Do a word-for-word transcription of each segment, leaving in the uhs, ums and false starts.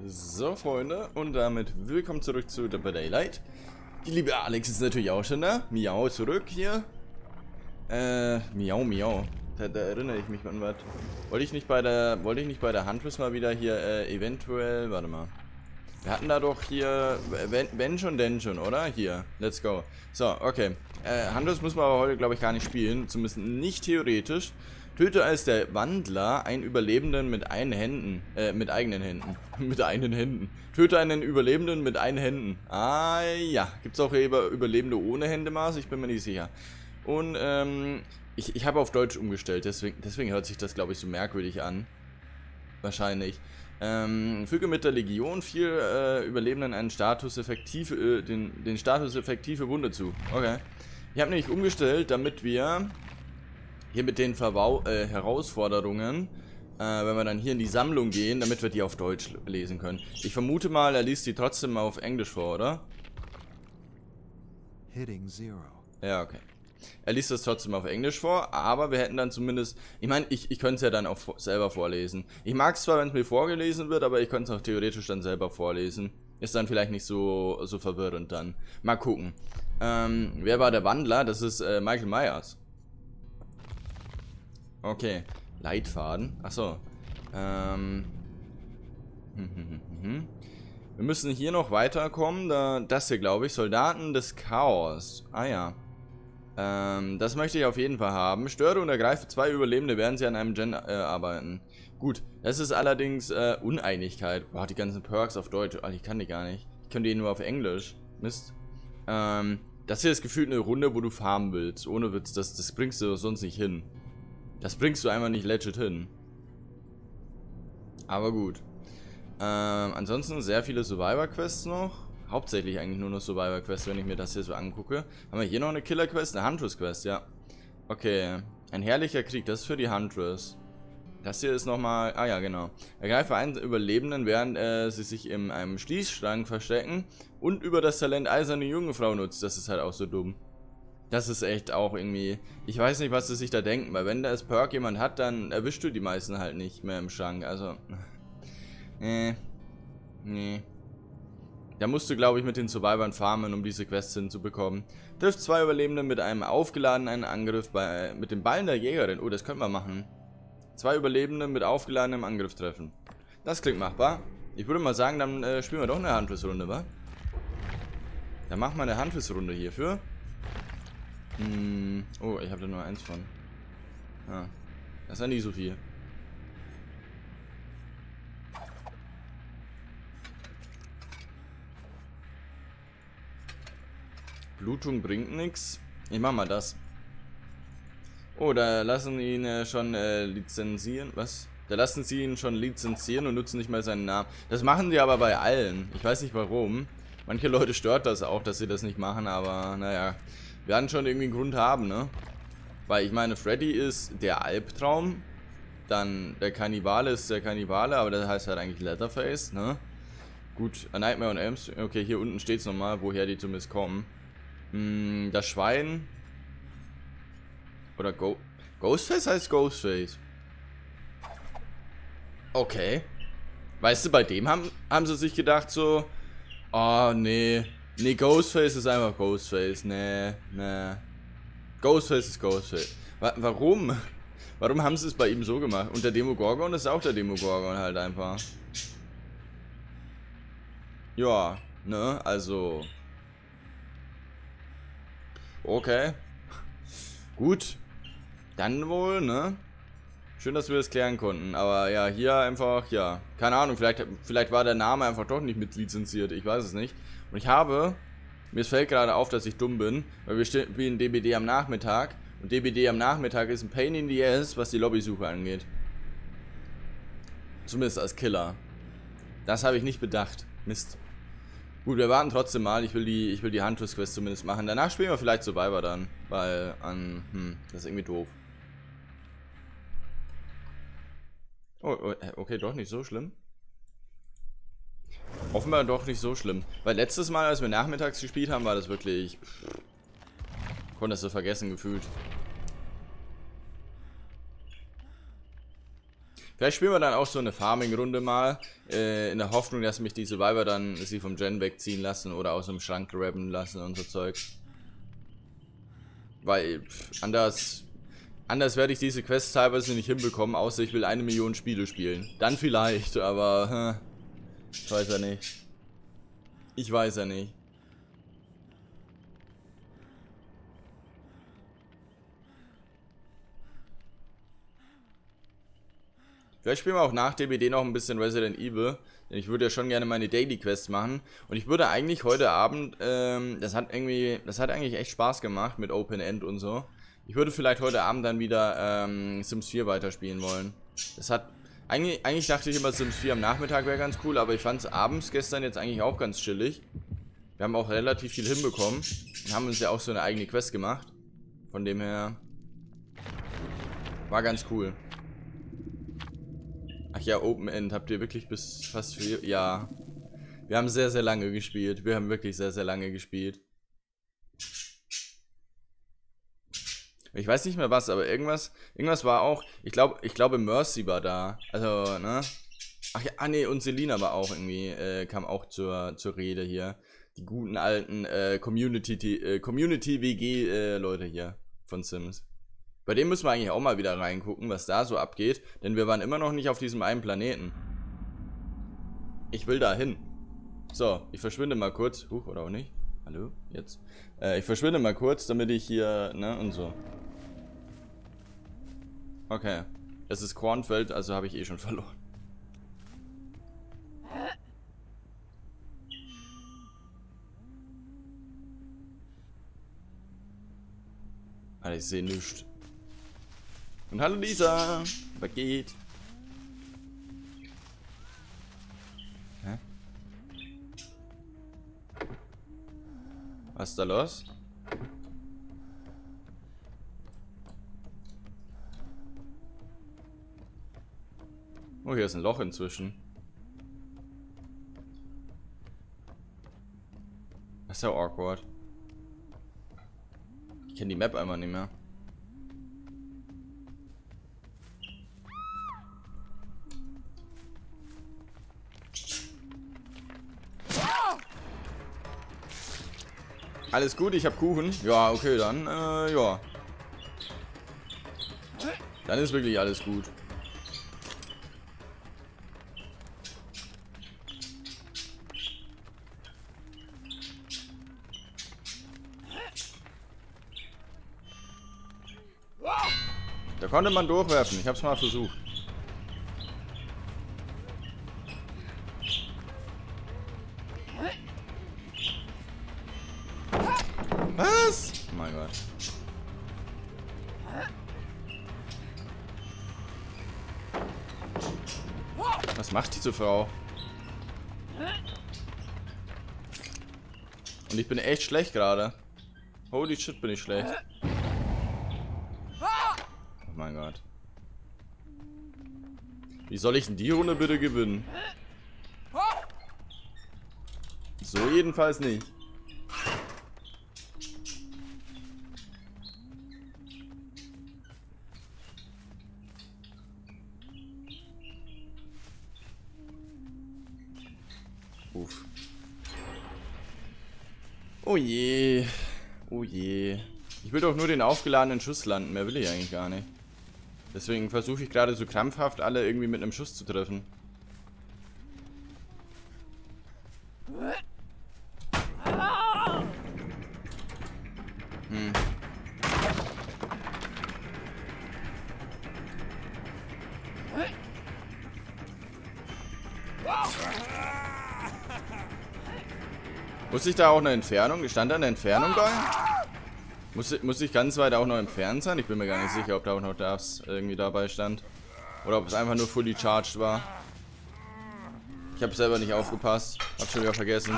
So, Freunde, und damit willkommen zurück zu Dead by Daylight. Die liebe Alex ist natürlich auch schon da. Miau zurück hier. Äh, miau, miau. Da, da erinnere ich mich an was. Wollte ich nicht bei der, wollte ich nicht bei der Huntress mal wieder hier, äh, eventuell, warte mal. Wir hatten da doch hier, wenn, wenn schon, denn schon, oder? Hier, let's go. So, okay. Äh, Huntress müssen wir aber heute, glaube ich, gar nicht spielen. Zumindest nicht theoretisch. Töte als der Wandler einen Überlebenden mit einen Händen, äh, mit eigenen Händen. mit einen Händen. Töte einen Überlebenden mit einen Händen. Ah, ja. Gibt's auch über Überlebende ohne Händemaß? Ich bin mir nicht sicher. Und, ähm, ich, ich habe auf Deutsch umgestellt, deswegen, deswegen hört sich das, glaube ich, so merkwürdig an. Wahrscheinlich. Ähm, füge mit der Legion vier äh, Überlebenden einen Status effektive, äh, den, den Status effektive Wunde zu. Okay. Ich habe nämlich umgestellt, damit wir hier mit den Verbau äh, Herausforderungen, äh, wenn wir dann hier in die Sammlung gehen, damit wir die auf Deutsch lesen können. Ich vermute mal, er liest die trotzdem mal auf Englisch vor, oder? Hitting zero. Ja, okay. Er liest das trotzdem auf Englisch vor, aber wir hätten dann zumindest... Ich meine, ich, ich könnte es ja dann auch selber vorlesen. Ich mag es zwar, wenn es mir vorgelesen wird, aber ich könnte es auch theoretisch dann selber vorlesen. Ist dann vielleicht nicht so, so verwirrend dann. Mal gucken. Ähm, wer war der Wandler? Das ist äh, Michael Myers. Okay. Leitfaden. Achso. Ähm... Wir müssen hier noch weiterkommen. Da, das hier, glaube ich. Soldaten des Chaos. Ah ja. Ähm, das möchte ich auf jeden Fall haben. Störe und ergreife zwei Überlebende, während sie an einem Gen äh, arbeiten. Gut, das ist allerdings äh, Uneinigkeit. Boah, die ganzen Perks auf Deutsch. Alter, ich kann die gar nicht. Ich kann die nur auf Englisch. Mist. Ähm, das hier ist gefühlt eine Runde, wo du farmen willst. Ohne Witz, das, das bringst du sonst nicht hin. Das bringst du einfach nicht legit hin. Aber gut. Ähm, ansonsten sehr viele Survivor-Quests noch. Hauptsächlich eigentlich nur noch Survivor-Quests, wenn ich mir das hier so angucke. Haben wir hier noch eine Killer-Quest? Eine Huntress-Quest, ja. Okay. Ein herrlicher Krieg, das ist für die Huntress. Das hier ist nochmal... Ah ja, genau. Ergreife einen Überlebenden, während äh, sie sich in einem Schließschrank verstecken und über das Talent eiserne Jungfrau nutzt. Das ist halt auch so dumm. Das ist echt auch irgendwie... Ich weiß nicht, was sie sich da denken, weil wenn das Perk jemand hat, dann erwischst du die meisten halt nicht mehr im Schrank. Also... Nee. Nee. Da musst du, glaube ich, mit den Survivern farmen, um diese Quests hinzubekommen. Trifft zwei Überlebende mit einem aufgeladenen Angriff bei, mit dem Ballen der Jägerin. Oh, das können wir machen. Zwei Überlebende mit aufgeladenem Angriff treffen. Das klingt machbar. Ich würde mal sagen, dann äh, spielen wir doch eine Huntress-Runde, wa? Dann machen wir eine Huntress-Runde hierfür. Hm. Oh, ich habe da nur eins von. Ah. Das ist ja nicht so viel. Blutung bringt nichts. Ich mach mal das. Oh, da lassen ihn äh, schon äh, lizenzieren. Was? Da lassen sie ihn schon lizenzieren und nutzen nicht mal seinen Namen. Das machen die aber bei allen. Ich weiß nicht warum. Manche Leute stört das auch, dass sie das nicht machen, aber naja. Wir werden schon irgendwie einen Grund haben, ne? Weil ich meine, Freddy ist der Albtraum. Dann der Kannibale ist der Kannibale, aber das heißt halt eigentlich Leatherface, ne? Gut, A Nightmare on Elm Street. Okay, hier unten steht es nochmal, woher die zumindest kommen. Das Schwein. Oder Go Ghostface heißt Ghostface. Okay. Weißt du, bei dem haben, haben sie sich gedacht so, oh nee, nee, Ghostface ist einfach Ghostface, nee, nee. Ghostface ist Ghostface. Wa warum? Warum haben sie es bei ihm so gemacht? Und der Demogorgon ist auch der Demogorgon halt einfach. Ja, ne, also... Okay. Gut. Dann wohl, ne? Schön, dass wir das klären konnten. Aber ja, hier einfach, ja. Keine Ahnung, vielleicht, vielleicht war der Name einfach doch nicht mitlizenziert. Ich weiß es nicht. Und ich habe... Mir fällt gerade auf, dass ich dumm bin. Weil wir spielen D B D am Nachmittag. Und D B D am Nachmittag ist ein Pain in the Ass, was die Lobbysuche angeht. Zumindest als Killer. Das habe ich nicht bedacht. Mist. Gut, wir warten trotzdem mal. Ich will die, ich will die Huntress-Quest zumindest machen. Danach spielen wir vielleicht Survivor dann. Weil, an, hm, das ist irgendwie doof. Oh, oh, okay, doch nicht so schlimm. Offenbar doch nicht so schlimm. Weil letztes Mal, als wir nachmittags gespielt haben, war das wirklich... Pff, konnte das so vergessen gefühlt. Vielleicht spielen wir dann auch so eine Farming-Runde mal, äh, in der Hoffnung, dass mich die Survivor dann sie vom Gen wegziehen lassen oder aus dem Schrank grabben lassen und so Zeug. Weil, pff, anders, anders werde ich diese Quests teilweise nicht hinbekommen, außer ich will eine Million Spiele spielen. Dann vielleicht, aber, äh, ich weiß ja nicht. Ich weiß ja nicht. Vielleicht spielen wir auch nach D B D noch ein bisschen Resident Evil, denn ich würde ja schon gerne meine Daily Quests machen. Und ich würde eigentlich heute Abend, ähm, das hat irgendwie, das hat eigentlich echt Spaß gemacht mit Open End und so. Ich würde vielleicht heute Abend dann wieder ähm, Sims vier weiterspielen wollen. Das hat, eigentlich, eigentlich dachte ich immer, Sims vier am Nachmittag wäre ganz cool, aber ich fand es abends gestern jetzt eigentlich auch ganz chillig. Wir haben auch relativ viel hinbekommen und haben uns ja auch so eine eigene Quest gemacht. Von dem her, war ganz cool. Ach ja, Open End, habt ihr wirklich bis fast vier? Ja. Wir haben sehr, sehr lange gespielt. Wir haben wirklich sehr, sehr lange gespielt. Ich weiß nicht mehr was, aber irgendwas, irgendwas war auch, ich glaube, ich glaube Mercy war da. Also, ne? Ach ja, ah nee, und Selina war auch irgendwie, äh, kam auch zur, zur Rede hier. Die guten alten äh, Community, äh, Community-W G-Leute äh, hier von Sims. Bei dem müssen wir eigentlich auch mal wieder reingucken, was da so abgeht, denn wir waren immer noch nicht auf diesem einen Planeten. Ich will da hin. So, ich verschwinde mal kurz. Huch, oder auch nicht? Hallo? Jetzt? Äh, ich verschwinde mal kurz, damit ich hier, ne, und so. Okay. Es ist Kornfeld, also habe ich eh schon verloren. Alter, ich sehe nichts. Und hallo Lisa, was geht? Hä? Was ist da los? Oh, hier ist ein Loch inzwischen. Das ist ja awkward. Ich kenne die Map einfach nicht mehr. Alles gut, ich habe Kuchen. Ja, okay, dann, äh, ja. Dann ist wirklich alles gut. Da konnte man durchwerfen. Ich hab's mal versucht. Was? Oh mein Gott. Was macht diese Frau? Und ich bin echt schlecht gerade. Holy shit, bin ich schlecht. Oh mein Gott. Wie soll ich denn die Runde bitte gewinnen? So jedenfalls nicht. Uff. Oh je. Oh je. Ich will doch nur den aufgeladenen Schuss landen. Mehr will ich eigentlich gar nicht. Deswegen versuche ich gerade so krampfhaft alle irgendwie mit einem Schuss zu treffen. Hm. Muss ich da auch eine Entfernung? Stand da eine Entfernung bei? Muss, muss ich ganz weit auch noch entfernt sein? Ich bin mir gar nicht sicher, ob da auch noch das irgendwie dabei stand. Oder ob es einfach nur fully charged war. Ich habe selber nicht aufgepasst. Hab schon wieder vergessen.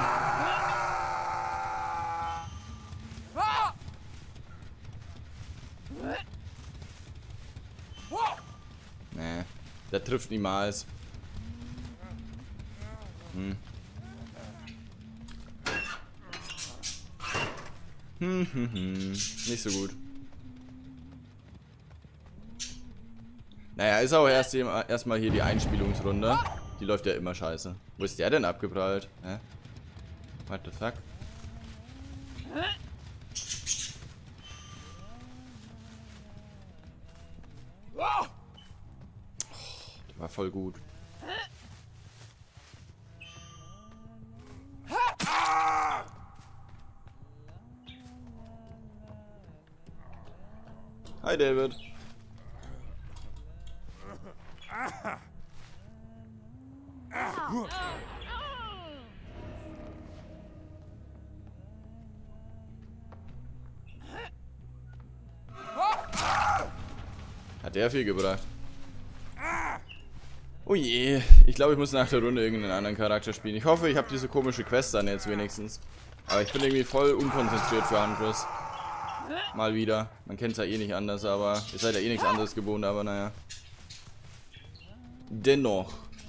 Nee, der trifft niemals. Hm. Hm, hm, hm. Nicht so gut. Naja, ist auch erst erstmal hier die Einspielungsrunde. Die läuft ja immer scheiße. Wo ist der denn abgeprallt? Hä? What the fuck? Oh, der war voll gut. Hi David. Hat der viel gebracht. Oh je, ich glaube, ich muss nach der Runde irgendeinen anderen Charakter spielen. Ich hoffe, ich habe diese komische Quest dann jetzt wenigstens. Aber ich bin irgendwie voll unkonzentriert für Huntress. Mal wieder. Man kennt es ja eh nicht anders, aber ihr seid ja eh nichts anderes gewohnt, aber naja. Dennoch.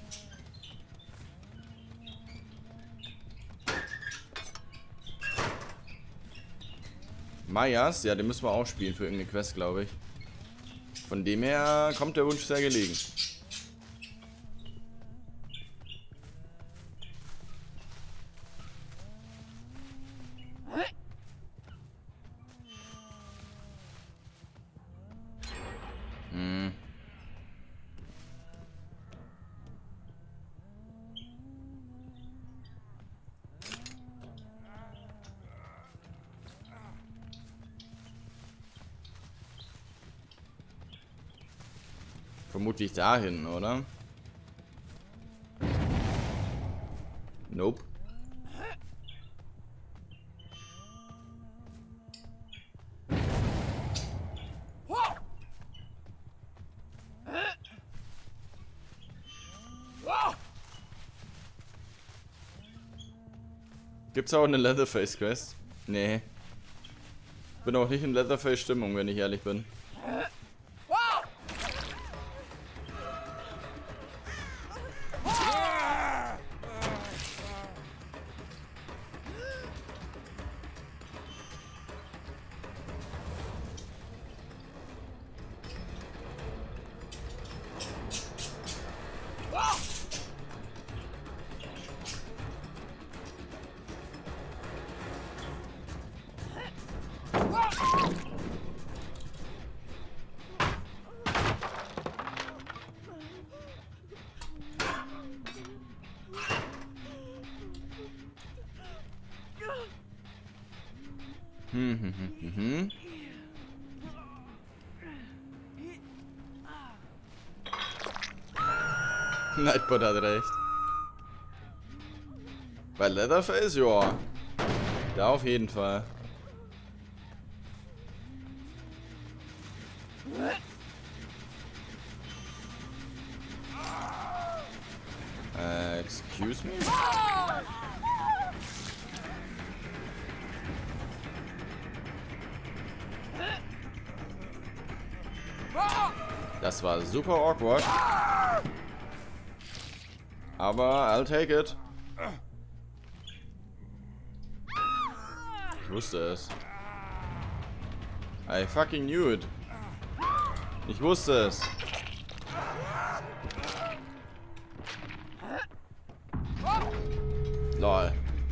Mayas, ja, den müssen wir auch spielen für irgendeine Quest, glaube ich. Von dem her kommt der Wunsch sehr gelegen. Hm. Vermutlich dahin, oder? Nope. Gibt's auch eine Leatherface Quest? Nee. Bin auch nicht in Leatherface Stimmung, wenn ich ehrlich bin. Hm, hm, hm, hm, hm. Nightbot hat recht. Bei Leatherface, ja. Da auf jeden Fall. Äh, excuse me? Das war super awkward. Aber I'll take it. Ich wusste es. I fucking knew it. Ich wusste es. Lol.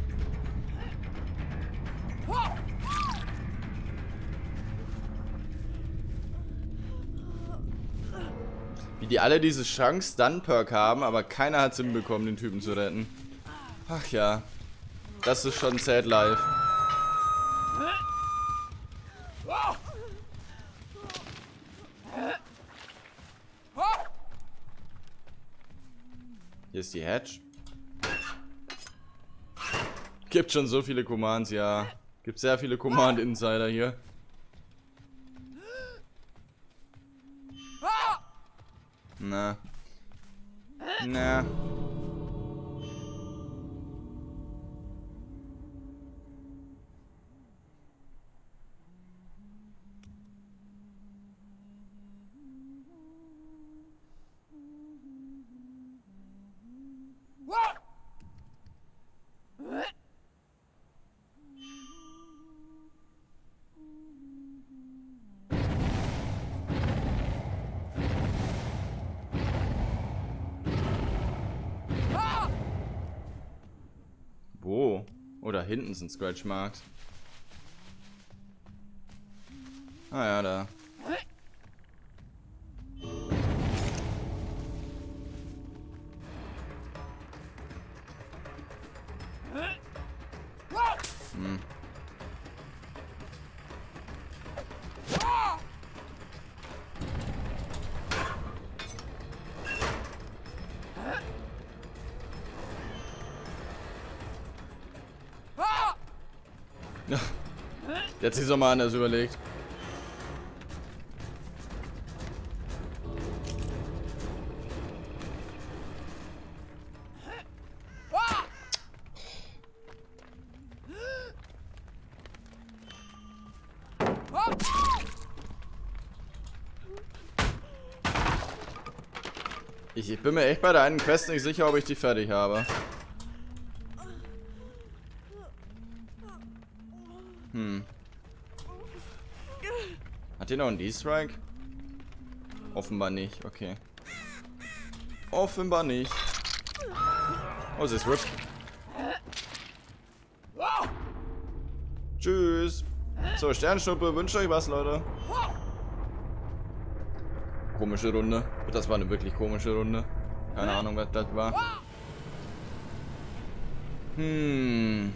Wie die alle diese Chance-Stun-Perk haben, aber keiner hat es hinbekommen, den Typen zu retten. Ach ja. Das ist schon sad life. Hier ist die Hatch. Gibt schon so viele Commands, ja. Gibt sehr viele Command-Insider hier. Na. Na. da hinten sind Scratch Marks. Ah ja, da. Hm. Der hat sich so mal anders überlegt. Ich, ich bin mir echt bei der einen Quest nicht sicher, ob ich die fertig habe. Hm. Hat die noch einen D-Strike? Offenbar nicht, okay. Offenbar nicht. Oh, sie ist RIP. Tschüss. So, Sternschnuppe, wünscht euch was, Leute. Komische Runde. Das war eine wirklich komische Runde. Keine Ahnung, was das war. Hm.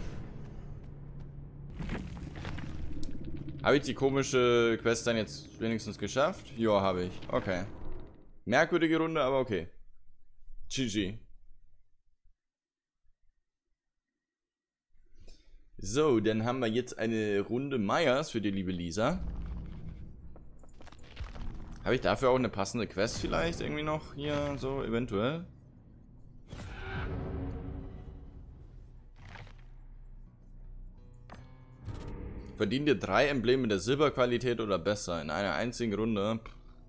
Habe ich die komische Quest dann jetzt wenigstens geschafft? Ja, habe ich. Okay. Merkwürdige Runde, aber okay. G G. So, dann haben wir jetzt eine Runde Meyers für die liebe Lisa. Habe ich dafür auch eine passende Quest vielleicht irgendwie noch hier so eventuell? Verdient ihr drei Embleme der Silberqualität oder besser in einer einzigen Runde?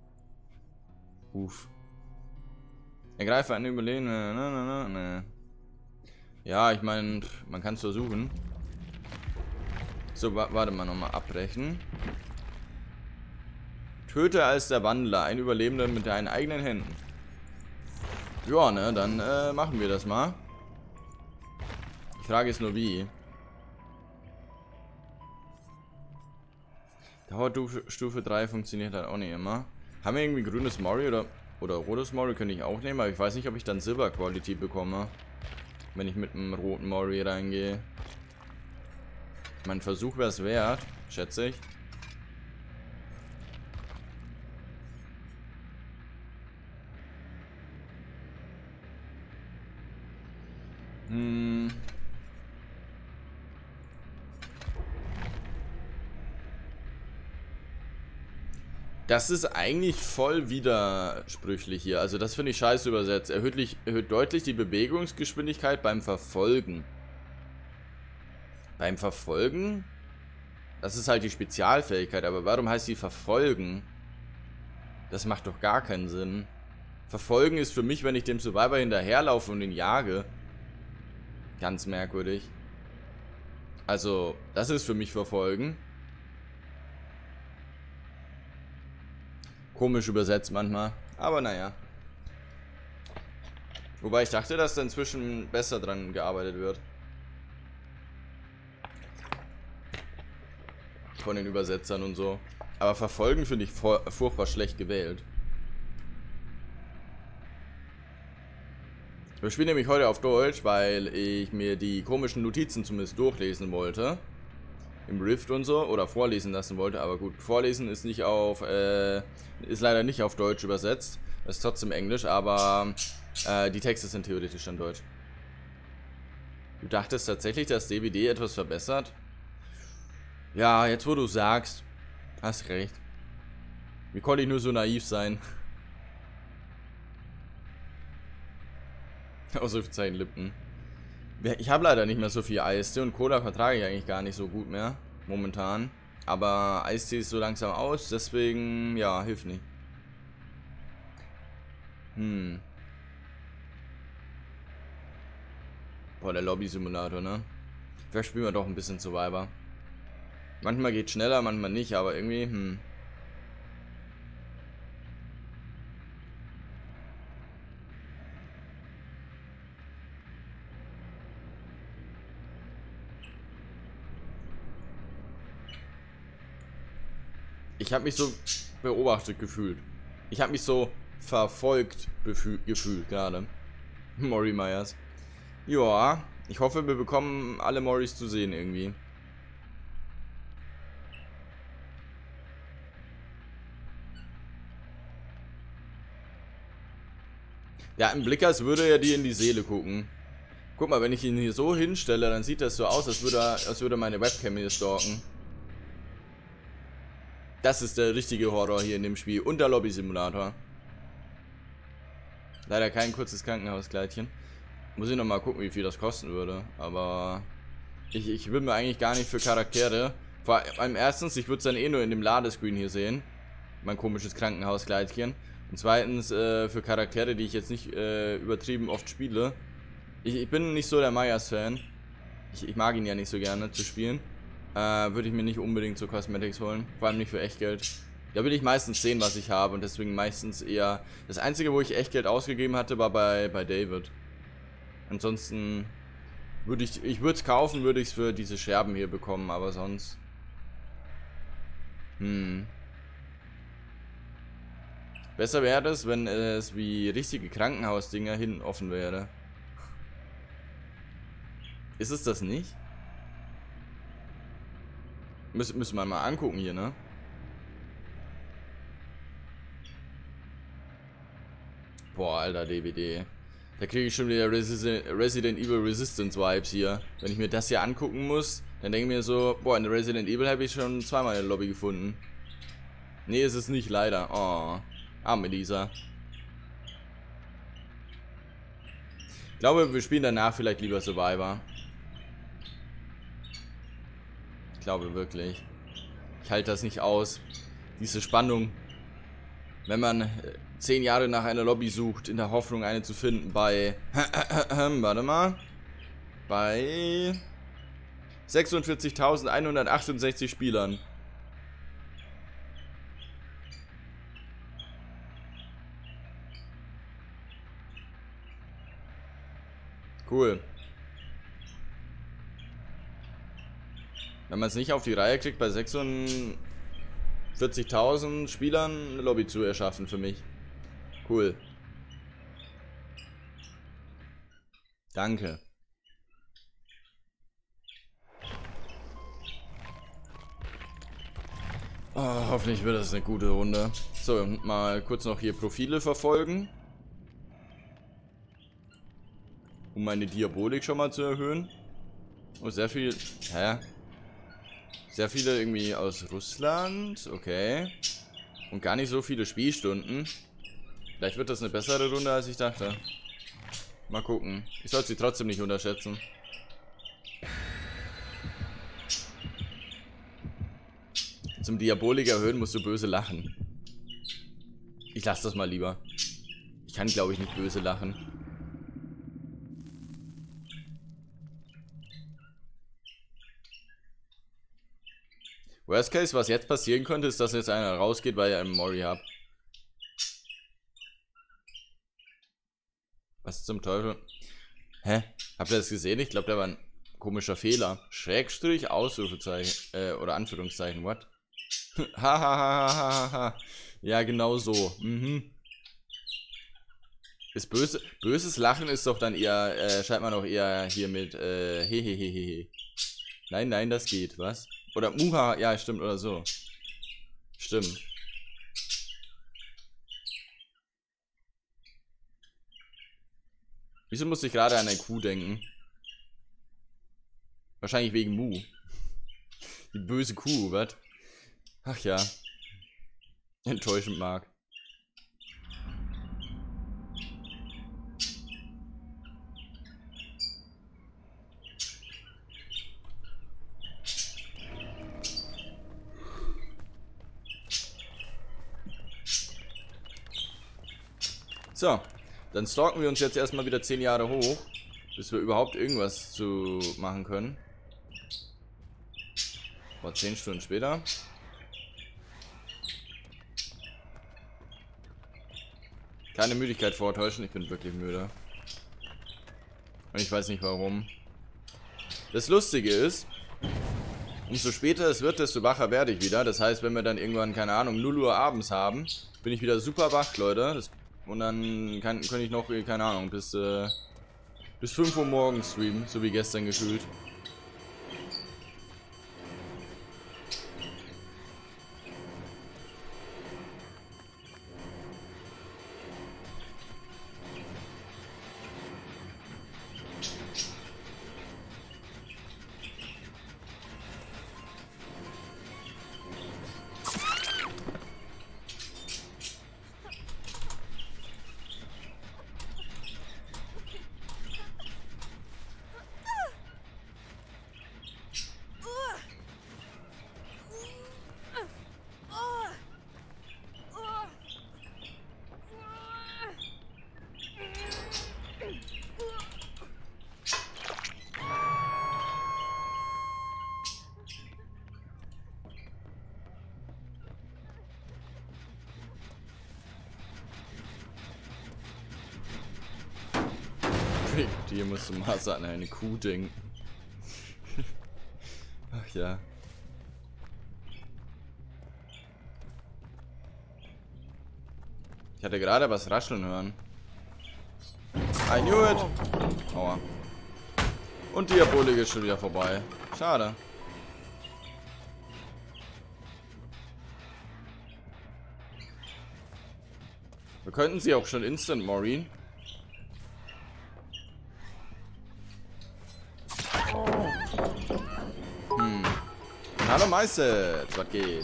Uff. Ergreife eine Überleben. Ne, ne, ne, ne. Ja, ich meine, man kann es versuchen. So, wa warte mal nochmal abbrechen. Töte als der Wandler einen Überlebenden mit deinen eigenen Händen. Ja, ne, dann äh, machen wir das mal. Die Frage ist nur wie. Dauerstufe drei funktioniert halt auch nicht immer. Haben wir irgendwie grünes Mori oder, oder rotes Mori? Könnte ich auch nehmen, aber ich weiß nicht, ob ich dann Silber Quality bekomme. Wenn ich mit einem roten Mori reingehe. Mein Versuch wäre es wert, schätze ich. Hm. Das ist eigentlich voll widersprüchlich hier. Also das finde ich scheiße übersetzt. Erhöht, erhöht deutlich die Bewegungsgeschwindigkeit beim Verfolgen. Beim Verfolgen? Das ist halt die Spezialfähigkeit. Aber warum heißt die Verfolgen? Das macht doch gar keinen Sinn. Verfolgen ist für mich, wenn ich dem Survivor hinterherlaufe und ihn jage. Ganz merkwürdig. Also, das ist für mich Verfolgen. Komisch übersetzt manchmal. Aber naja. Wobei ich dachte, dass da inzwischen besser dran gearbeitet wird. Von den Übersetzern und so. Aber Verfolgen finde ich furchtbar schlecht gewählt. Wir spielen nämlich heute auf Deutsch, weil ich mir die komischen Notizen zumindest durchlesen wollte. Im Rift und so. Oder vorlesen lassen wollte. Aber gut, vorlesen ist nicht auf, äh, ist leider nicht auf Deutsch übersetzt. Das ist trotzdem Englisch, aber äh, die Texte sind theoretisch dann Deutsch. Du dachtest tatsächlich, dass D B D etwas verbessert? Ja, jetzt wo du sagst, hast recht. Wie konnte ich nur so naiv sein? Ausrufezeichen Lippen. Ich habe leider nicht mehr so viel Eistee und Cola vertrage ich eigentlich gar nicht so gut mehr. Momentan. Aber Eistee ist so langsam aus, deswegen, ja, hilft nicht. Hm. Boah, der Lobby-Simulator, ne? Vielleicht spielen wir doch ein bisschen Survivor. Manchmal geht schneller, manchmal nicht, aber irgendwie, hm. Ich habe mich so beobachtet gefühlt. Ich habe mich so verfolgt gefühlt gerade. Mori Myers. Ja, ich hoffe, wir bekommen alle Moris zu sehen irgendwie. Der hat einen Blick, als würde er dir in die Seele gucken. Guck mal, wenn ich ihn hier so hinstelle, dann sieht das so aus, als würde, er, als würde meine Webcam hier stalken. Das ist der richtige Horror hier in dem Spiel. Und der Lobby-Simulator. Leider kein kurzes Krankenhauskleidchen. Muss ich nochmal gucken, wie viel das kosten würde. Aber ich, ich will mir eigentlich gar nicht für Charaktere. Vor allem erstens, ich würde es dann eh nur in dem Ladescreen hier sehen. Mein komisches Krankenhauskleidchen. Und zweitens, äh, für Charaktere, die ich jetzt nicht äh, übertrieben oft spiele. Ich, ich bin nicht so der Myers-Fan. Ich, ich mag ihn ja nicht so gerne zu spielen. Äh, würde ich mir nicht unbedingt so Cosmetics holen. Vor allem nicht für Echtgeld. Da will ich meistens sehen, was ich habe. Und deswegen meistens eher... Das Einzige, wo ich Echtgeld ausgegeben hatte, war bei, bei David. Ansonsten würde ich... Ich würde es kaufen, würde ich es für diese Scherben hier bekommen. Aber sonst... Hm... Besser wäre es, wenn es wie richtige Krankenhausdinger hinten offen wäre. Ist es das nicht? Müssen, müssen wir mal angucken hier, ne? Boah, alter D V D. Da kriege ich schon wieder Resi Resident Evil Resistance Vibes hier. Wenn ich mir das hier angucken muss, dann denke ich mir so, boah, in Resident Evil habe ich schon zweimal eine Lobby gefunden. Nee, ist es nicht, leider. Oh. Arme Lisa. Ich glaube, wir spielen danach vielleicht lieber Survivor. Ich glaube wirklich. Ich halte das nicht aus. Diese Spannung. Wenn man zehn Jahre nach einer Lobby sucht, in der Hoffnung, eine zu finden bei... Warte mal. Bei... sechsundvierzigtausendeinhundertachtundsechzig Spielern. Cool. Wenn man es nicht auf die Reihe kriegt, bei sechsundvierzigtausend Spielern eine Lobby zu erschaffen für mich. Cool. Danke. Oh, hoffentlich wird das eine gute Runde. So, mal kurz noch hier Profile verfolgen. Um meine Diabolik schon mal zu erhöhen. Oh, sehr viel... Hä? Sehr viele irgendwie aus Russland. Okay. Und gar nicht so viele Spielstunden. Vielleicht wird das eine bessere Runde, als ich dachte. Mal gucken. Ich sollte sie trotzdem nicht unterschätzen. Zum Diabolik erhöhen musst du böse lachen. Ich lasse das mal lieber. Ich kann, glaube ich, nicht böse lachen. Worst Case, was jetzt passieren könnte, ist, dass jetzt einer rausgeht, weil er einen Mori hat. Was zum Teufel? Hä? Habt ihr das gesehen? Ich glaube, da war ein komischer Fehler. Schrägstrich, Ausrufezeichen, äh, oder Anführungszeichen, what? Hahaha. Ja, genau so. Mhm. Ist böse, böses Lachen ist doch dann eher, äh, schreibt man auch eher hier mit, äh, hehehehe. Nein, nein, das geht, was? Oder Muha, ja, stimmt, oder so. Stimmt. Wieso musste ich gerade an eine Kuh denken? Wahrscheinlich wegen Mu. Die böse Kuh, was? Ach ja. Enttäuschend, Mark. So, dann stalken wir uns jetzt erstmal wieder zehn Jahre hoch, bis wir überhaupt irgendwas zu machen können. Boah, zehn Stunden später. Keine Müdigkeit vortäuschen, ich bin wirklich müde. Und ich weiß nicht warum. Das Lustige ist, Umso später es wird, desto wacher werde ich wieder. Das heißt, wenn wir dann irgendwann, keine Ahnung, null Uhr abends haben, bin ich wieder super wach, Leute. Das, und dann kann, kann ich noch, keine Ahnung, bis, äh, bis fünf Uhr morgens streamen, so wie gestern gefühlt. Hier musst du mal an eine Kuh denken. Ach ja. Ich hatte gerade was rascheln hören. I knew it! Aua. Und Diabolik ist schon wieder vorbei. Schade. Wir könnten sie auch schon instant Maureen. Hm. Hallo Meister, was geht?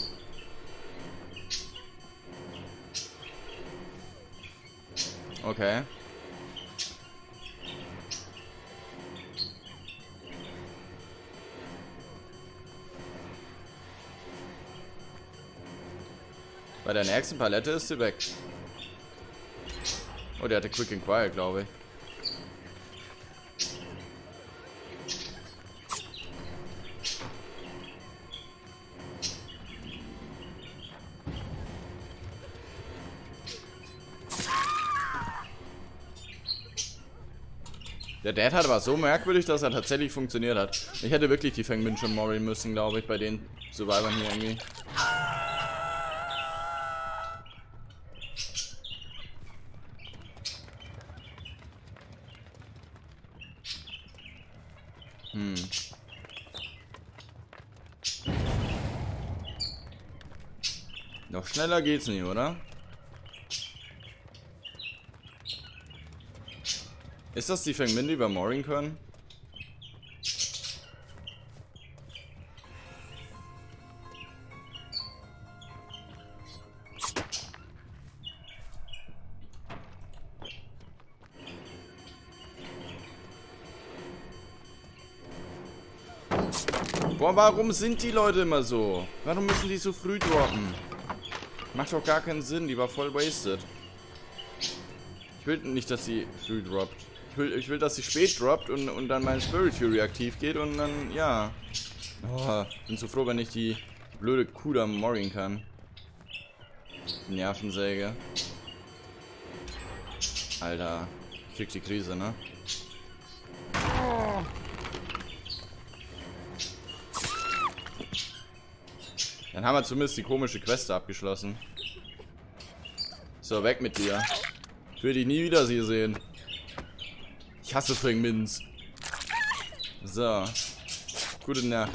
Okay. Bei der nächsten Palette ist sie weg. Oh, der hatte Quick and Quiet, glaube ich. Der Dad hat aber so merkwürdig, dass er tatsächlich funktioniert hat. Ich hätte wirklich die Feng Min schon Maureen müssen, glaube ich, bei den Survivern hier irgendwie. Hm. Noch schneller geht's nicht, oder? Ist das die Feng Min, die wir Maureen können? Boah, warum sind die Leute immer so? Warum müssen die so früh droppen? Macht doch gar keinen Sinn, die war voll wasted. Ich will nicht, dass sie früh droppt. Ich will, ich will, dass sie spät droppt und, und dann mein Spirit Fury aktiv geht und dann, ja. Oh, bin so froh, wenn ich die blöde Kuh da Maureen kann. Nervensäge. Alter, ich krieg die Krise, ne? Dann haben wir zumindest die komische Quest abgeschlossen. So, weg mit dir. Ich will dich nie wieder hier sehen. Ich hasse Feng Mins. So. Gute Nacht.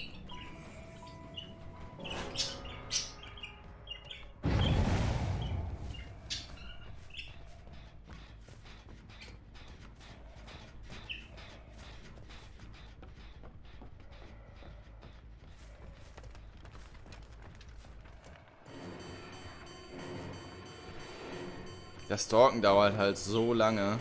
Das Stalken dauert halt so lange.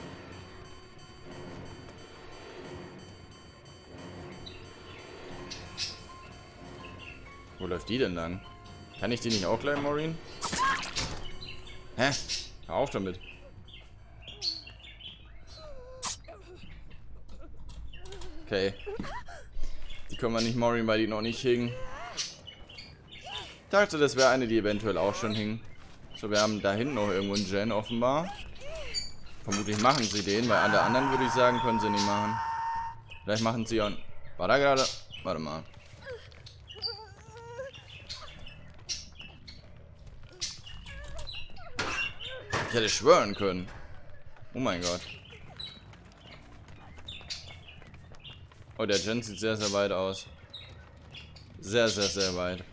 Wo läuft die denn lang? Kann ich die nicht auch gleich, Maureen? Hä? Hör auf damit. Okay. Die können wir nicht Maureen, weil die noch nicht hingen. Ich dachte, das wäre eine, die eventuell auch schon hing. So, wir haben da hinten noch irgendwo einen Gen offenbar. Vermutlich machen sie den, weil alle anderen, würde ich sagen, können sie nicht machen. Vielleicht machen sie auch... War da gerade? Warte mal. Ich hätte schwören können. Oh mein Gott. Oh, der Gen sieht sehr, sehr weit aus. Sehr, sehr, sehr weit.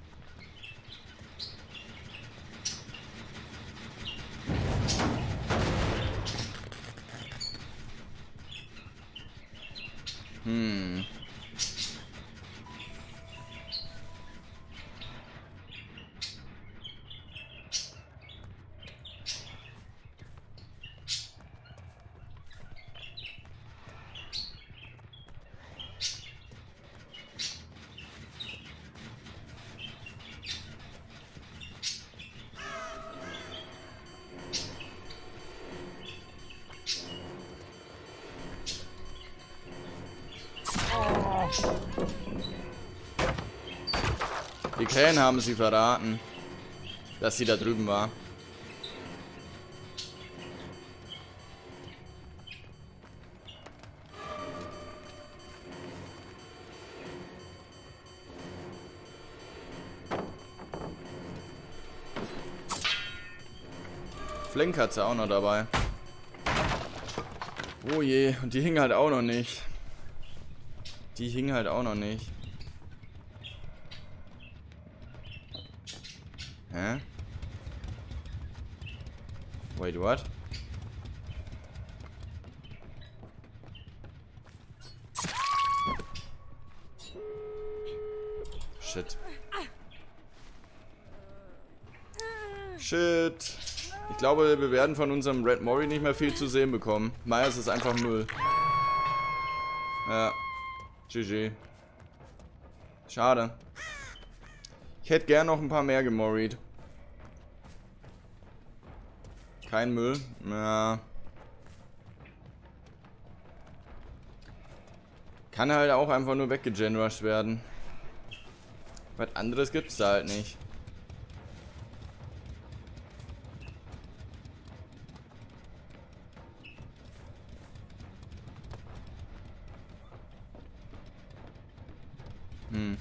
Hm. Die Krähen haben sie verraten, dass sie da drüben war. Flink hat sie auch noch dabei. Oh je, und die hing halt auch noch nicht. Die hing halt auch noch nicht. Hä? Wait, what? Shit. Shit. Ich glaube, wir werden von unserem Red Mori nicht mehr viel zu sehen bekommen. Meistens ist einfach Müll. Ja. G G. Schade. Ich hätte gern noch ein paar mehr gemorried. Kein Müll. Ja. Kann halt auch einfach nur weggegenrusht werden. Was anderes gibt's da halt nicht. Hm.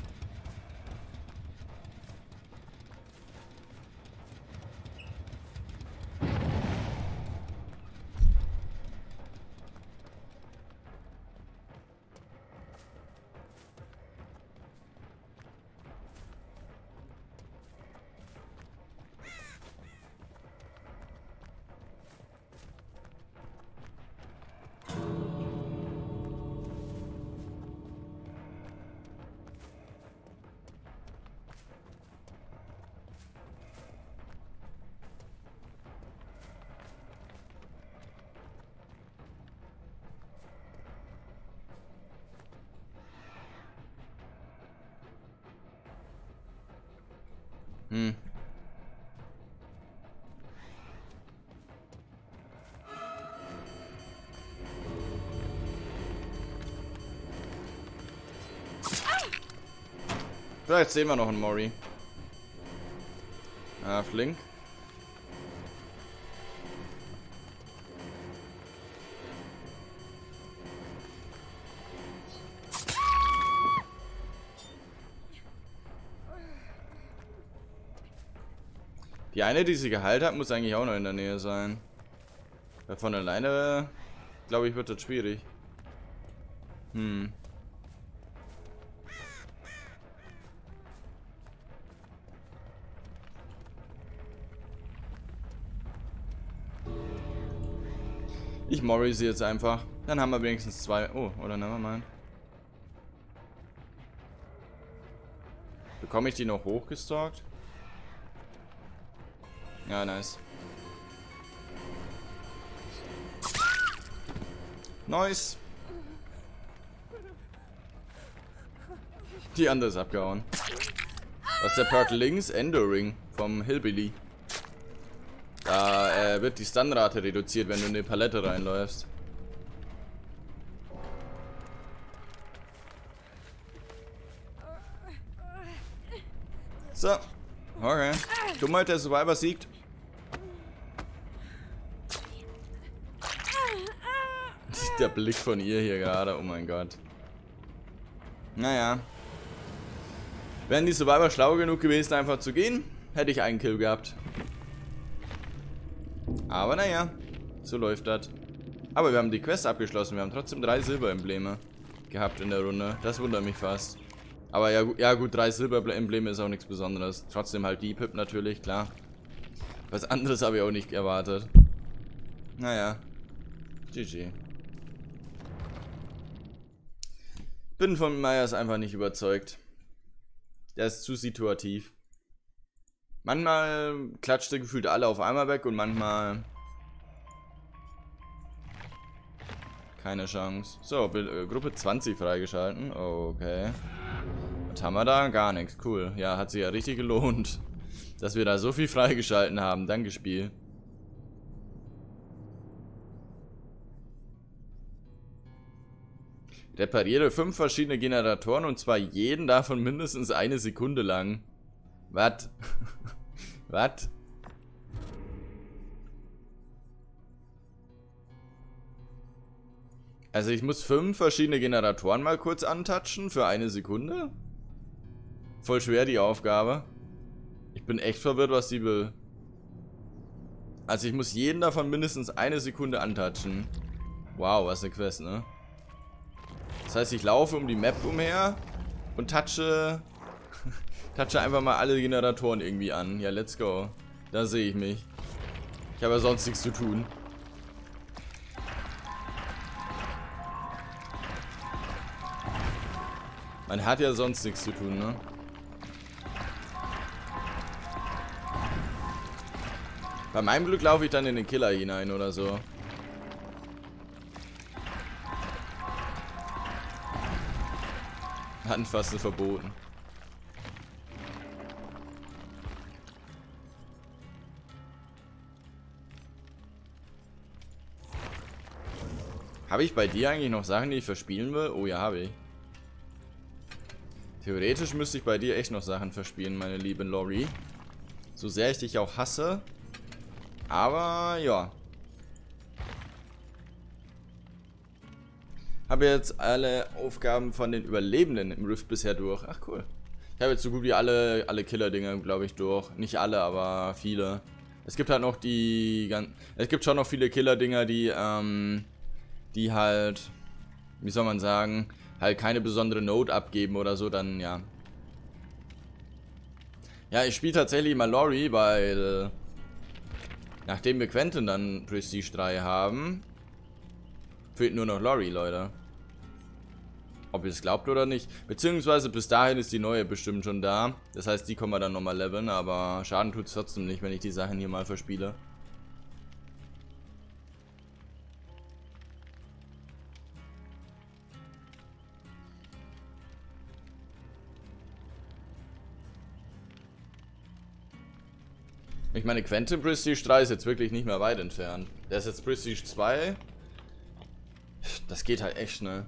Hm. Vielleicht sehen wir noch einen Mori. Ah, Flink. Die eine, die sie geheilt hat, muss eigentlich auch noch in der Nähe sein. Weil von alleine, glaube ich, wird das schwierig. Hm. Ich morri sie jetzt einfach. Dann haben wir wenigstens zwei. Oh, oder nevermind. Bekomme ich die noch hochgestalkt? Ja, nice. Nice. Die andere ist abgehauen. Was ist der Perk links? Enduring vom Hillbilly. Da äh, wird die Stunrate reduziert, wenn du in eine Palette reinläufst. So. Okay. Dummheit, der Survivor siegt. Der Blick von ihr hier gerade, oh mein Gott. Naja. Wären die Survivor schlau genug gewesen, einfach zu gehen, hätte ich einen Kill gehabt. Aber naja, so läuft das. Aber wir haben die Quest abgeschlossen. Wir haben trotzdem drei Silberembleme gehabt in der Runde. Das wundert mich fast. Aber ja, ja gut, drei Silberembleme ist auch nichts Besonderes. Trotzdem halt die Pip natürlich, klar. Was anderes habe ich auch nicht erwartet. Naja. G G. Bin von Myers einfach nicht überzeugt. Der ist zu situativ. Manchmal klatscht er gefühlt alle auf einmal weg und manchmal keine Chance. So, äh, Gruppe zwanzig freigeschalten. Okay. Was haben wir da? Gar nichts. Cool. Ja, hat sich ja richtig gelohnt, dass wir da so viel freigeschalten haben. Danke, Spiel. Repariere fünf verschiedene Generatoren und zwar jeden davon mindestens eine Sekunde lang. Was? Was? Also ich muss fünf verschiedene Generatoren mal kurz antatschen für eine Sekunde? Voll schwer die Aufgabe. Ich bin echt verwirrt, was die will. Also ich muss jeden davon mindestens eine Sekunde antatschen. Wow, was eine Quest, ne? Das heißt, ich laufe um die Map umher und touche, touche einfach mal alle Generatoren irgendwie an. Ja, let's go. Da sehe ich mich. Ich habe ja sonst nichts zu tun. Man hat ja sonst nichts zu tun, ne? Bei meinem Glück laufe ich dann in den Killer hinein oder so. Anfassen verboten. Habe ich bei dir eigentlich noch Sachen, die ich verspielen will? Oh ja, habe ich. Theoretisch müsste ich bei dir echt noch Sachen verspielen, meine liebe Lori. So sehr ich dich auch hasse. Aber ja. Habe jetzt alle Aufgaben von den Überlebenden im Rift bisher durch. Ach cool. Ich habe jetzt so gut wie alle, alle Killer-Dinge, glaube ich, durch. Nicht alle, aber viele. Es gibt halt noch die... Es gibt schon noch viele Killer-Dinger, die, ähm... die halt... Wie soll man sagen... halt keine besondere Note abgeben oder so, dann ja. Ja, ich spiele tatsächlich mal Lori, weil... Nachdem wir Quentin dann Prestige drei haben... fehlt nur noch Lori, Leute. Ob ihr es glaubt oder nicht. Beziehungsweise bis dahin ist die neue bestimmt schon da. Das heißt, die können wir dann nochmal leveln. Aber Schaden tut es trotzdem nicht, wenn ich die Sachen hier mal verspiele. Ich meine, Quentin Prestige drei ist jetzt wirklich nicht mehr weit entfernt. Der ist jetzt Prestige zwei. Das geht halt echt schnell.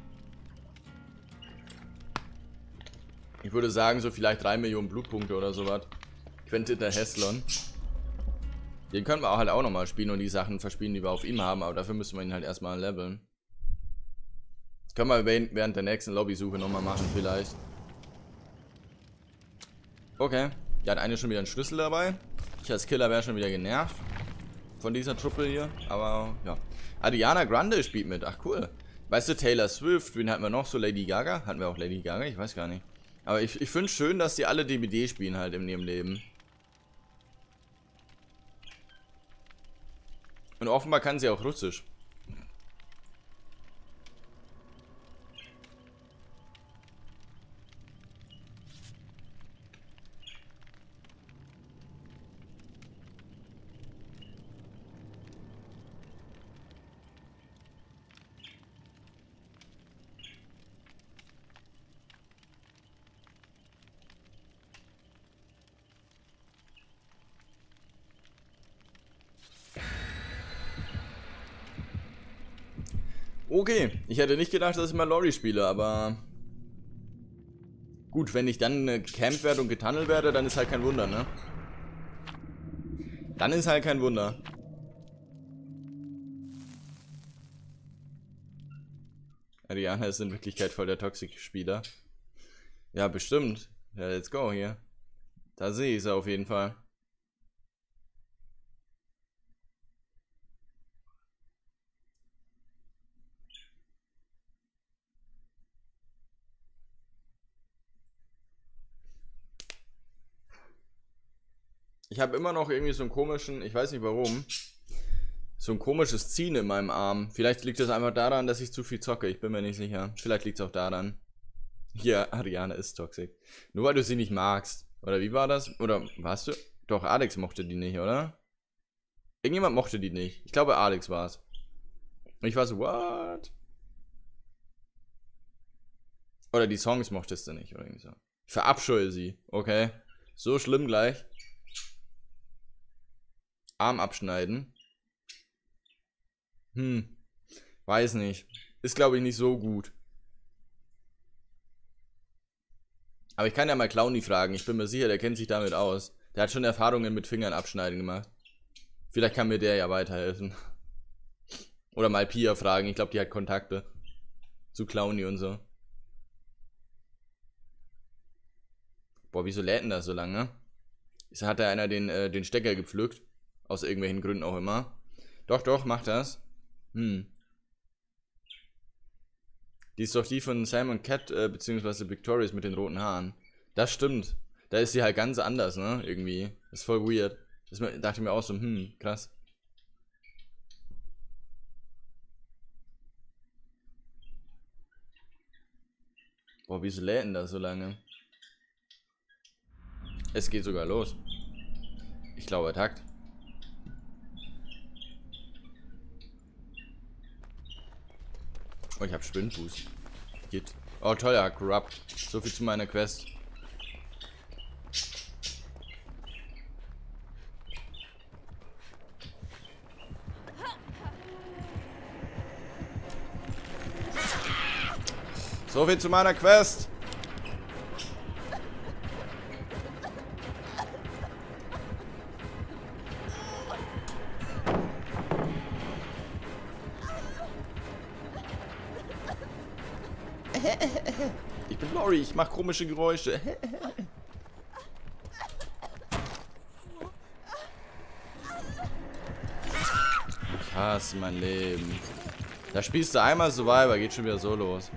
Ich würde sagen, so vielleicht drei Millionen Blutpunkte oder sowas. Quentin der Heslon. Den können wir auch halt auch nochmal spielen und die Sachen verspielen, die wir auf ihm haben. Aber dafür müssen wir ihn halt erstmal leveln. Das können wir während der nächsten Lobbysuche nochmal machen vielleicht. Okay. Der hat eine schon wieder einen Schlüssel dabei. Ich als Killer wäre schon wieder genervt von dieser Truppe hier. Aber ja. Ariana Grande spielt mit. Ach cool. Weißt du, Taylor Swift, wen hatten wir noch? So Lady Gaga? Hatten wir auch Lady Gaga? Ich weiß gar nicht. Aber ich, ich finde es schön, dass die alle D B D spielen halt in ihrem Leben. Und offenbar kann sie auch Russisch. Okay, ich hätte nicht gedacht, dass ich mal Lori spiele, aber gut, wenn ich dann gecampt werde und getunnelt werde, dann ist halt kein Wunder, ne? Dann ist halt kein Wunder. Ariana ist in Wirklichkeit voll der Toxic-Spieler. Ja, bestimmt. Ja, let's go hier. Da sehe ich sie auf jeden Fall. Ich habe immer noch irgendwie so einen komischen, ich weiß nicht warum, so ein komisches Ziehen in meinem Arm. Vielleicht liegt es einfach daran, dass ich zu viel zocke. Ich bin mir nicht sicher. Vielleicht liegt es auch daran. Hier, Ariane ist toxisch. Nur weil du sie nicht magst. Oder wie war das? Oder warst du? Doch, Alex mochte die nicht, oder? Irgendjemand mochte die nicht. Ich glaube, Alex war es. Und ich war so, what? Oder die Songs mochtest du nicht, oder irgendwie so. Ich verabscheue sie, okay? So schlimm gleich. Arm abschneiden. Hm. Weiß nicht. Ist, glaube ich, nicht so gut. Aber ich kann ja mal Clowny fragen. Ich bin mir sicher, der kennt sich damit aus. Der hat schon Erfahrungen mit Fingern abschneiden gemacht. Vielleicht kann mir der ja weiterhelfen. Oder mal Pia fragen. Ich glaube, die hat Kontakte zu Clowny und so. Boah, wieso lädt denn das so lange? Hat da einer den, äh, den Stecker gepflückt? Aus irgendwelchen Gründen auch immer. Doch, doch, macht das. Hm. Die ist doch die von Sam und Cat, äh, beziehungsweise Victorious mit den roten Haaren. Das stimmt. Da ist sie halt ganz anders, ne? Irgendwie. Das ist voll weird. Das dachte ich mir auch so, hm, krass. Boah, wieso lädt denn das so lange? Es geht sogar los. Ich glaube, er takt. Oh, ich hab Sprintboost. Geht. Oh, toll, ja, Corrupt. So viel zu meiner Quest. So viel zu meiner Quest. Ich bin Lori, ich mache komische Geräusche. Ich hasse mein Leben. Da spielst du einmal Survivor, geht schon wieder so los.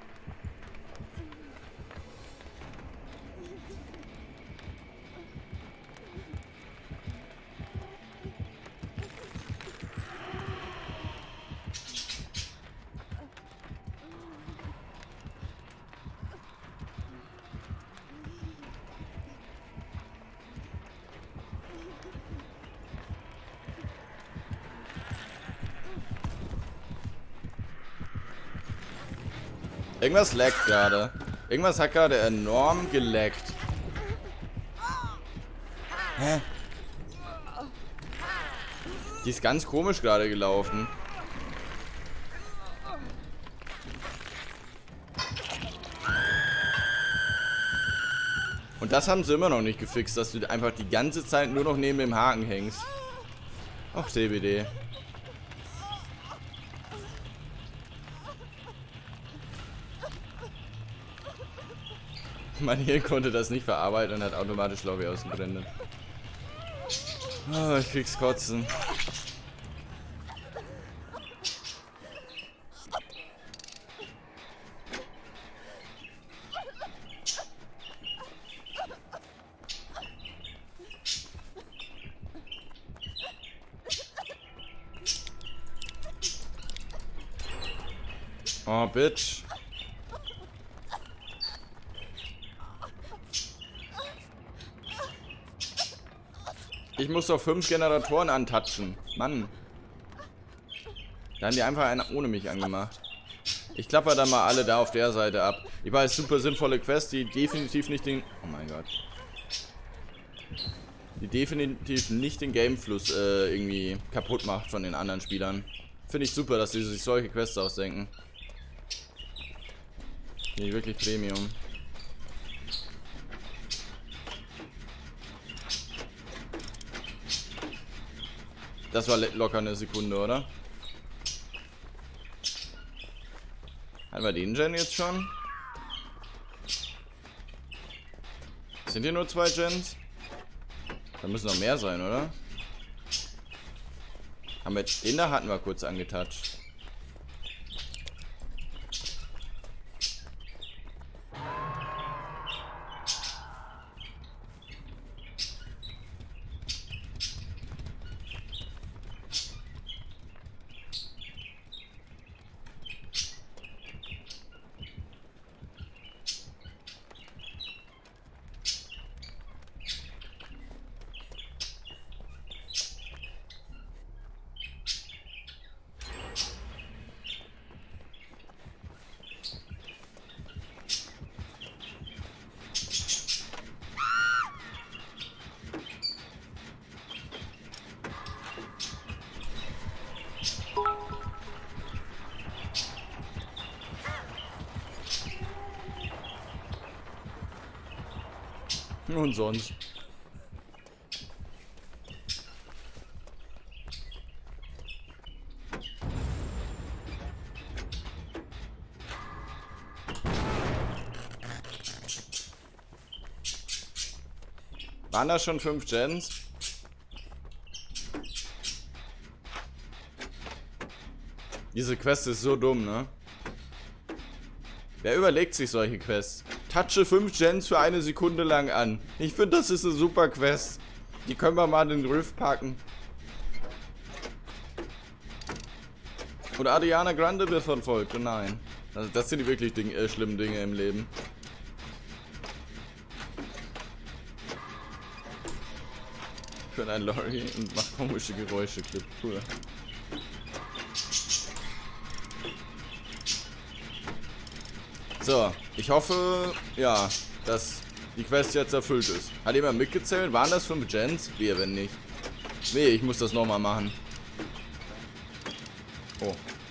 Irgendwas laggt gerade. Irgendwas hat gerade enorm gelaggt. Hä? Die ist ganz komisch gerade gelaufen. Und das haben sie immer noch nicht gefixt, dass du einfach die ganze Zeit nur noch neben dem Haken hängst. Ach, D B D. Mein Hirn konnte das nicht verarbeiten und hat automatisch Lobby ausgeblendet. Oh, ich krieg's kotzen. Oh, Bitch. Ich muss doch fünf Generatoren antatschen. Mann. Da haben die einfach einen ohne mich angemacht. Ich klapper dann mal alle da auf der Seite ab. Ich weiß, super sinnvolle Quest, die definitiv nicht den... Oh mein Gott. Die definitiv nicht den Gamefluss äh, irgendwie kaputt macht von den anderen Spielern. Finde ich super, dass sie sich solche Quests ausdenken. Finde ich wirklich Premium. Das war locker eine Sekunde, oder? Haben wir den Gen jetzt schon? Sind hier nur zwei Gens? Da müssen noch mehr sein, oder? Haben wir den da hatten wir kurz angetatscht. Und sonst. Waren da schon fünf Gens? Diese Quest ist so dumm, ne? Wer überlegt sich solche Quests? Touche fünf Gens für eine Sekunde lang an. Ich finde, das ist eine super Quest. Die können wir mal in den Rift packen. Oder Ariana Grande wird verfolgt. Oh nein. Also das sind die wirklich Ding äh, schlimmen Dinge im Leben. Ich bin ein Lorry und macht komische Geräusche. Clip. Cool. So, ich hoffe, ja, dass die Quest jetzt erfüllt ist. Hat jemand mitgezählt? Waren das fünf Gens? Wehe, wenn nicht. Wehe, ich muss das nochmal machen. Oh.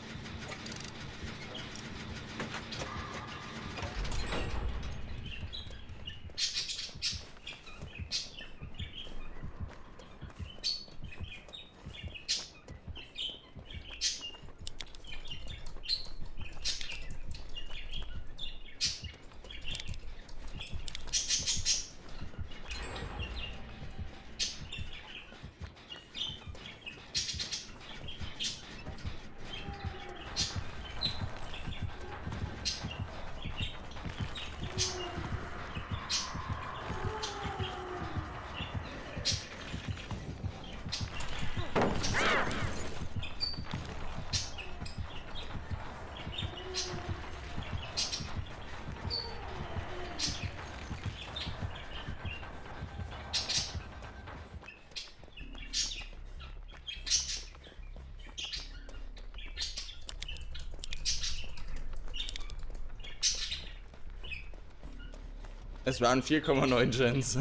Es waren vier Komma neun Gens.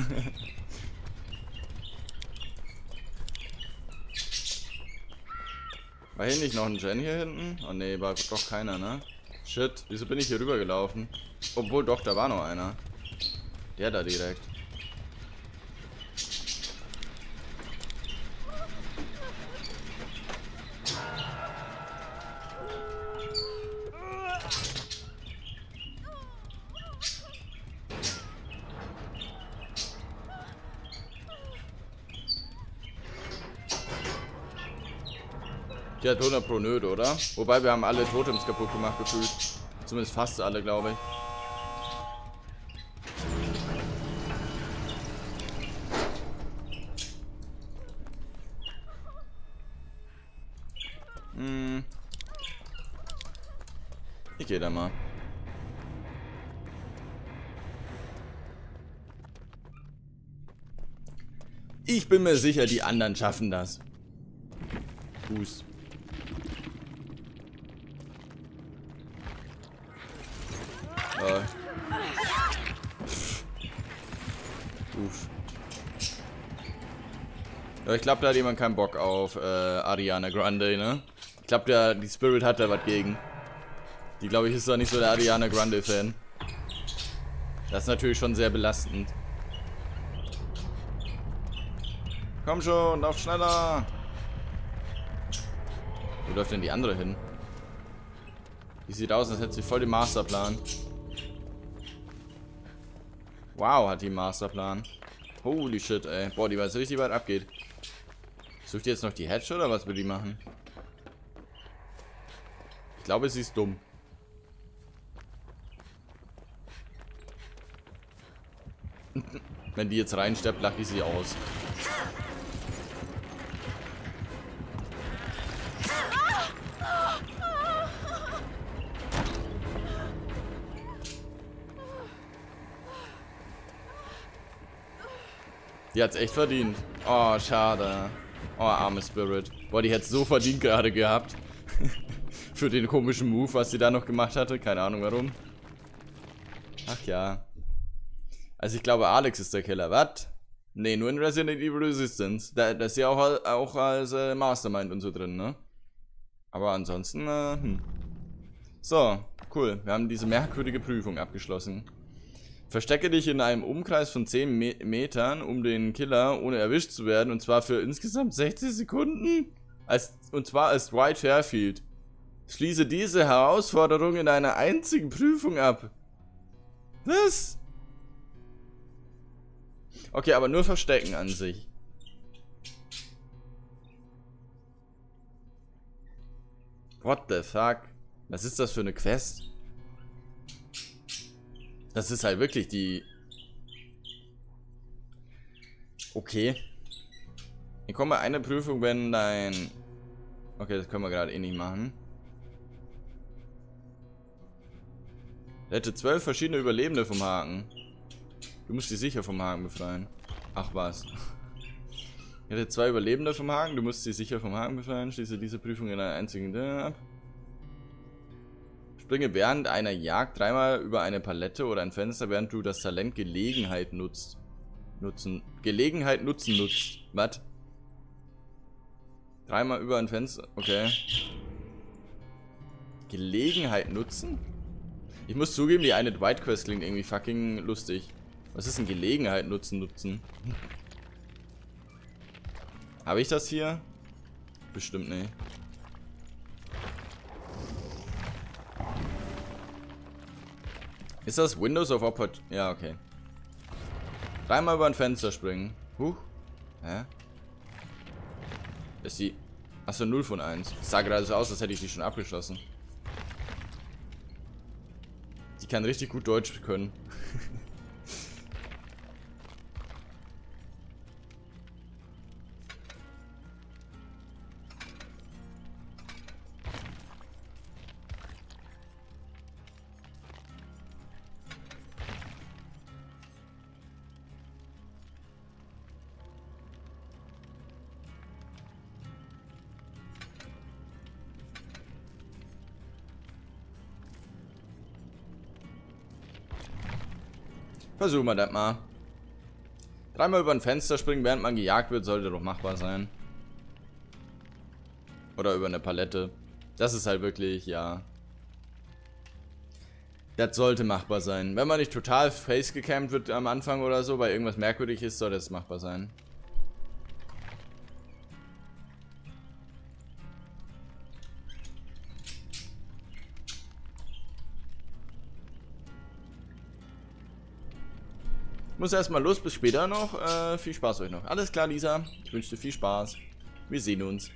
War hier nicht noch ein Gen hier hinten? Oh ne, war doch keiner, ne? Shit, wieso bin ich hier rüber gelaufen? Obwohl, doch, da war noch einer. Der da direkt. Die hat hundert Pro nöde, oder? Wobei wir haben alle Totems kaputt gemacht gefühlt. Zumindest fast alle, glaube ich. Hm. Ich gehe da mal. Ich bin mir sicher, die anderen schaffen das. Fuß. Äh. Uff. Ja, ich glaube, da hat jemand keinen Bock auf äh, Ariana Grande, ne? Ich glaube, der die Spirit hat da was gegen. Die, glaube ich, ist da nicht so der Ariana Grande-Fan. Das ist natürlich schon sehr belastend. Komm schon, lauf schneller! Wo läuft denn die andere hin? Die sieht aus, als hätte sie voll den Masterplan. Wow, hat die einen Masterplan. Holy shit, ey. Boah, die weiß richtig weit abgeht. Sucht die jetzt noch die Hedge oder was will die machen? Ich glaube, sie ist dumm. Wenn die jetzt reinsteppt, lache ich sie aus. Die hat's echt verdient. Oh, schade. Oh, arme Spirit. Boah, die hätte so verdient gerade gehabt. Für den komischen Move, was sie da noch gemacht hatte. Keine Ahnung warum. Ach ja. Also ich glaube, Alex ist der Killer. Was? Ne, nur in Resident Evil Resistance. Da, das ist ja auch, auch als äh, Mastermind und so drin, ne? Aber ansonsten, äh, hm. So, cool. Wir haben diese merkwürdige Prüfung abgeschlossen. Verstecke dich in einem Umkreis von zehn Me Metern, um den Killer ohne erwischt zu werden. Und zwar für insgesamt sechzig Sekunden. Als, und zwar als Dwight Fairfield. Schließe diese Herausforderung in einer einzigen Prüfung ab. Was? Okay, aber nur verstecken an sich. What the fuck? Was ist das für eine Quest? Das ist halt wirklich die... Okay. Hier kommt mal eine Prüfung, wenn dein... Okay, das können wir gerade eh nicht machen. Rette zwölf verschiedene Überlebende vom Haken. Du musst sie sicher vom Haken befreien. Ach was. Ich hatte zwei Überlebende vom Haken. Du musst sie sicher vom Haken befreien. Schließe diese Prüfung in einer einzigen ab. Springe während einer Jagd dreimal über eine Palette oder ein Fenster, während du das Talent Gelegenheit nutzt. Nutzen. Gelegenheit nutzen nutzt. Was? Dreimal über ein Fenster. Okay. Gelegenheit nutzen? Ich muss zugeben, die eine Dwight Quest klingt irgendwie fucking lustig. Was ist denn Gelegenheit nutzen nutzen? Habe ich das hier? Bestimmt nicht. Ist das Windows of Opport? Ja, okay. Dreimal über ein Fenster springen. Huch. Hä? Ist die... Achso, null von eins. Das sah gerade so aus, als hätte ich die schon abgeschlossen. Die kann richtig gut Deutsch können. Versuchen wir das mal. Dreimal über ein Fenster springen, während man gejagt wird, sollte doch machbar sein. Oder über eine Palette. Das ist halt wirklich, ja. Das sollte machbar sein. Wenn man nicht total face gecampt wird am Anfang oder so, weil irgendwas merkwürdig ist, sollte es machbar sein. Muss erstmal los, bis später noch. Äh, viel Spaß euch noch. Alles klar, Lisa. Ich wünsche dir viel Spaß. Wir sehen uns.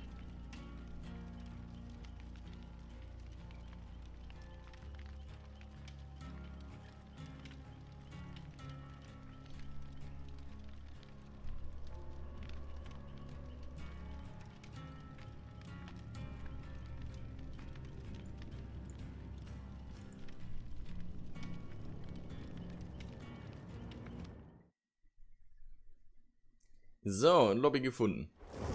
So, Lobby gefunden.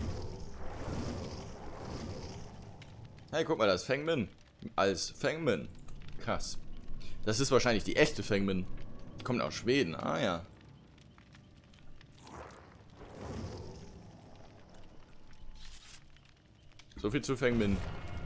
Hey, guck mal, das ist Fangman. Als Fangman. Krass. Das ist wahrscheinlich die echte Fangman. Die kommt aus Schweden. Ah ja. So viel zu Fangman.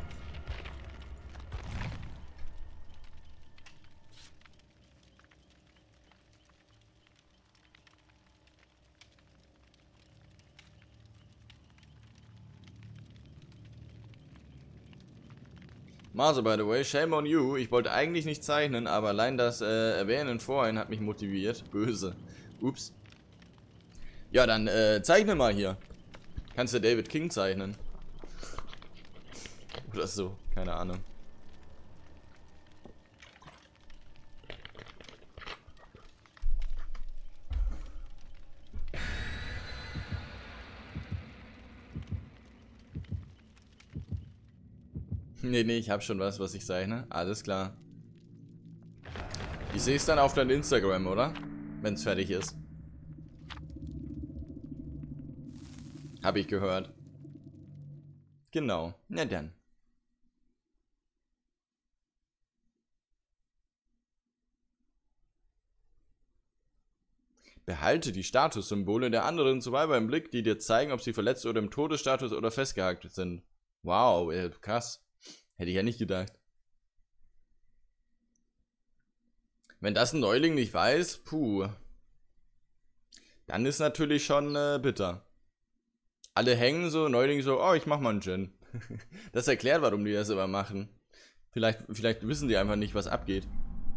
Marzo, by the way, shame on you. Ich wollte eigentlich nicht zeichnen, aber allein das äh, Erwähnen vorhin hat mich motiviert. Böse. Ups. Ja, dann äh, zeichne mal hier. Kannst du David King zeichnen? Oder so, keine Ahnung. Nee, nee, ich hab schon was, was ich zeichne. Alles klar. Ich sehe es dann auf dein Instagram, oder? Wenn es fertig ist. Habe ich gehört. Genau. Na dann. Behalte die Statussymbole der anderen Survivor im Blick, die dir zeigen, ob sie verletzt oder im Todesstatus oder festgehakt sind. Wow, krass. Hätte ich ja nicht gedacht. Wenn das ein Neuling nicht weiß, puh. Dann ist natürlich schon äh, bitter. Alle hängen so, Neuling so, oh, ich mach mal einen Gin. Das erklärt, warum die das immer machen. Vielleicht, vielleicht wissen die einfach nicht, was abgeht.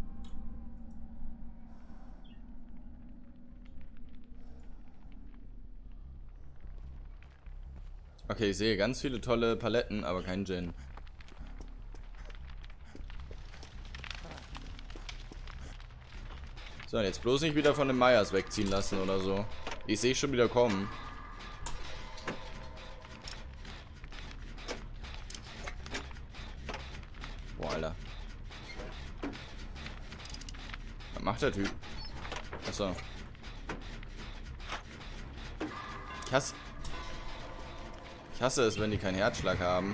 Okay, ich sehe ganz viele tolle Paletten, aber kein Gin. So, jetzt bloß nicht wieder von den Meyers wegziehen lassen oder so. Ich sehe schon wieder kommen. Boah, Alter. Was macht der Typ? Achso. Ich hasse... Ich hasse es, wenn die keinen Herzschlag haben.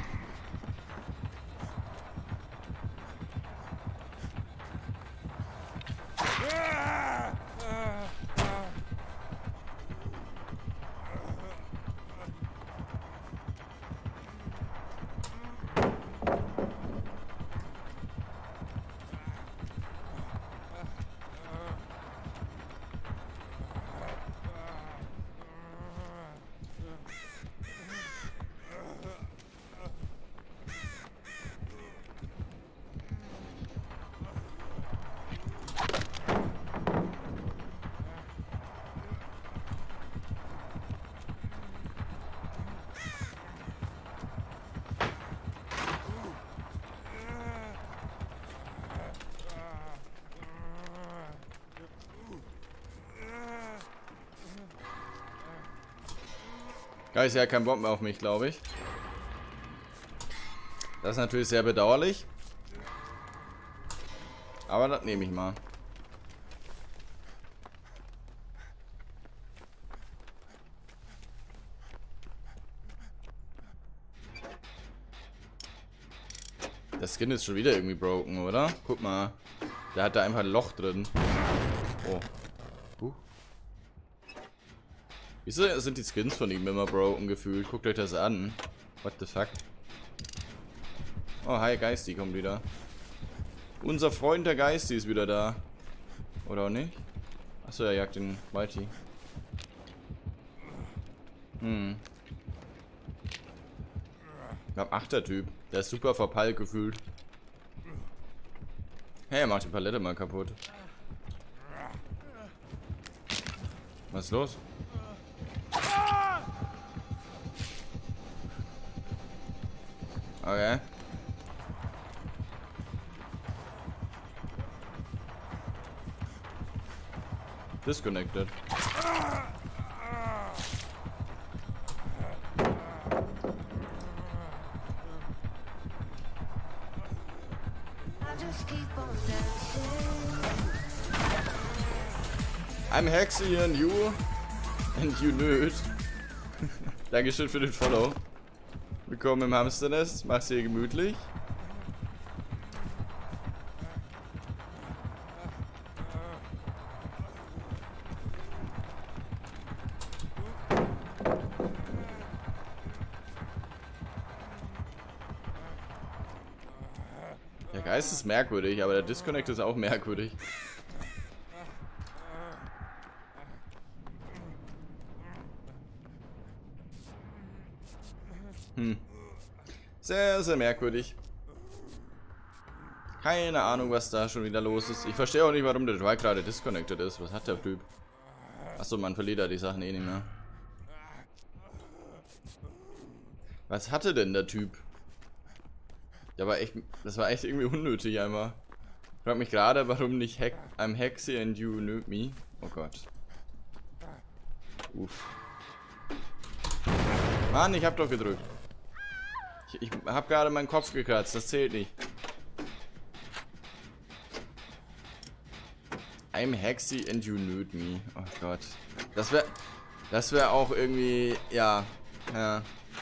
Geist, ja, kein Bock mehr auf mich, glaube ich. Das ist natürlich sehr bedauerlich. Aber das nehme ich mal. Der Skin ist schon wieder irgendwie broken, oder? Guck mal. Der hat da einfach ein Loch drin. Oh. Uh. Wieso sind die Skins von ihm immer broken gefühlt? Guckt euch das an. What the fuck? Oh, hi, Geisty kommt wieder. Unser Freund der Geisty ist wieder da. Oder auch nicht? Achso, er jagt den Mighty. Hm. Ich glaube, achter Typ. Der ist super verpeilt gefühlt. Hey, er macht die Palette mal kaputt. Was ist los? Okay. Disconnected. I'm Hexy and you and you nerd. Dankeschön für den Follow. Willkommen im Hamsternest. Mach's hier gemütlich. Der Geist ist merkwürdig, aber der Disconnect ist auch merkwürdig. Hm. Sehr, sehr merkwürdig. Keine Ahnung, was da schon wieder los ist. Ich verstehe auch nicht, warum der Dwight gerade disconnected ist. Was hat der Typ? Achso, man verliert ja die Sachen eh nicht mehr. Was hatte denn der Typ? Der war echt, das war echt irgendwie unnötig einmal. Ich frage mich gerade, warum nicht Hex, I'm Hexy and you nerd me. Oh Gott. Uff. Mann, ich hab doch gedrückt. Ich, ich hab gerade meinen Kopf gekratzt, das zählt nicht. I'm Hexy and you nerd me. Oh Gott. Das wäre, das wäre auch irgendwie, ja, ja.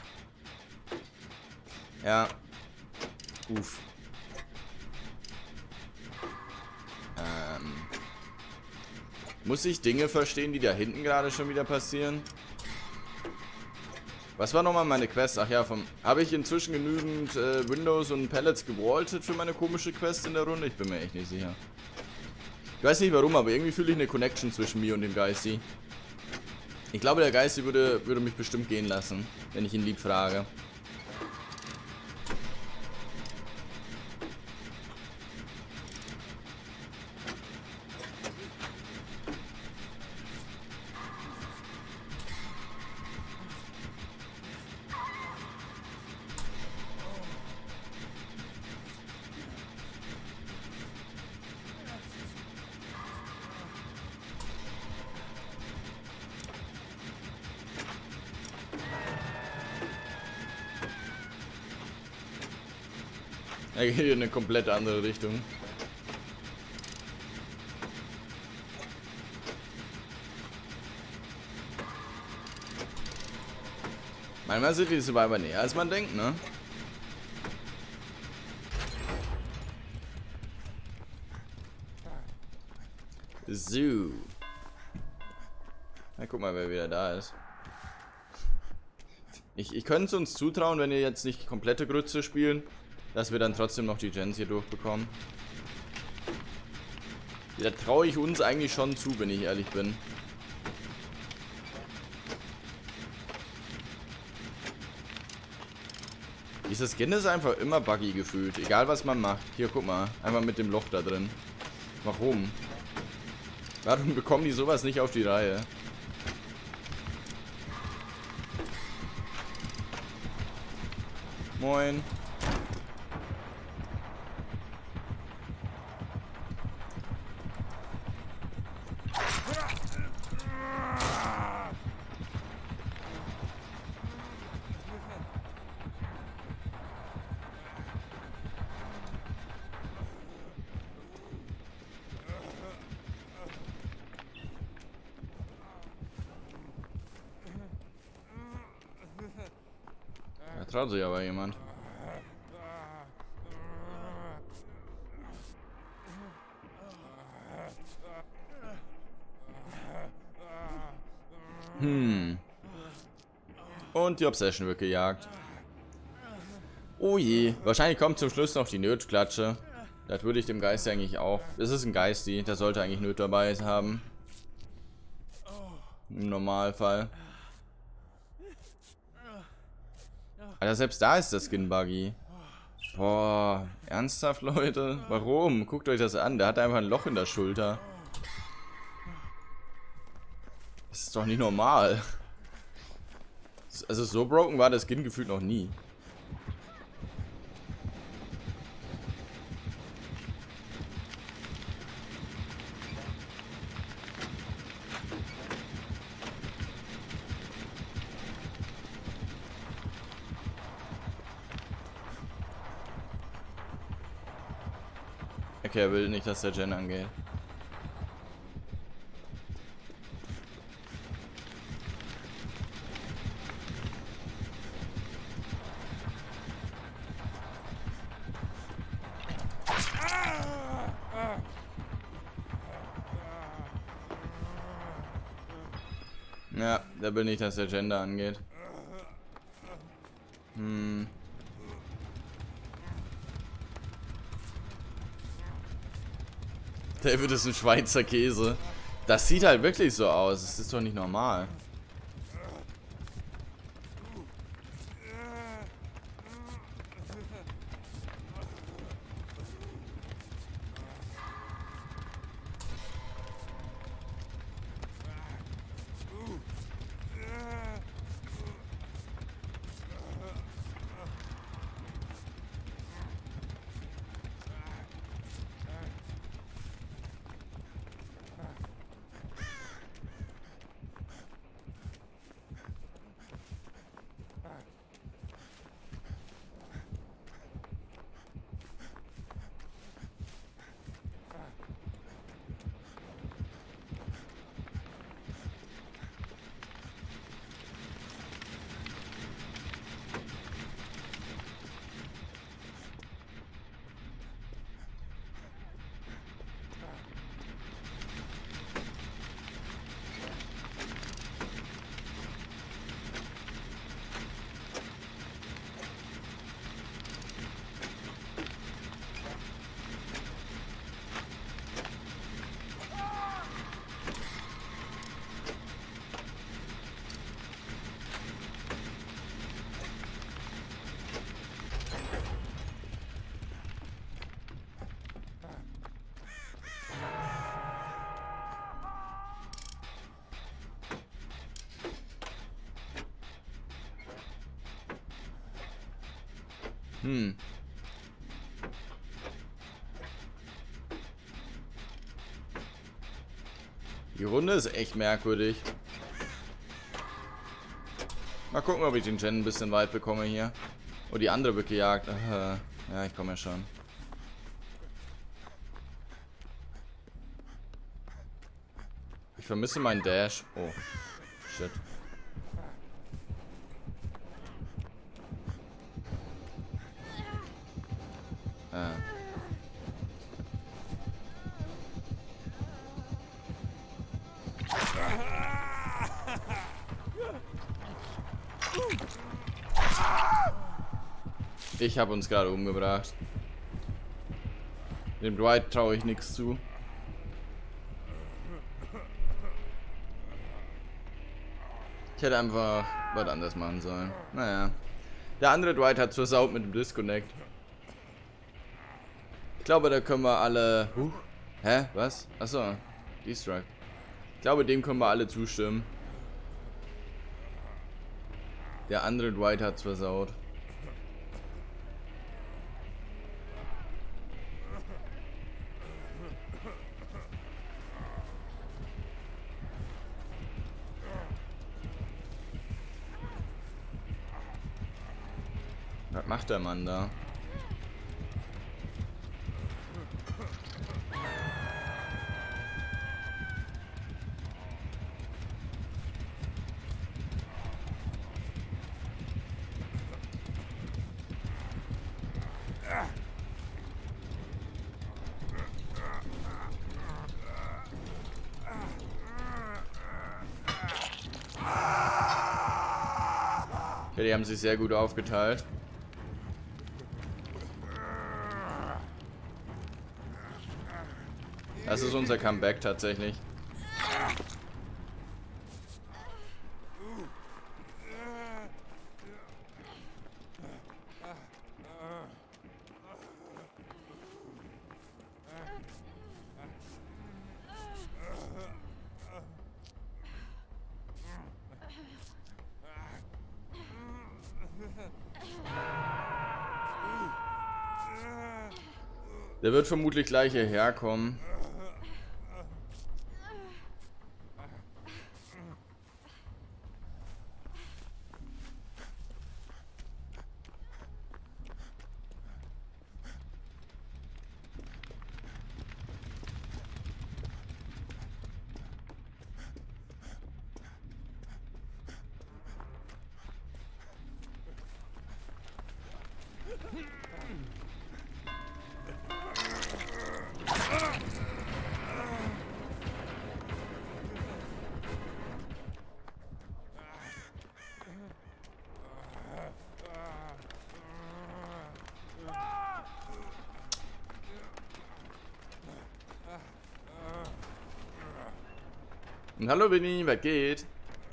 Ja. Uff. Ähm. Muss ich Dinge verstehen, die da hinten gerade schon wieder passieren? Was war nochmal meine Quest? Ach ja, vom. Habe ich inzwischen genügend äh, Windows und Pellets gewaltet für meine komische Quest in der Runde? Ich bin mir echt nicht sicher. Ich weiß nicht warum, aber irgendwie fühle ich eine Connection zwischen mir und dem Geisty. Ich glaube, der Geisty würde, würde mich bestimmt gehen lassen, wenn ich ihn lieb frage. Er geht in eine komplett andere Richtung. Manchmal sind die Survivor näher, als man denkt, ne? So. Na, guck mal, wer wieder da ist. Ich, ich könnte es uns zutrauen, wenn wir jetzt nicht komplette Grütze spielen, dass wir dann trotzdem noch die Gens hier durchbekommen. Da traue ich uns eigentlich schon zu, wenn ich ehrlich bin. Dieses Skin ist einfach immer buggy gefühlt, egal was man macht. Hier, guck mal, einfach mit dem Loch da drin. Warum? Warum bekommen die sowas nicht auf die Reihe? Moin. Da traut sich aber jemand. Hm. Und die Obsession wird gejagt. Oh je. Wahrscheinlich kommt zum Schluss noch die Nötklatsche. Das würde ich dem Geist eigentlich auch. Das ist ein Geisty. Der sollte eigentlich Nöt dabei haben. Im Normalfall. Alter, selbst da ist das Skin buggy. Boah. Ernsthaft, Leute? Warum? Guckt euch das an. Der hat einfach ein Loch in der Schulter. Das ist doch nicht normal. Also so broken war das Skin gefühlt noch nie. Okay, er will nicht, dass der Gen angeht. Ja, der will nicht, dass der Gender angeht. Hm. David ist ein Schweizer Käse. Das sieht halt wirklich so aus. Das ist doch nicht normal. Hm. Die Runde ist echt merkwürdig. Mal gucken, ob ich den Gen ein bisschen weit bekomme hier. Oh, die andere wird gejagt. Aha. Ja, ich komme ja schon. Ich vermisse meinen Dash. Oh. Shit. Ah. Ich habe uns gerade umgebracht. Dem Dwight traue ich nichts zu. Ich hätte einfach was anderes machen sollen. Naja. Der andere Dwight hat versaut mit dem Disconnect. Ich glaube, da können wir alle... Huh. Hä? Was? Achso. Destruct. Ich glaube, dem können wir alle zustimmen. Der andere Dwight hat's versaut. Was macht der Mann da? Ja, die haben sich sehr gut aufgeteilt. Das ist unser Comeback tatsächlich. Der wird vermutlich gleich hierher kommen. Und hallo Winnie, was geht?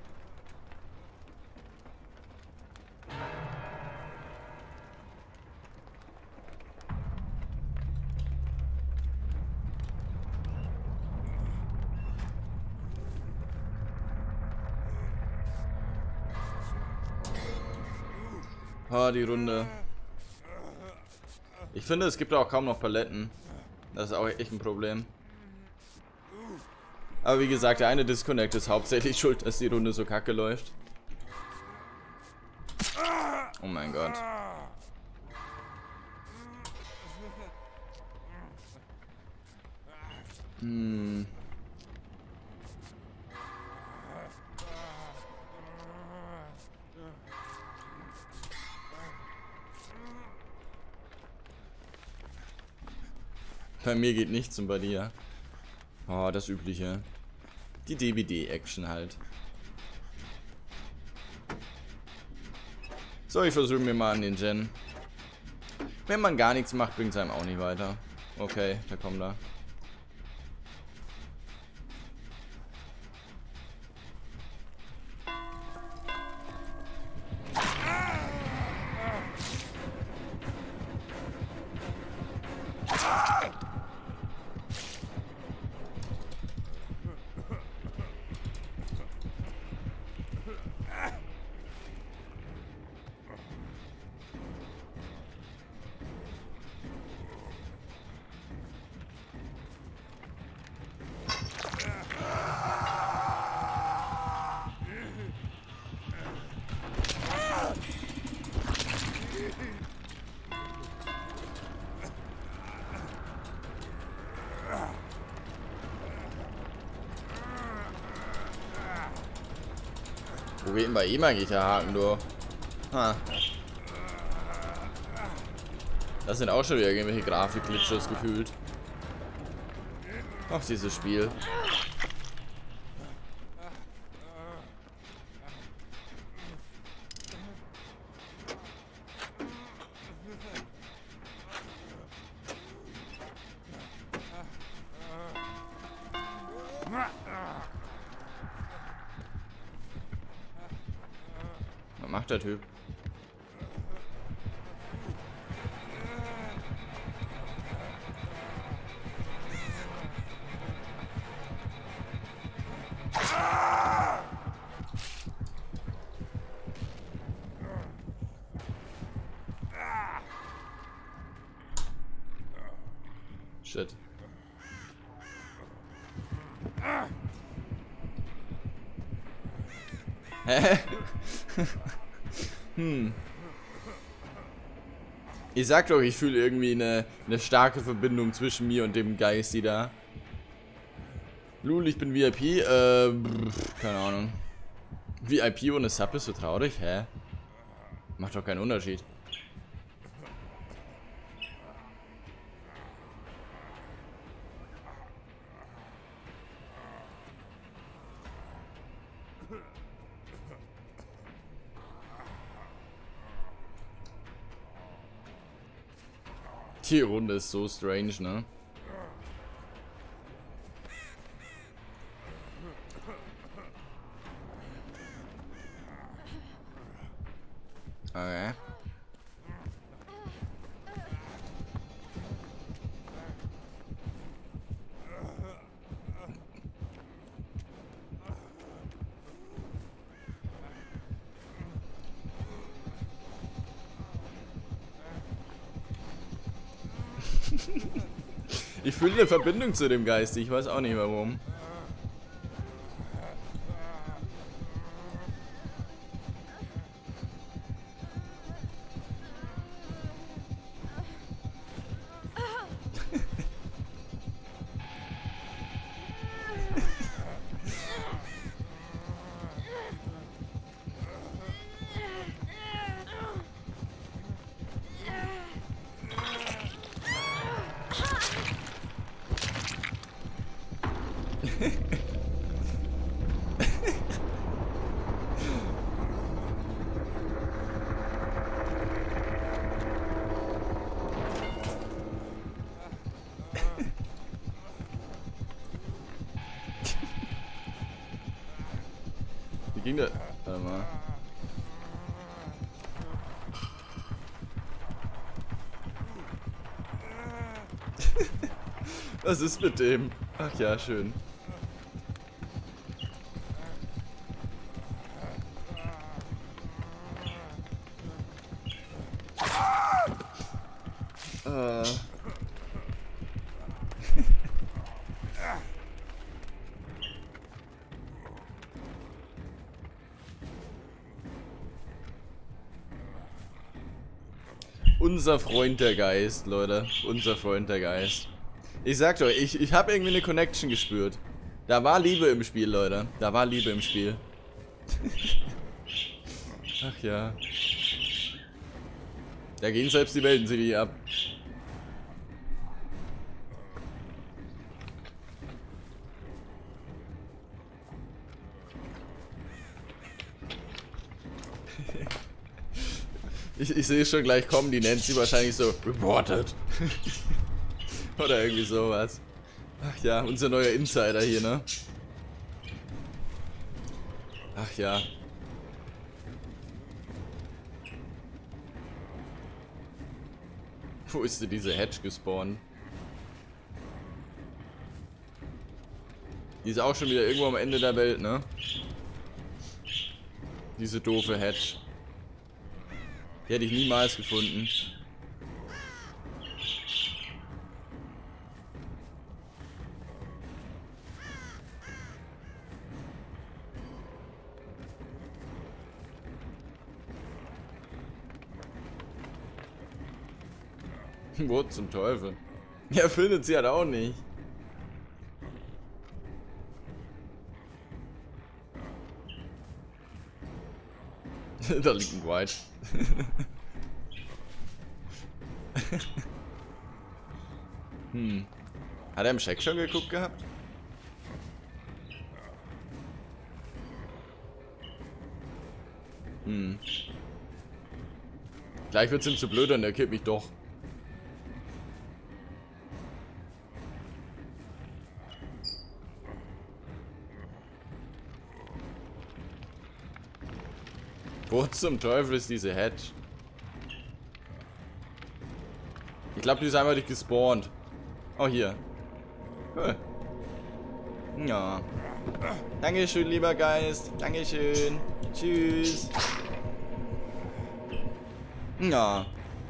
Oh, die Runde. Ich finde, es gibt auch kaum noch Paletten. Das ist auch echt ein Problem. Aber wie gesagt, der eine Disconnect ist hauptsächlich schuld, dass die Runde so kacke läuft. Oh mein Gott. Hm. Bei mir geht nichts und bei dir. Oh, das Übliche. Die D V D-Action halt. So, ich versuche mir mal an den Gen. Wenn man gar nichts macht, bringt es einem auch nicht weiter. Okay, da kommt er. Wo geht denn bei ihm eigentlich der Haken, du? Ha. Das sind auch schon wieder irgendwelche Grafik-Glitches gefühlt. Ach, dieses Spiel. Was macht der Typ? Shit. Hä? Hm. Ich sag doch, ich fühle irgendwie eine, eine starke Verbindung zwischen mir und dem Geist, da. Lul, ich bin V I P. Äh, keine Ahnung. V I P ohne Sub ist so traurig? Hä? Macht doch keinen Unterschied. Die Runde ist so strange, ne? Okay. Ich fühle eine Verbindung zu dem Geist, ich weiß auch nicht warum. Wie ging der? Warte mal. Was ist mit dem? Ach ja, schön. Äh. Unser Freund der Geist, Leute. Unser Freund der Geist. Ich sag euch, ich, ich habe irgendwie eine Connection gespürt. Da war Liebe im Spiel, Leute. Da war Liebe im Spiel. Ach ja. Da gehen selbst die Weltenserie ab. Ich, ich sehe schon gleich kommen, die nennt sie wahrscheinlich so reported. Oder irgendwie sowas. Ach ja, unser neuer Insider hier, ne? Ach ja. Wo ist denn diese Hedge gespawnt? Die ist auch schon wieder irgendwo am Ende der Welt, ne? Diese doofe Hedge. Die hätte ich niemals gefunden. Wo zum Teufel? Er findet sie halt auch nicht. Da liegt ein White. Hm. Hat er im Check schon geguckt gehabt? Hm. Gleich wird's ihm zu blöd und er killt mich doch. Wo zum Teufel ist diese Hedge? Ich glaube, die ist einfach nicht gespawnt. Oh, hier. Cool. Ja. Dankeschön, lieber Geist. Dankeschön. Tschüss. Ja.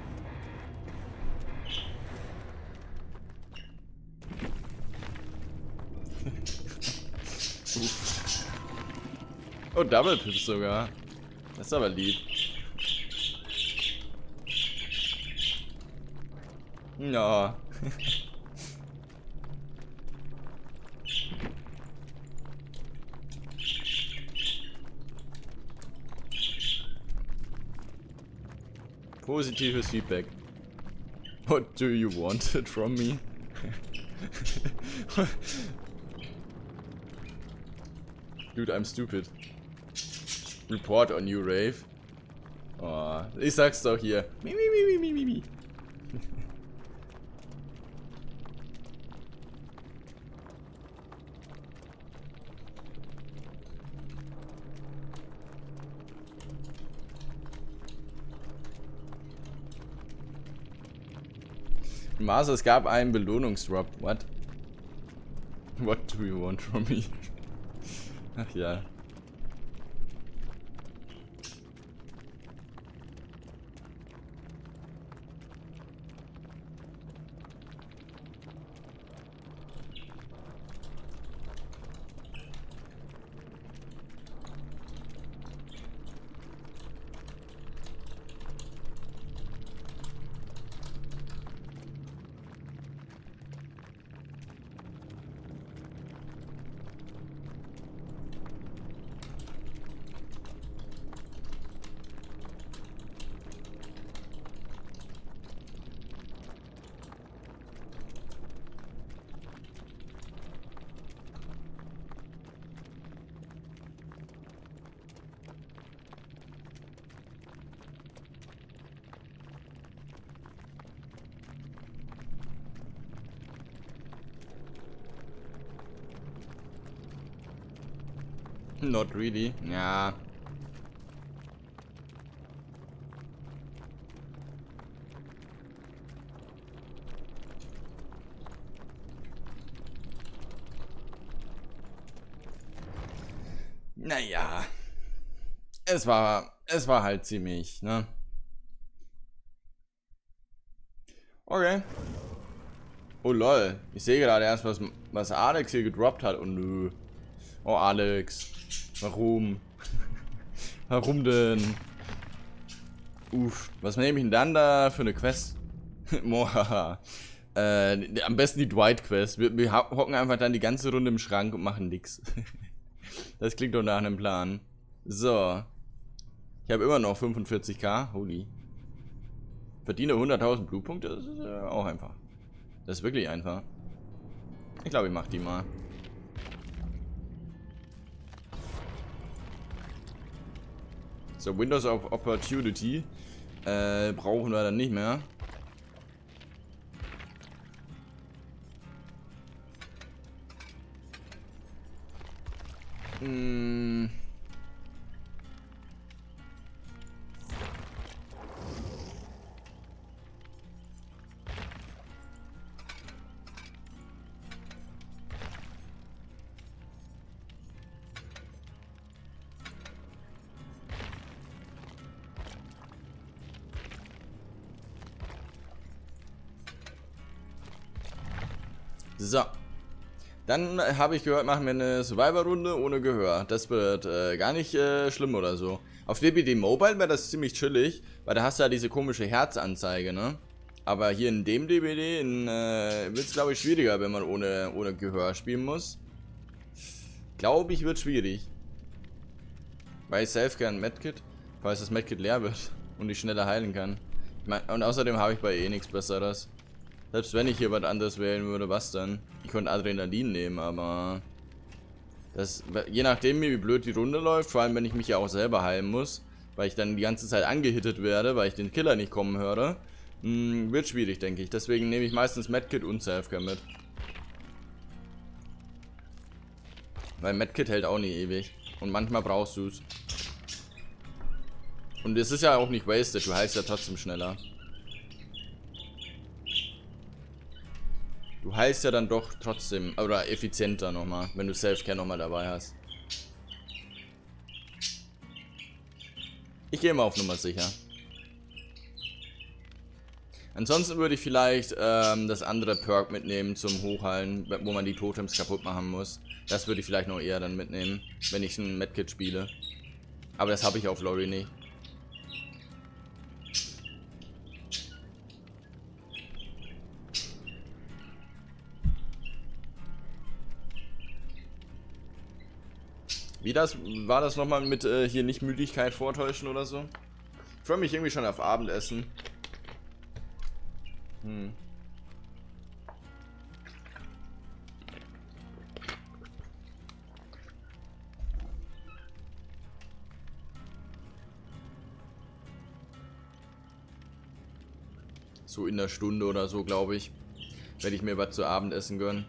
Oh, Double Pips sogar. Das ist aber lieb. Ja. Positives Feedback. What do you want it from me? Dude, I'm stupid. Report on you, Rave. Oh, ich sag's doch hier. Mi, mi, mi, mi, mi, mi. Mars, es gab einen Belohnungsdrop. What? What do you want from me? Ach ja. Not really. Ja. Naja. Es war, es war halt ziemlich, ne? Okay. Oh lol. Ich sehe gerade erst, was, was Alex hier gedroppt hat. Und nö. Oh Alex. Warum? Warum denn? Uff. Was nehme ich denn dann da für eine Quest? Mohaha. Äh, am besten die Dwight-Quest. Wir, wir hocken einfach dann die ganze Runde im Schrank und machen nix. Das klingt doch nach einem Plan. So. Ich habe immer noch fünfundvierzig K. Holy. Verdiene hunderttausend Blutpunkte. Das ist äh, auch einfach. Das ist wirklich einfach. Ich glaube, ich mache die mal. So, Windows of Opportunity äh, brauchen wir dann nicht mehr. Hm. So. Dann habe ich gehört, machen wir eine Survivor-Runde ohne Gehör. Das wird äh, gar nicht äh, schlimm oder so. Auf D B D Mobile wäre das ziemlich chillig, weil da hast du ja diese komische Herzanzeige, ne? Aber hier in dem D B D äh, wird es, glaube ich, schwieriger, wenn man ohne, ohne Gehör spielen muss. Glaube ich, wird schwierig. Bei Selfcare und Medkit. Falls das Medkit leer wird und ich schneller heilen kann. Ich mein, und außerdem habe ich bei eh nichts Besseres. Selbst wenn ich hier was anderes wählen würde, was dann? Ich könnte Adrenalin nehmen, aber... Das, je nachdem, wie blöd die Runde läuft, vor allem wenn ich mich ja auch selber heilen muss, weil ich dann die ganze Zeit angehittet werde, weil ich den Killer nicht kommen höre, mh, wird schwierig, denke ich. Deswegen nehme ich meistens Medkit und Selfcare mit. Weil Medkit hält auch nicht ewig. Und manchmal brauchst du es. Und es ist ja auch nicht wasted, du heilst ja trotzdem schneller. Du heilst ja dann doch trotzdem, oder effizienter nochmal, wenn du Selfcare nochmal dabei hast. Ich gehe mal auf Nummer sicher. Ansonsten würde ich vielleicht ähm, das andere Perk mitnehmen zum Hochheilen, wo man die Totems kaputt machen muss. Das würde ich vielleicht noch eher dann mitnehmen, wenn ich ein Medkit spiele. Aber das habe ich auf Lori nicht. Wie das, war das nochmal mit äh, hier nicht Müdigkeit vortäuschen oder so? Ich freue mich irgendwie schon auf Abendessen. Hm. So in der Stunde oder so, glaube ich, werde ich mir was zu Abendessen gönnen.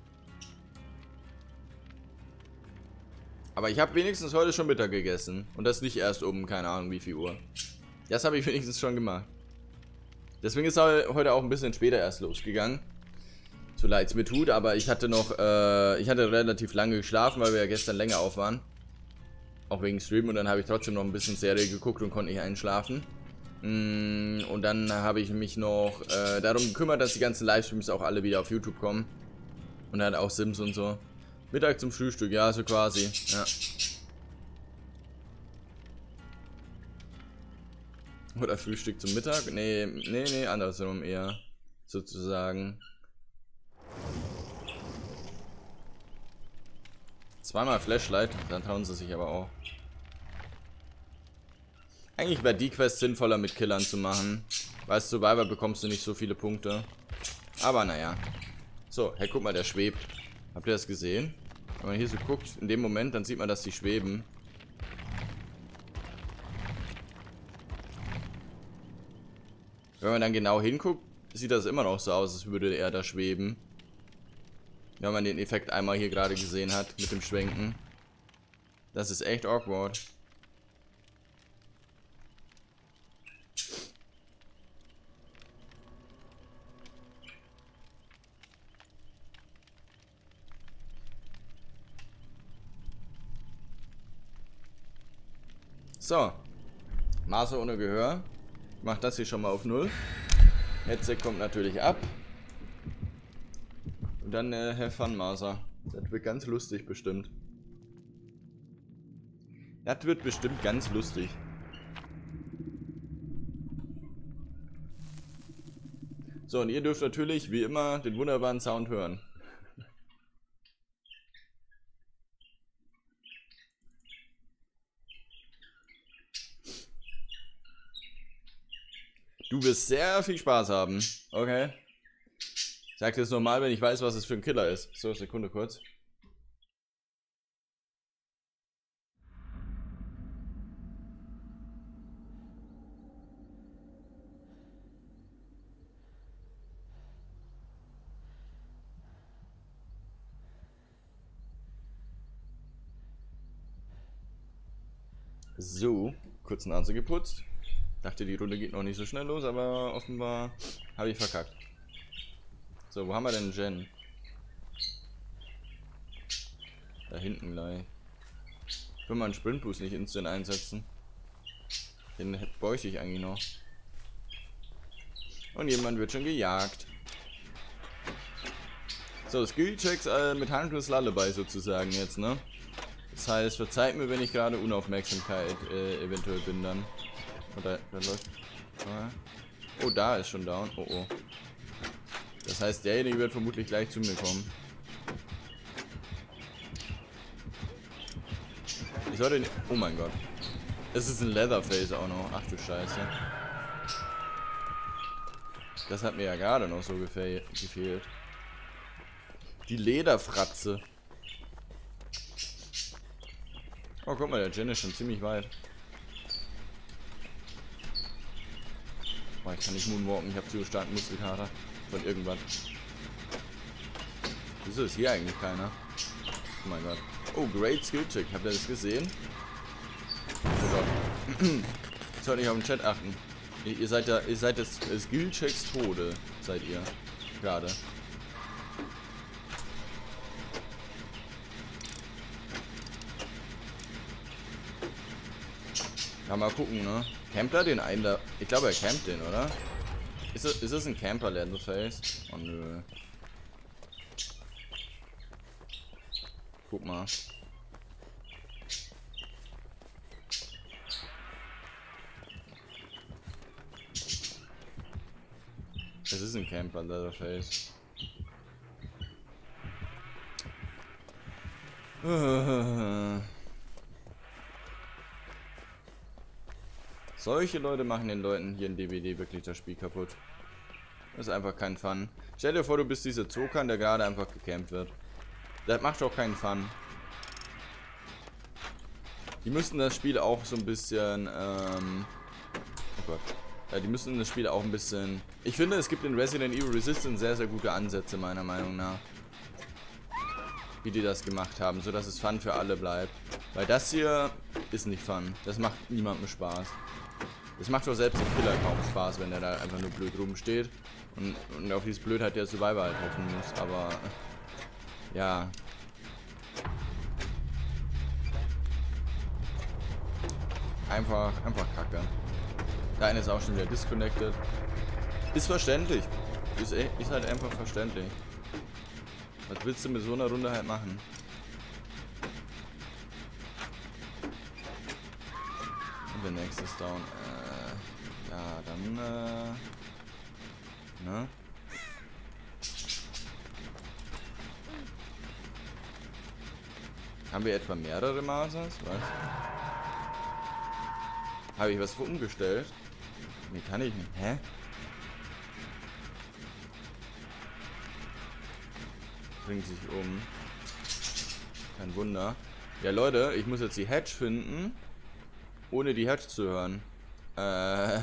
Aber ich habe wenigstens heute schon Mittag gegessen. Und das nicht erst um, keine Ahnung wie viel Uhr. Das habe ich wenigstens schon gemacht. Deswegen ist es heute auch ein bisschen später erst losgegangen. So leid es mir tut, aber ich hatte noch, äh, ich hatte relativ lange geschlafen, weil wir ja gestern länger auf waren. Auch wegen Stream, und dann habe ich trotzdem noch ein bisschen Serie geguckt und konnte nicht einschlafen. Und dann habe ich mich noch äh, darum gekümmert, dass die ganzen Livestreams auch alle wieder auf YouTube kommen. Und dann auch Sims und so. Mittag zum Frühstück, ja, so quasi, ja. Oder Frühstück zum Mittag? Nee, nee, nee, andersrum eher, sozusagen. Zweimal Flashlight, dann trauen sie sich aber auch. Eigentlich wäre die Quest sinnvoller mit Killern zu machen. Weil als Survivor bekommst du nicht so viele Punkte. Aber naja. So, hey, guck mal, der schwebt. Habt ihr das gesehen? Wenn man hier so guckt, in dem Moment, dann sieht man, dass die schweben. Wenn man dann genau hinguckt, sieht das immer noch so aus, als würde er da schweben. Wenn man den Effekt einmal hier gerade gesehen hat, mit dem Schwenken. Das ist echt awkward. So, Maße ohne Gehör. Ich mach das hier schon mal auf null. Headset kommt natürlich ab. Und dann äh, Herr Funmaser. Das wird ganz lustig bestimmt. Das wird bestimmt ganz lustig. So, und ihr dürft natürlich, wie immer, den wunderbaren Sound hören. Du wirst sehr viel Spaß haben. Okay. Ich sag das normal, wenn ich weiß, was es für ein Killer ist. So, Sekunde kurz. So, kurz Nase geputzt. Dachte, die Runde geht noch nicht so schnell los, aber offenbar habe ich verkackt. So, wo haben wir denn Jen? Da hinten gleich. Ich will mal einen Sprintboost nicht instant einsetzen. Den bräuchte ich eigentlich noch. Und jemand wird schon gejagt. So, Skillchecks äh, mit Handless Lullaby sozusagen jetzt, ne? Das heißt, verzeiht mir, wenn ich gerade Unaufmerksamkeit äh, eventuell bin dann. Oh, da, da läuft. Oh, da ist schon down. Oh, oh. Das heißt, derjenige wird vermutlich gleich zu mir kommen. Ich sollte nicht. Oh mein Gott. Es ist ein Leatherface auch noch. Ach du Scheiße. Das hat mir ja gerade noch so gefehl gefehlt. Die Lederfratze. Oh, guck mal, der Jin ist schon ziemlich weit. Oh, ich kann nicht moonwalken, ich habe zu starken Muskelkater von irgendwann. Wieso ist hier eigentlich keiner? Oh mein Gott. Oh, Great Skill Check. Habt ihr das gesehen? Oh Gott. Ich sollte nicht auf den Chat achten. Ihr, ihr seid da, ihr seid des Skill Checks Tode, seid ihr. Gerade. Ja, mal gucken, ne? Campt er den einen da? Ich glaube, er campt den, oder? Ist es, ist es ein Camper, Leatherface? Oh nö. Guck mal. Es ist ein Camper, Leatherface. Solche Leute machen den Leuten hier in D B D wirklich das Spiel kaputt. Das ist einfach kein Fun. Stell dir vor, du bist dieser Zokan, der gerade einfach gecampt wird. Das macht doch keinen Fun. Die müssten das Spiel auch so ein bisschen, ähm... Oh Gott. Ja, die müssen das Spiel auch ein bisschen... Ich finde, es gibt in Resident Evil Resistance sehr, sehr gute Ansätze, meiner Meinung nach. Wie die das gemacht haben, sodass es Fun für alle bleibt. Weil das hier ist nicht Fun. Das macht niemandem Spaß. Das macht doch selbst dem Killer kaum Spaß, wenn der da einfach nur blöd rumsteht. Und, und auf diese Blödheit der Survivor halt hoffen muss. Aber... Ja. Einfach, einfach kacke. Der eine ist auch schon wieder disconnected. Ist verständlich. Ist, ist halt einfach verständlich. Was willst du mit so einer Runde halt machen? Und der nächste ist down. Äh, ja, dann, äh, ne? Haben wir etwa mehrere Masers? Was? Habe ich was für umgestellt? Nee, kann ich nicht. Hä? Bringt sich um. Kein Wunder. Ja, Leute, ich muss jetzt die Hedge finden, ohne die Hedge zu hören. Äh.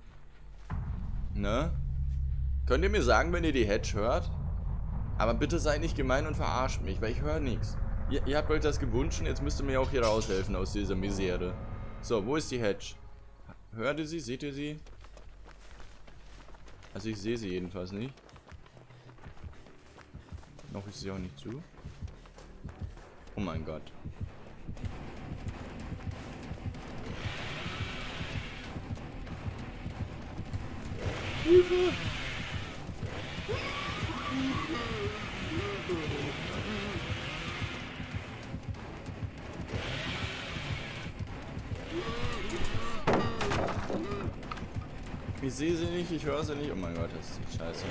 Ne? Könnt ihr mir sagen, wenn ihr die Hedge hört? Aber bitte seid nicht gemein und verarscht mich, weil ich höre nichts. Ihr, ihr habt euch das gewünscht, jetzt müsst ihr mir auch hier raushelfen aus dieser Misere. So, wo ist die Hedge? Hört ihr sie? Seht ihr sie? Also ich sehe sie jedenfalls nicht. Noch ist sie auch nicht zu. Oh mein Gott. Hilfe! Ich sehe sie nicht, ich höre sie nicht. Oh mein Gott, das ist scheiße.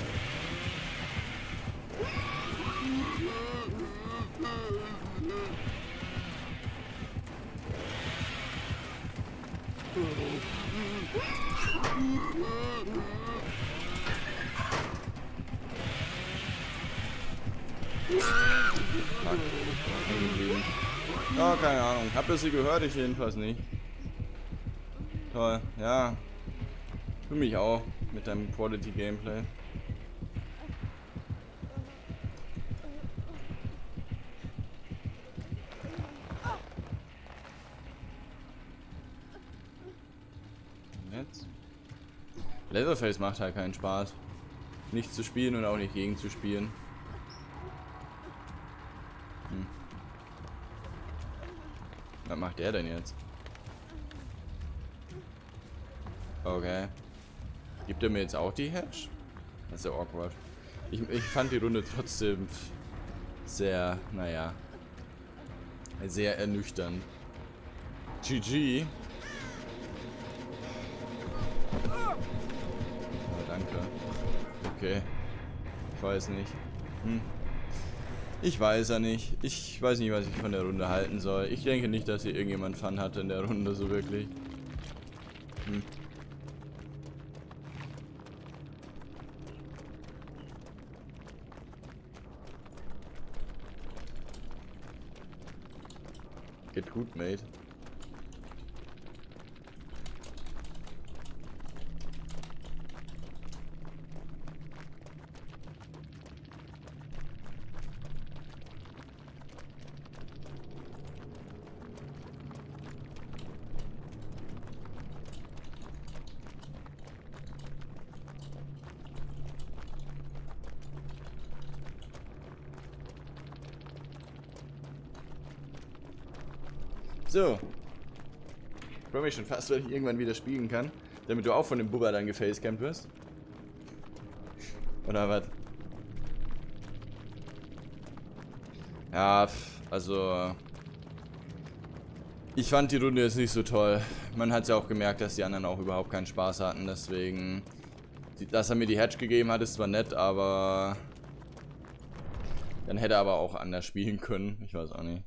Fuck. Oh, keine Ahnung. Habt ihr sie gehört? Ich jedenfalls nicht. Toll, ja. Für mich auch mit deinem Quality Gameplay. Jetzt? Leatherface macht halt keinen Spaß. Nicht zu spielen und auch nicht gegen zu spielen. Hm. Was macht der denn jetzt? Okay. Gibt er mir jetzt auch die Hedge? Das ist ja awkward. Ich, ich fand die Runde trotzdem sehr, naja, sehr ernüchternd. G G. Oh, danke. Okay. Ich weiß nicht. Hm. Ich weiß ja nicht. Ich weiß nicht, was ich von der Runde halten soll. Ich denke nicht, dass hier irgendjemand Fun hatte in der Runde, so wirklich. Hm. Geht gut, Mate. So. Ich freue mich schon fast, wenn ich irgendwann wieder spielen kann. Damit du auch von dem Bubba dann gefacecampt wirst. Oder was? Ja, also... Ich fand die Runde jetzt nicht so toll. Man hat ja auch gemerkt, dass die anderen auch überhaupt keinen Spaß hatten. Deswegen... Dass er mir die Hedge gegeben hat, ist zwar nett, aber... Dann hätte er aber auch anders spielen können. Ich weiß auch nicht.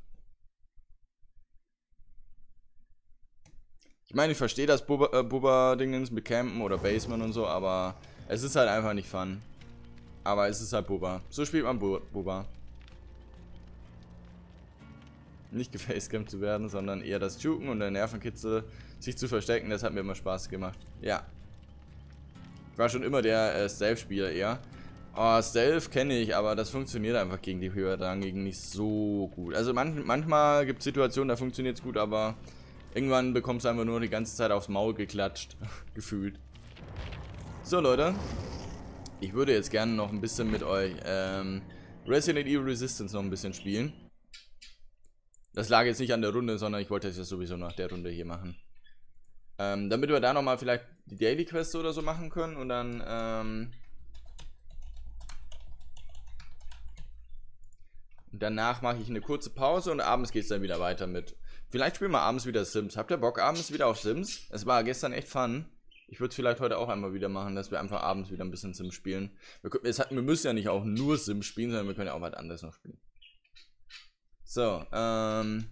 Ich meine, ich verstehe das Bubba-Dingens mit Campen oder Basement und so, aber es ist halt einfach nicht fun. Aber es ist halt Bubba. So spielt man Bubba. Nicht gefacecampt zu werden, sondern eher das Juken und der Nervenkitzel, sich zu verstecken, das hat mir immer Spaß gemacht. Ja. Ich war schon immer der äh, Stealth-Spieler eher. Oh, Stealth kenne ich, aber das funktioniert einfach gegen die höherrangigen nicht so gut. Also man manchmal gibt es Situationen, da funktioniert es gut, aber... Irgendwann bekommst du einfach nur die ganze Zeit aufs Maul geklatscht. Gefühlt. So, Leute. Ich würde jetzt gerne noch ein bisschen mit euch ähm, Resident Evil Resistance noch ein bisschen spielen. Das lag jetzt nicht an der Runde, sondern ich wollte es ja sowieso nach der Runde hier machen. Ähm, damit wir da nochmal vielleicht die Daily Quest oder so machen können und dann... Ähm, danach mache ich eine kurze Pause und abends geht es dann wieder weiter mit... Vielleicht spielen wir abends wieder Sims. Habt ihr Bock abends wieder auf Sims? Es war gestern echt fun. Ich würde es vielleicht heute auch einmal wieder machen, dass wir einfach abends wieder ein bisschen Sims spielen. Wir, können, es hat, wir müssen ja nicht auch nur Sims spielen, sondern wir können ja auch was anderes noch spielen. So, ähm...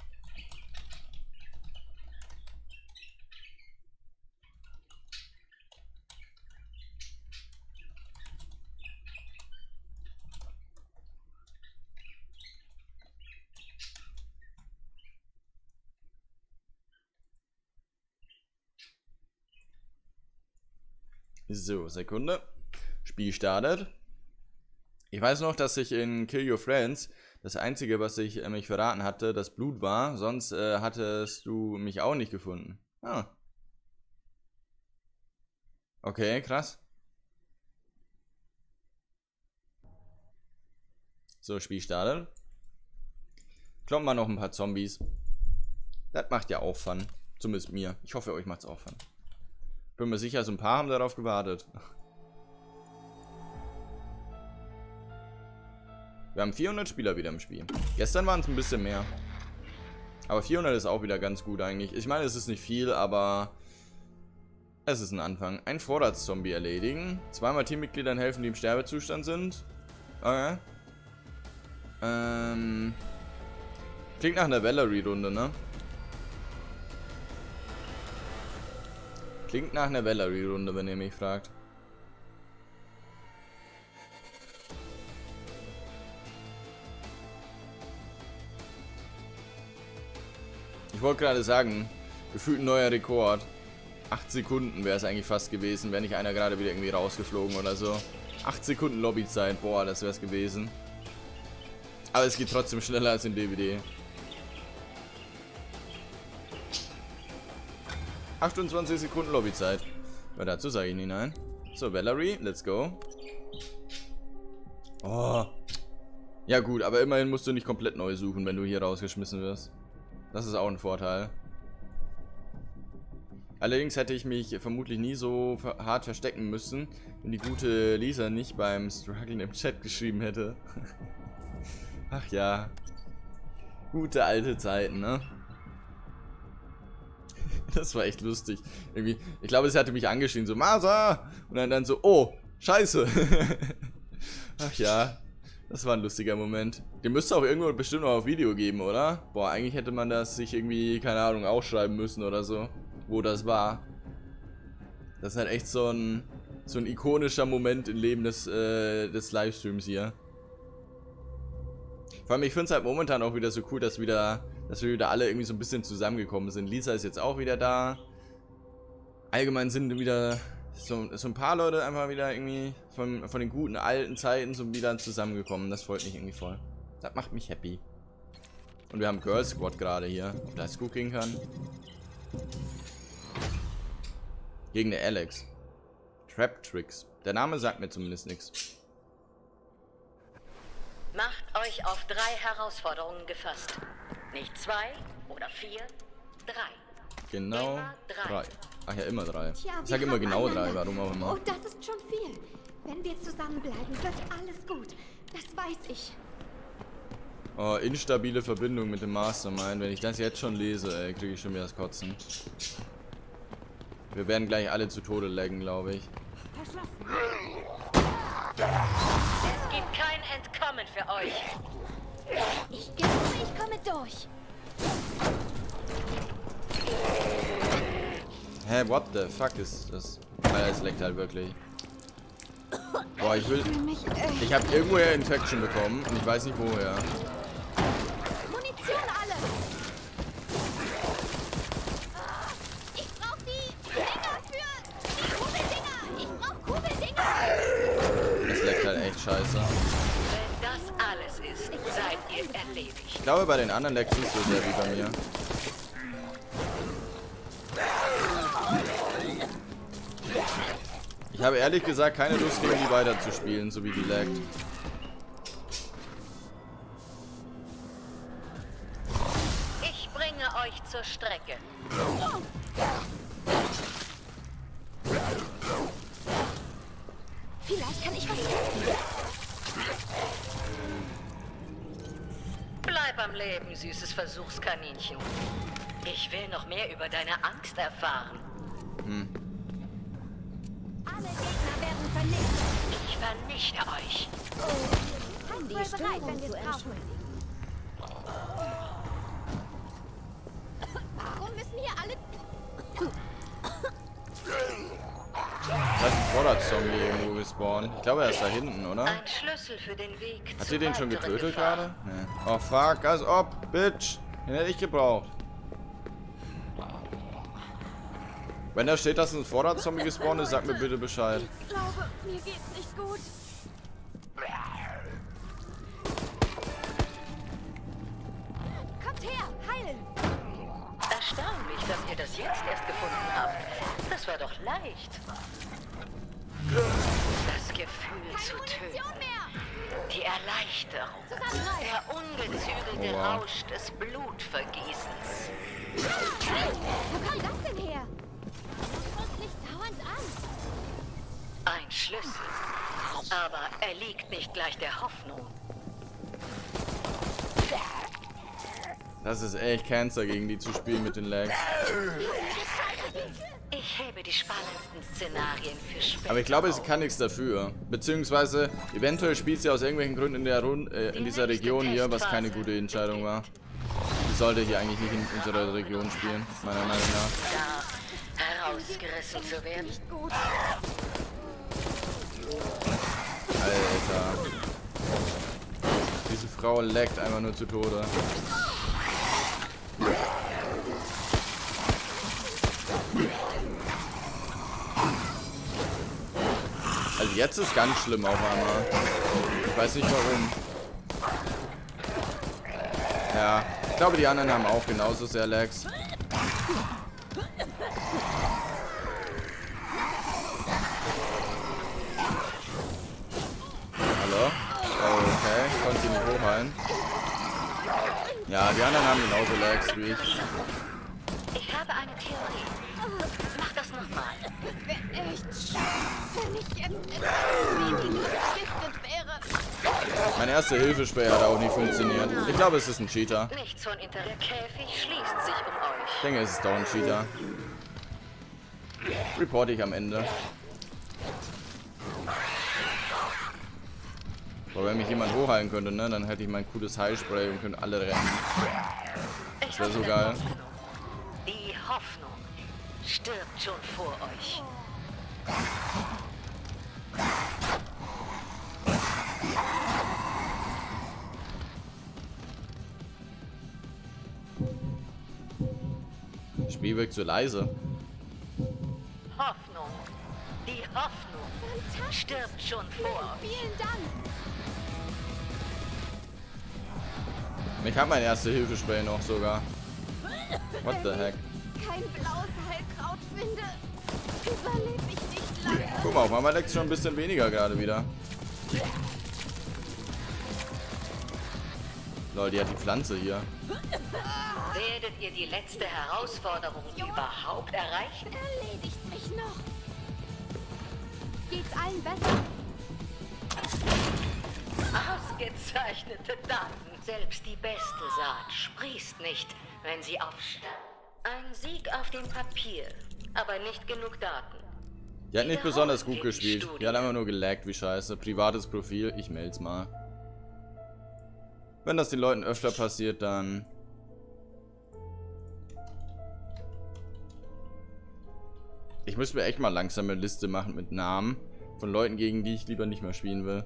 So, Sekunde. Spiel startet. Ich weiß noch, dass ich in Kill Your Friends das einzige, was ich äh, mich verraten hatte, das Blut war. Sonst äh, hattest du mich auch nicht gefunden. Ah. Okay, krass. So, Spiel startet. Kloppen wir noch ein paar Zombies. Das macht ja auch Fun. Zumindest mir. Ich hoffe, euch macht es auch Fun. Bin mir sicher, so ein paar haben darauf gewartet. Wir haben vierhundert Spieler wieder im Spiel. Gestern waren es ein bisschen mehr. Aber vierhundert ist auch wieder ganz gut eigentlich. Ich meine, es ist nicht viel, aber es ist ein Anfang. Ein Vorratszombie erledigen. Zweimal Teammitgliedern helfen, die im Sterbezustand sind. Okay. Ähm. Klingt nach einer Valerie-Runde, ne? Klingt nach einer Valerie-Runde, wenn ihr mich fragt. Ich wollte gerade sagen, gefühlt ein neuer Rekord. acht Sekunden wäre es eigentlich fast gewesen, wenn nicht einer gerade wieder irgendwie rausgeflogen oder so. acht Sekunden Lobbyzeit, boah, das wäre es gewesen. Aber es geht trotzdem schneller als in D V D. achtundzwanzig Sekunden Lobbyzeit. Aber dazu sage ich nicht nein. So, Valerie, let's go. Oh. Ja gut, aber immerhin musst du nicht komplett neu suchen, wenn du hier rausgeschmissen wirst. Das ist auch ein Vorteil. Allerdings hätte ich mich vermutlich nie so hart verstecken müssen, wenn die gute Lisa nicht beim Struggeln im Chat geschrieben hätte. Ach ja. Gute alte Zeiten, ne? Das war echt lustig. Irgendwie, ich glaube, sie hatte mich angeschrien, so, Masa! Und dann, dann so, oh, scheiße. Ach ja, das war ein lustiger Moment. Den müsste auch irgendwo bestimmt noch auf Video geben, oder? Boah, eigentlich hätte man das sich irgendwie, keine Ahnung, aufschreiben müssen oder so, wo das war. Das ist halt echt so ein, so ein ikonischer Moment im Leben des, äh, des Livestreams hier. Vor allem, ich finde es halt momentan auch wieder so cool, dass, wieder, dass wir wieder alle irgendwie so ein bisschen zusammengekommen sind. Lisa ist jetzt auch wieder da. Allgemein sind wieder so, so ein paar Leute einfach wieder irgendwie von, von den guten alten Zeiten so wieder zusammengekommen. Das freut mich irgendwie voll. Das macht mich happy. Und wir haben Girl Squad gerade hier, ob das gut gehen kann. Gegen den Alex. Trap Tricks. Der Name sagt mir zumindest nichts. Macht euch auf drei Herausforderungen gefasst. Nicht zwei oder vier, drei. Genau Immer drei. drei. Ach ja, immer drei. Tja, Ich sag wir immer haben genau einander. drei, warum auch immer. Oh, das ist schon viel. Wenn wir zusammenbleiben, wird alles gut. Das weiß ich. Oh, instabile Verbindung mit dem Mastermind. Wenn ich das jetzt schon lese, ey, kriege ich schon wieder das Kotzen. Wir werden gleich alle zu Tode laggen, glaube ich. Es gibt kein Entkommen für euch. Ich glaube, ich komme durch. Hä, what the fuck ist das? Alter, es leckt halt wirklich. Boah, ich will... Mich, äh, Ich habe irgendwoher Infection bekommen und ich weiß nicht woher. Munition alle. Ich brauche die Dinger für die Kugeldinger. Ich brauche Kugeldinger. Das leckt halt echt scheiße. Wenn das alles ist, seid ihr erledigt. Ich glaube, bei den anderen leckt es nicht so sehr wie bei mir. Ich habe ehrlich gesagt keine Lust, gegen die weiterzuspielen, so wie die laggt. Ich bringe euch zur Strecke. Vielleicht kann ich was helfen. Bleib am Leben, süßes Versuchskaninchen. Ich will noch mehr über deine Angst erfahren. Hm. Alle Gegner werden vernichtet. Ich vernichte euch. Halt voll bereit, wenn wir es brauchen. Warum müssen hier alle... Da ist ein Vorderzombie irgendwo gespawnt. Ich glaube, er ist da hinten, oder? Ein Schlüssel für den Weg. Hat zu ihr den schon weiteren getötet Gefahren. gerade? Nee. Oh fuck, als ob, Bitch. Den hätte ich gebraucht. Wenn da steht, dass ein Vorderzombie gespawnt ist, sag mir bitte Bescheid. Ich glaube, mir geht's nicht gut. Kommt her, heilen. Erstaunlich, dass ihr das jetzt erst gefunden habt. Das war doch leicht. Das Gefühl Keine zu Munition töten. mehr. Die Erleichterung. Zusammenreißen. Der ungezügelte Oh, wow. Rausch des Blutvergießens. Wo kam das denn her? Das muss nicht dauernd an. Ein Schlüssel. Aber er liegt nicht gleich der Hoffnung. Das ist echt Cancer, gegen die zu spielen mit den Lags. Ich hebe die spannendsten Szenarien für später. Aber ich glaube, sie auf. kann nichts dafür. Beziehungsweise, eventuell spielt sie aus irgendwelchen Gründen in, der Rund äh, in dieser Region hier, was keine gute Entscheidung war. Sie sollte hier eigentlich nicht in unserer Region spielen, meiner Meinung nach. Da herausgerissen zu werden. Nicht gut. Alter. Diese Frau leckt einfach nur zu Tode. Also jetzt ist ganz schlimm auf einmal. Ich weiß nicht warum. Ja, ich glaube die anderen haben auch genauso sehr Lags. Hallo? Oh, okay, konnte sie nicht hochheilen. Ja, die anderen haben genauso Lags wie ich. Ich habe eine Theorie. Mach das nochmal. Das wäre echt schön, wenn ich jetzt irgendwie nicht vergiftet wäre. Mein erster Hilfespray hat auch nicht funktioniert. Ich glaube, es ist ein Cheater. Nichts von Inter. Der Käfig schließt sich um euch. Ich denke, es ist doch ein Cheater. Reporte ich am Ende. Aber wenn mich jemand hochheilen könnte, ne, dann hätte ich mein cooles Heilspray und könnte alle rennen. Ich wär so habe geil. Hoffnung. Die Hoffnung stirbt schon vor euch. Das Spiel wirkt so leise. Hoffnung. Die Hoffnung stirbt schon vor. Vielen Dank. Ich habe mein Erste-Hilfe-Spray noch sogar. What the heck? Kein blaues Heilkraut finde, überlebe ich nicht lange. Guck mal, auf einmal leckt schon ein bisschen weniger gerade wieder. Lol, die hat die Pflanze hier. Werdet ihr die letzte Herausforderung überhaupt erreichen? Erledigt mich noch. Geht's allen besser? Ausgezeichnete Daten. Selbst die beste Saat sprießt nicht, wenn sie aufsteigt. Ein Sieg auf dem Papier, aber nicht genug Daten. Die hat nicht besonders gut gespielt. Die hat einfach nur gelaggt, wie scheiße. Privates Profil, ich meld's mal. Wenn das den Leuten öfter passiert, dann... Ich muss mir echt mal langsam eine Liste machen mit Namen von Leuten, gegen die ich lieber nicht mehr spielen will.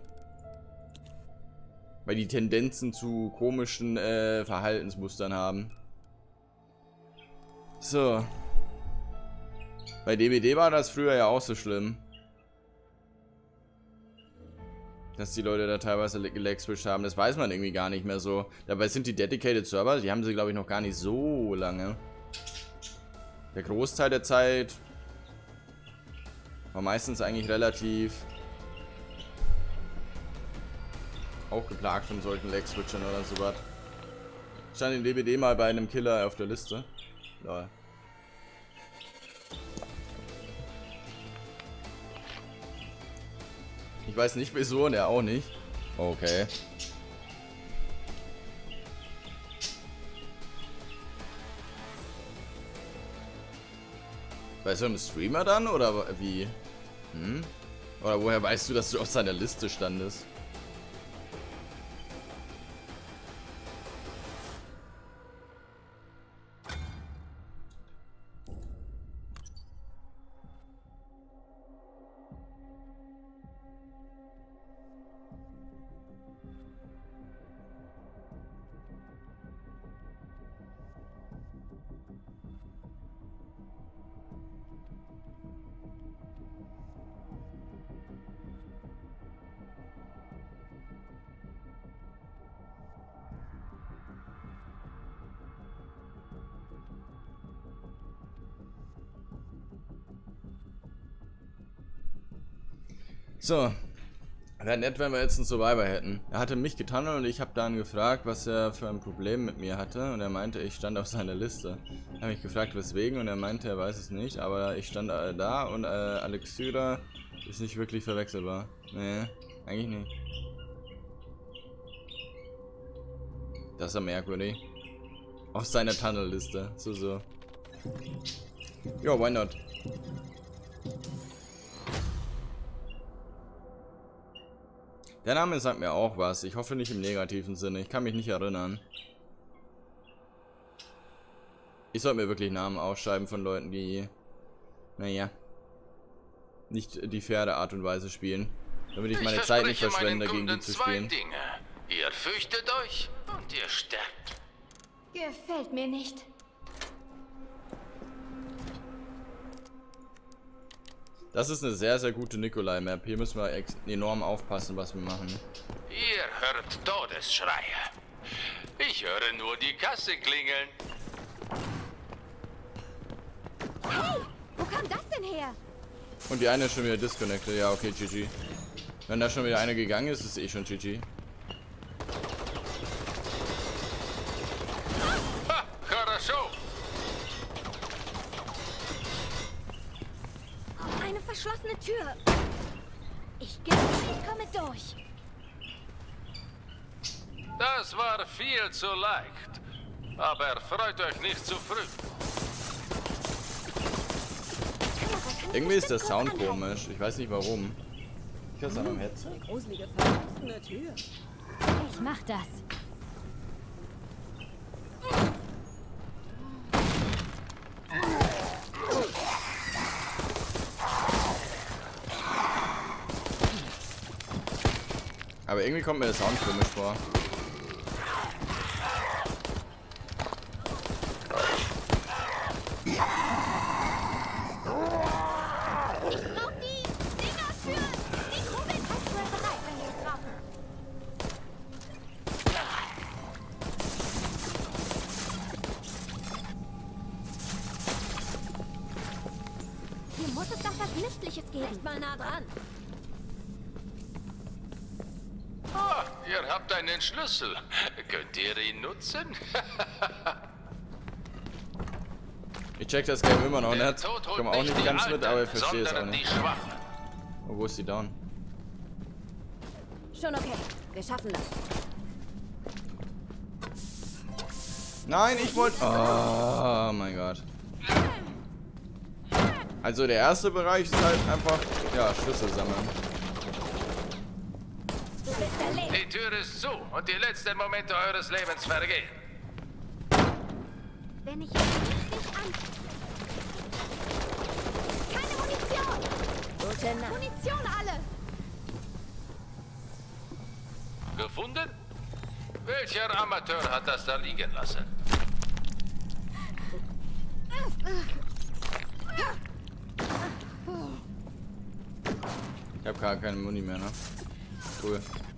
Weil die Tendenzen zu komischen äh, Verhaltensmustern haben. So. Bei D B D war das früher ja auch so schlimm. Dass die Leute da teilweise gelag-switcht haben. Das weiß man irgendwie gar nicht mehr so. Dabei sind die Dedicated Server, die haben sie glaube ich noch gar nicht so lange. Der Großteil der Zeit war meistens eigentlich relativ auch geplagt von solchen Lag-Switchern oder so was. Stand in D B D mal bei einem Killer auf der Liste. Lol. Ich weiß nicht wieso und er auch nicht. Okay. Bei so einem Streamer dann oder wie? Hm? Oder woher weißt du, dass du auf seiner Liste standest? So, wäre nett, wenn wir jetzt einen Survivor hätten. Er hatte mich getunnelt und ich habe dann gefragt, was er für ein Problem mit mir hatte. Und er meinte, ich stand auf seiner Liste. Ich habe mich gefragt, weswegen, und er meinte, er weiß es nicht. Aber ich stand äh, da und äh, Alexyra ist nicht wirklich verwechselbar. Nee, eigentlich nicht. Das ist ja merkwürdig. Auf seiner Tunnel-Liste. So, so. Ja, why not? Der Name sagt mir auch was. Ich hoffe nicht im negativen Sinne. Ich kann mich nicht erinnern. Ich sollte mir wirklich Namen aufschreiben von Leuten, die, naja, nicht die faire Art und Weise spielen. Damit ich meine ich Zeit nicht verschwende, gegen die zu spielen. Dinge. Ihr fürchtet euch und ihr sterbt. Gefällt mir nicht. Das ist eine sehr, sehr gute Nikolai-Map. Hier müssen wir enorm aufpassen, was wir machen. Ihr hört Todesschreie. Ich höre nur die Kasse klingeln. Hey, wo kam das denn her? Und die eine ist schon wieder disconnected. Ja, okay, G G. Wenn da schon wieder eine gegangen ist, ist eh schon G G. Ha, хорошо. Eine verschlossene Tür. Ich glaube, ich komme durch. Das war viel zu leicht. Aber freut euch nicht zu früh. Irgendwie ist der Sound komisch. Ich weiß nicht warum. Ich höre es an meinem Headset. Gruselige verschlossene Tür. Ich mach das. Aber irgendwie kommt mir der Sound komisch vor. Muss es doch was Nützliches geben. Echt mal nah dran. Ah, ihr habt einen Schlüssel. Könnt ihr ihn nutzen? Ich check das Game immer noch Der nicht. Tod holt Komm auch nicht die ganz mit, Alten, aber ich verstehe es auch sondern nicht. die Schwachen. Oh, wo ist die down? Schon okay. Wir schaffen das. Nein, ich wollte... Oh mein Gott. Also der erste Bereich ist halt einfach, ja, Schlüssel sammeln. Die Tür ist zu und die letzten Momente eures Lebens vergehen. Wenn ich jetzt richtig an... Keine Munition! Gute Nacht. Munition alle! Gefunden? Welcher Amateur hat das da liegen lassen? Ich habe gar keine Muni mehr, ne? Cool.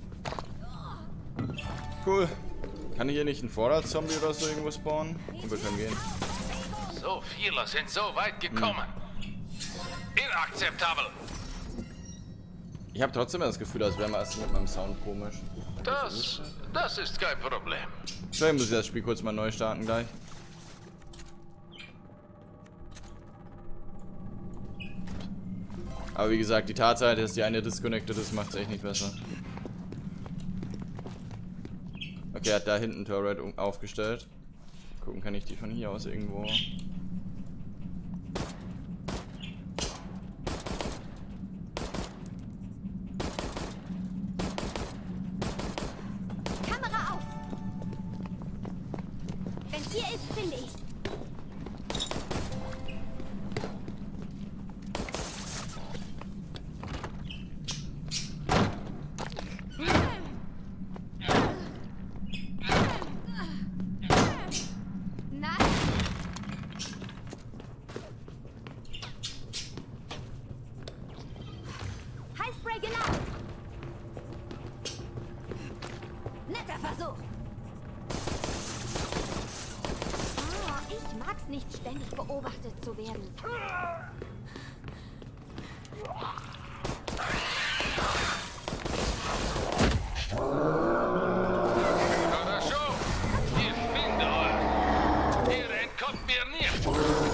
Cool. Kann ich hier nicht einen Vorratszombie oder so irgendwo spawnen? Und wir können gehen. So viele sind so weit gekommen. Inakzeptabel. Ich habe trotzdem das Gefühl, als wäre es mit meinem Sound komisch. Das, das ist kein Problem. Vielleicht muss ich das Spiel kurz mal neu starten gleich. Aber wie gesagt, die Tatsache, dass die eine disconnected ist, macht es echt nicht besser. Okay, er hat da hinten Turret aufgestellt. Gucken, kann ich die von hier aus irgendwo... Kamera auf! Wenn's hier ist, finde ich's. Highspray genau! Netter Versuch. Oh, ich mag's nicht, ständig beobachtet zu werden. Хорошо. Ich finde euch. Ihr entkommt mir nicht.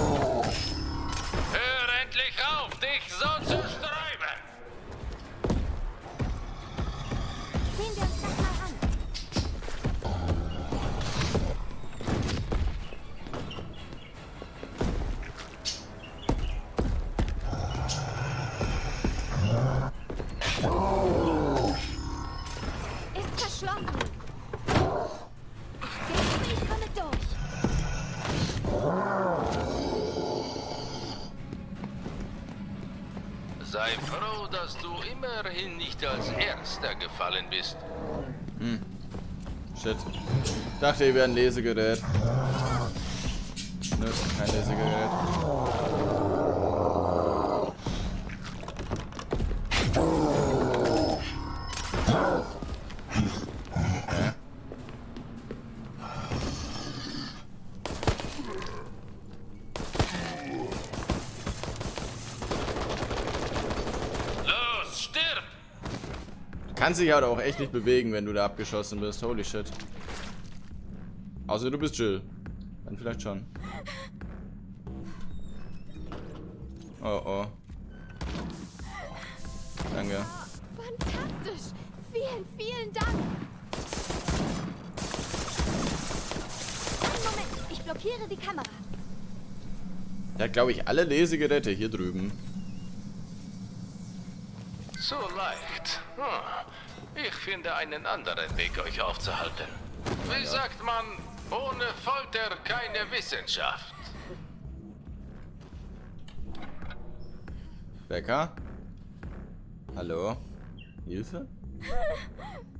Hör endlich auf, dich so zu sträuben. Sehen wir uns das mal an. Ist verschlossen. Ich denke, ich komme durch. Sei froh, dass du immerhin nicht als Erster gefallen bist. Shit. Ich dachte, ihr wärt ein Lesegerät. Nö, kein Lesegerät. Okay. Los, stirb! Du kannst dich halt auch echt nicht bewegen, wenn du da abgeschossen bist. Holy shit. Außer du bist Jill. Dann vielleicht schon. Oh oh. Danke. Fantastisch. Vielen, vielen Dank. Einen Moment, ich blockiere die Kamera. Der hat, glaube ich, alle Lesegeräte hier drüben. So leicht. Hm. Ich finde einen anderen Weg, euch aufzuhalten. Wie sagt man, ohne Folter keine Wissenschaft. Becker? Hallo? Hilfe?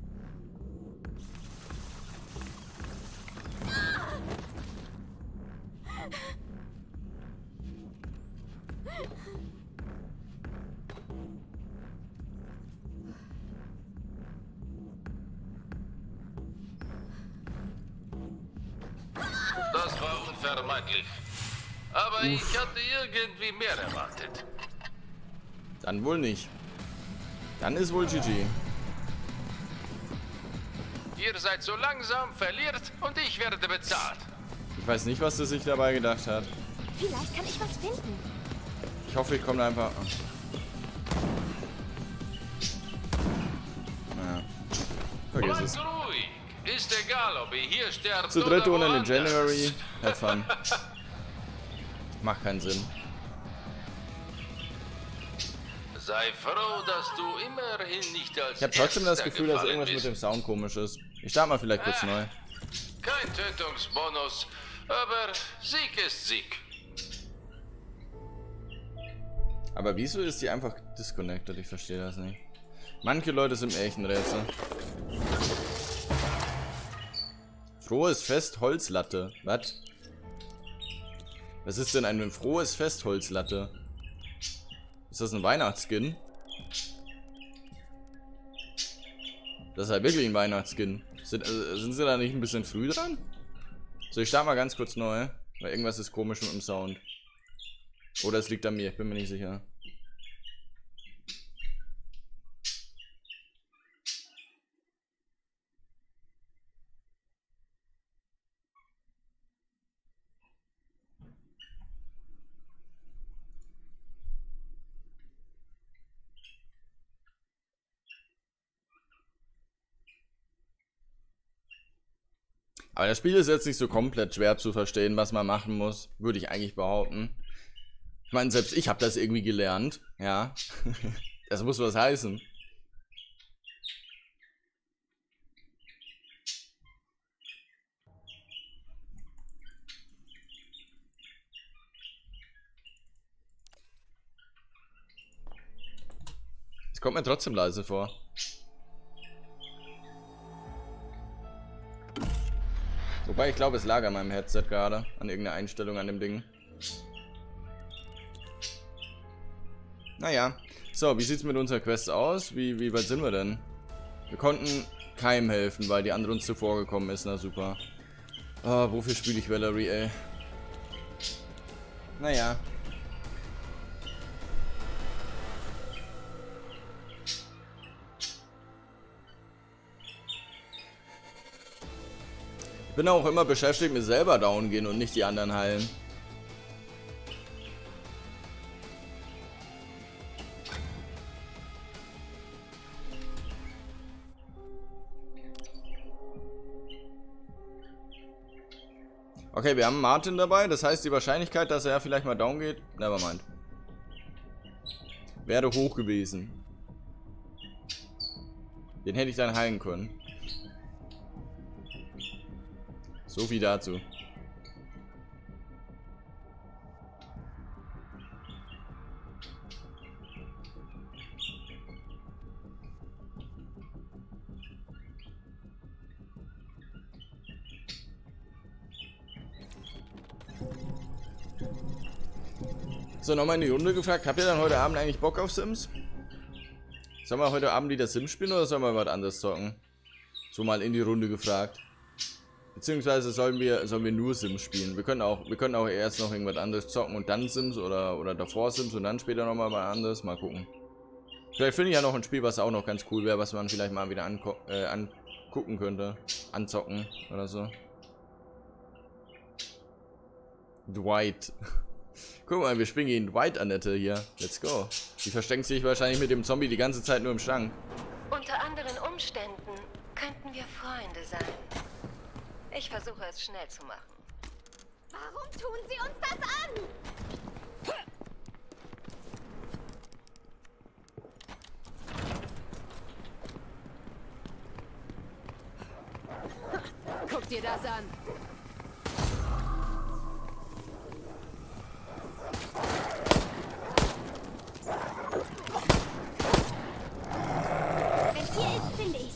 freundlich. Aber Uff. ich hatte irgendwie mehr erwartet. Dann wohl nicht. Dann ist wohl G G. Ihr seid so langsam, verliert und ich werde bezahlt. Ich weiß nicht, was er sich dabei gedacht hat. Vielleicht kann ich was finden. Ich hoffe, ich komme da einfach... Naja. Vergiss es. Ruhig. Ist egal, ob ihr hier sterbt Zu dritt ohne oder den January. Have fun. Macht keinen Sinn. Sei froh, dass du immerhin nicht als Ich habe trotzdem das Erster Gefühl, dass irgendwas bist. mit dem Sound komisch ist. Ich starte mal vielleicht kurz Ah, neu. Kein Tötungsbonus, aber Sieg ist Sieg. Aber wieso ist die einfach disconnected? Ich verstehe das nicht. Manche Leute sind mir echt ein Rätsel. Frohes Fest Holzlatte. Was? Was ist denn ein frohes Fest Holzlatte? Ist das ein Weihnachtsskin? Das ist halt wirklich ein Weihnachtsskin. Sind, äh, sind sie da nicht ein bisschen früh dran? So, ich starte mal ganz kurz neu. Weil irgendwas ist komisch mit dem Sound. Oder es liegt an mir, ich bin mir nicht sicher. Aber das Spiel ist jetzt nicht so komplett schwer zu verstehen, was man machen muss, würde ich eigentlich behaupten. Ich meine, selbst ich habe das irgendwie gelernt, ja. Das muss was heißen. Es kommt mir trotzdem leise vor. Wobei, ich glaube, es lag an meinem Headset gerade. An irgendeiner Einstellung an dem Ding. Naja. So, wie sieht es mit unserer Quest aus? Wie, wie weit sind wir denn? Wir konnten keinem helfen, weil die andere uns zuvor gekommen ist. Na super. Oh, wofür spiele ich Valerie, ey? Naja. Ich bin auch immer beschäftigt mit selber down gehen und nicht die anderen heilen. Okay, wir haben Martin dabei, das heißt die Wahrscheinlichkeit, dass er vielleicht mal down geht, nevermind. Wäre hoch gewesen. Den hätte ich dann heilen können. So viel dazu. So, nochmal in die Runde gefragt. Habt ihr dann heute Abend eigentlich Bock auf Sims? Sollen wir heute Abend wieder Sims spielen oder sollen wir was anderes zocken? So mal in die Runde gefragt. Beziehungsweise sollen wir, sollen wir nur Sims spielen. Wir können auch, wir können auch erst noch irgendwas anderes zocken und dann Sims oder, oder davor Sims und dann später nochmal was anderes. Mal gucken. Vielleicht finde ich ja noch ein Spiel, was auch noch ganz cool wäre, was man vielleicht mal wieder angu äh, angucken könnte. Anzocken oder so. Dwight. Guck mal, wir spielen gegen Dwight, Annette hier. Let's go. Die versteckt sich wahrscheinlich mit dem Zombie die ganze Zeit nur im Schrank. Unter anderen Umständen könnten wir Freunde sein. Ich versuche es schnell zu machen. Warum tun Sie uns das an? Guck dir das an. Wenn's hier ist, finde ich's.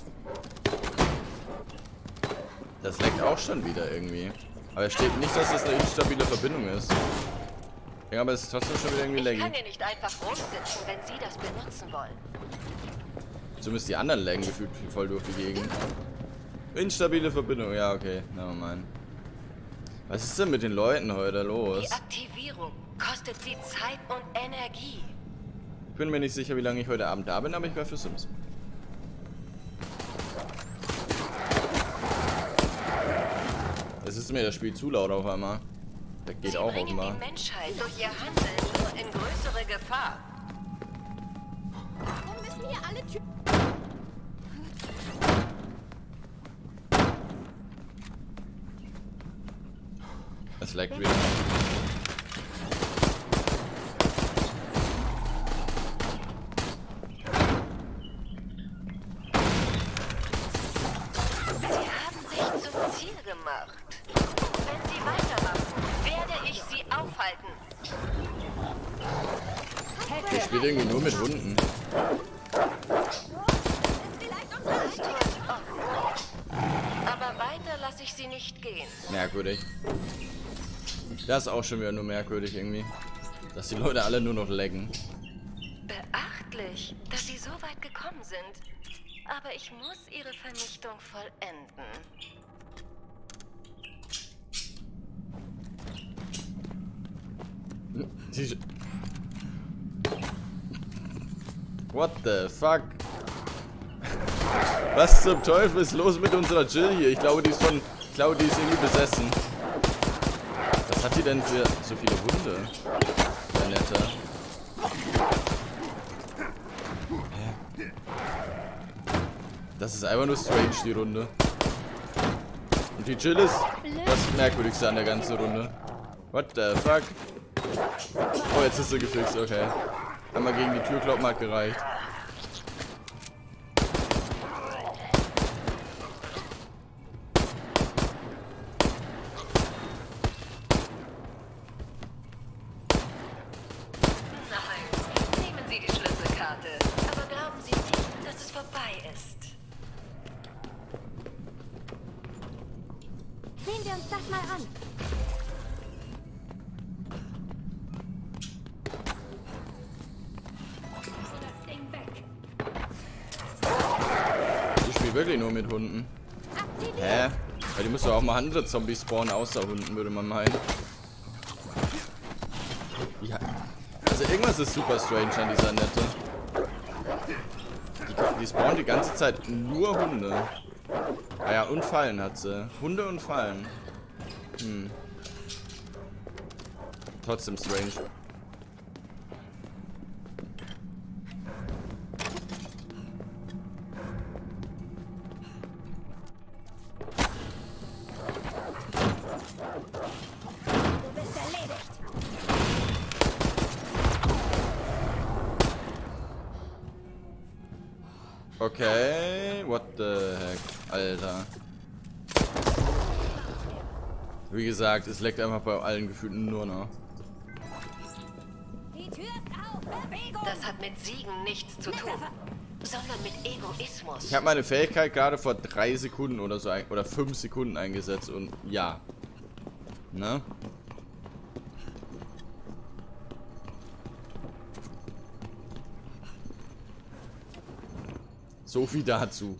Das leckt auch schon wieder irgendwie. Aber es steht nicht, dass das eine instabile Verbindung ist. Ja, aber es ist trotzdem schon wieder irgendwie Ich laggy. kann ja nicht einfach rumsitzen, wenn Sie das benutzen wollen. Zumindest die anderen laggen gefühlt voll durch die Gegend. Instabile Verbindung, ja okay, nevermind. Was ist denn mit den Leuten heute los? Die Aktivierung kostet sie Zeit und Energie. Ich bin mir nicht sicher, wie lange ich heute Abend da bin, aber ich war für Sims. Es ist mir das Spiel zu laut auf einmal. Das geht Sie auch bringen offenbar. die Menschheit durch ihr Handeln nur in größere Gefahr. Warum müssen hier alle Türen... Es leckt wieder. Sie haben sich zum Ziel gemacht. Wenn sie weitermachen, werde ich sie aufhalten. Ich spiele irgendwie nur mit Hunden. Vielleicht unser Das Tor ist offen. Aber weiter lasse ich sie nicht gehen. Merkwürdig. Das ist auch schon wieder nur merkwürdig irgendwie. Dass die Leute alle nur noch laggen. Beachtlich, dass sie so weit gekommen sind. Aber ich muss ihre Vernichtung vollenden. Die What the fuck? Was zum Teufel ist los mit unserer Jill hier? Ich glaube, die ist von... Ich glaube, die ist irgendwie besessen. Was hat die denn für so viele Hunde? Der Nette. Hä? Das ist einfach nur strange, die Runde. Und die Jill ist das Merkwürdigste an der ganzen Runde. What the fuck? Oh, jetzt ist sie gefixt, okay. Einmal gegen die Türkloppen hat gereicht. Nein, nehmen Sie die Schlüsselkarte. Aber glauben Sie nicht, dass es vorbei ist. Sehen wir uns das mal an. Das Ding weg. Ich spiele wirklich nur mit Hunden. Aktiviert. Hä? Weil die müssen doch auch mal andere Zombies spawnen, außer Hunden, würde man meinen. Ja. Also irgendwas ist super strange an dieser Nette. Die, die spawnen die ganze Zeit nur Hunde. Ah ja, und Fallen hat sie. Hunde und Fallen. Hm. Trotzdem strange. Du bist erledigt. Okay, what the heck, Alter. Wie gesagt, es leckt einfach bei allen Gefühlen nur noch. Die Tür ist auf. Bewegung. Das hat mit Siegen nichts zu tun, sondern mit Egoismus. Ich habe meine Fähigkeit gerade vor drei Sekunden oder so, ein- oder fünf Sekunden eingesetzt und ja. Ne? So viel dazu.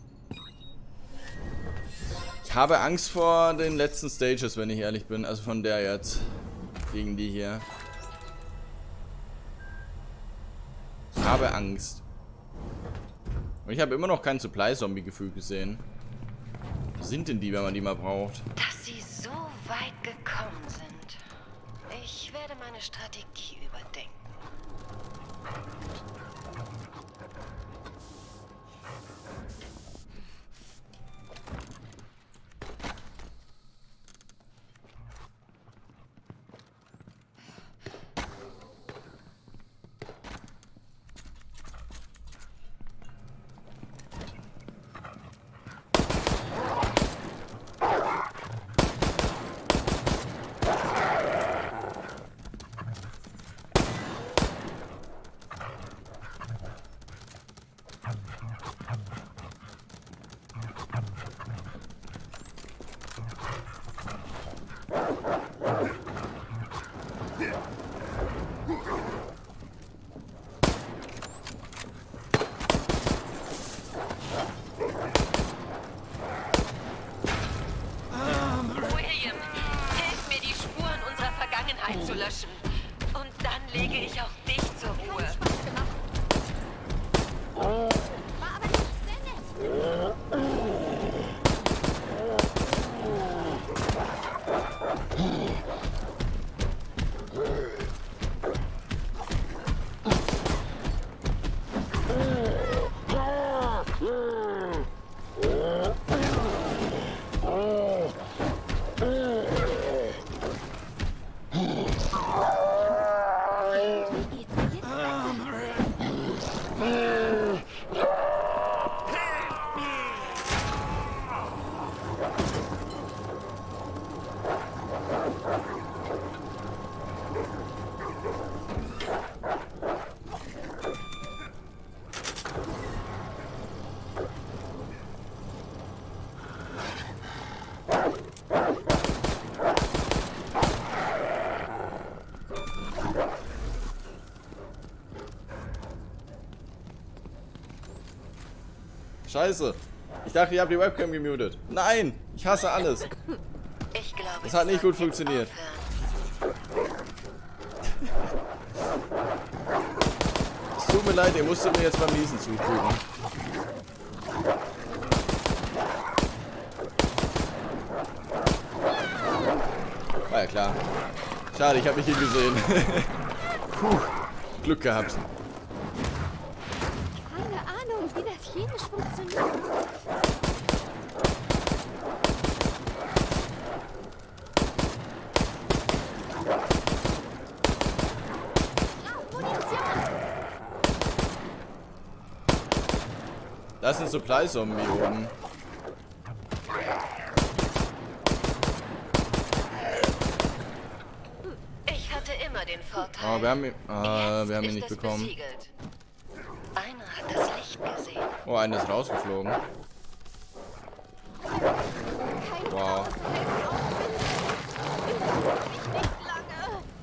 Ich habe Angst vor den letzten Stages, wenn ich ehrlich bin. Also von der jetzt. Gegen die hier. Ich habe Angst. Und ich habe immer noch kein Supply-Zombie-Gefühl gesehen. Wo sind denn die, wenn man die mal braucht? Dass sie so weit gekommen sind. Ich werde meine Strategie überdenken. Scheiße. Ich dachte, ihr habt die Webcam gemutet. Nein, ich hasse alles. Ich glaube, Das hat nicht wir gut sollten funktioniert. aufhören. Es tut mir leid, ihr musstet mir jetzt beim Niesen zugucken. War ja klar. Schade, ich habe nicht hingesehen. Puh, Glück gehabt. Keine Ahnung, wie das chemisch funktioniert. Das sind Supply-Zombie oben. Ich hatte immer den Vorteil. Oh, wir haben ihn, ah, Jetzt wir haben ihn ist nicht es bekommen. besiegelt. Einer hat das Licht gesehen. Oh, einer ist rausgeflogen. Kein Wow. blaues Heim auffinden. Ich nicht lange.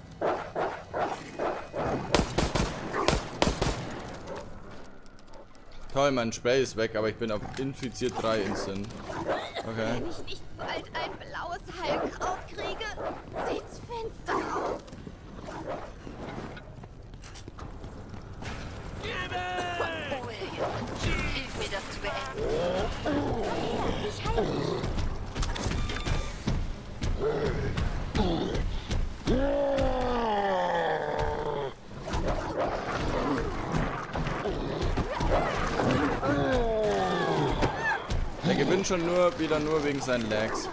Toll, mein Spray ist weg, aber ich bin auf infiziert drei instant. Okay. Wenn ich nicht bald ein blaues Heilkraut kriege, sieht's finster aus. William, hilf mir das zu beenden. Ich heile mich. Der gewinnt schon nur wieder nur wegen seinen Lags.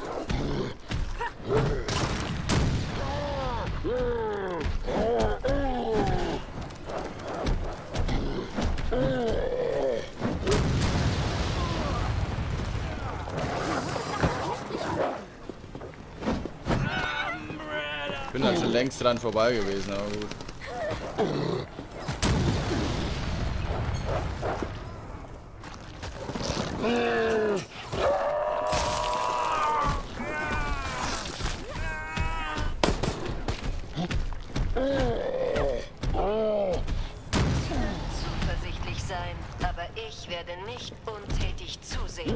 Ich bin dann schon längst dran vorbei gewesen, aber gut. Zuversichtlich sein, aber ich werde nicht untätig zusehen.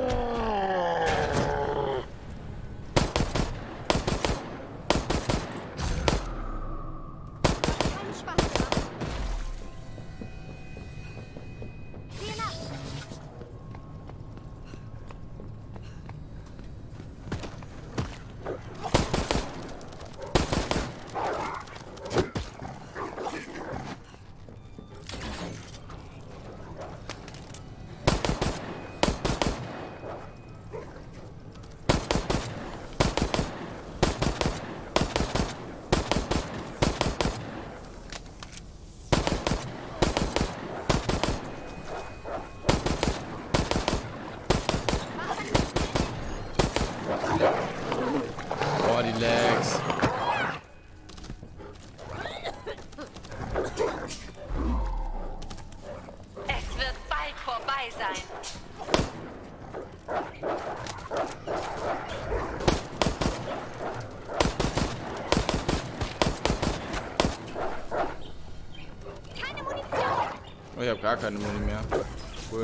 Keinen Spaß dran. Vielen Dank. Oh, die Lags. Es wird bald vorbei sein. Keine Munition. Oh, ich habe gar keine Muni mehr. Cool.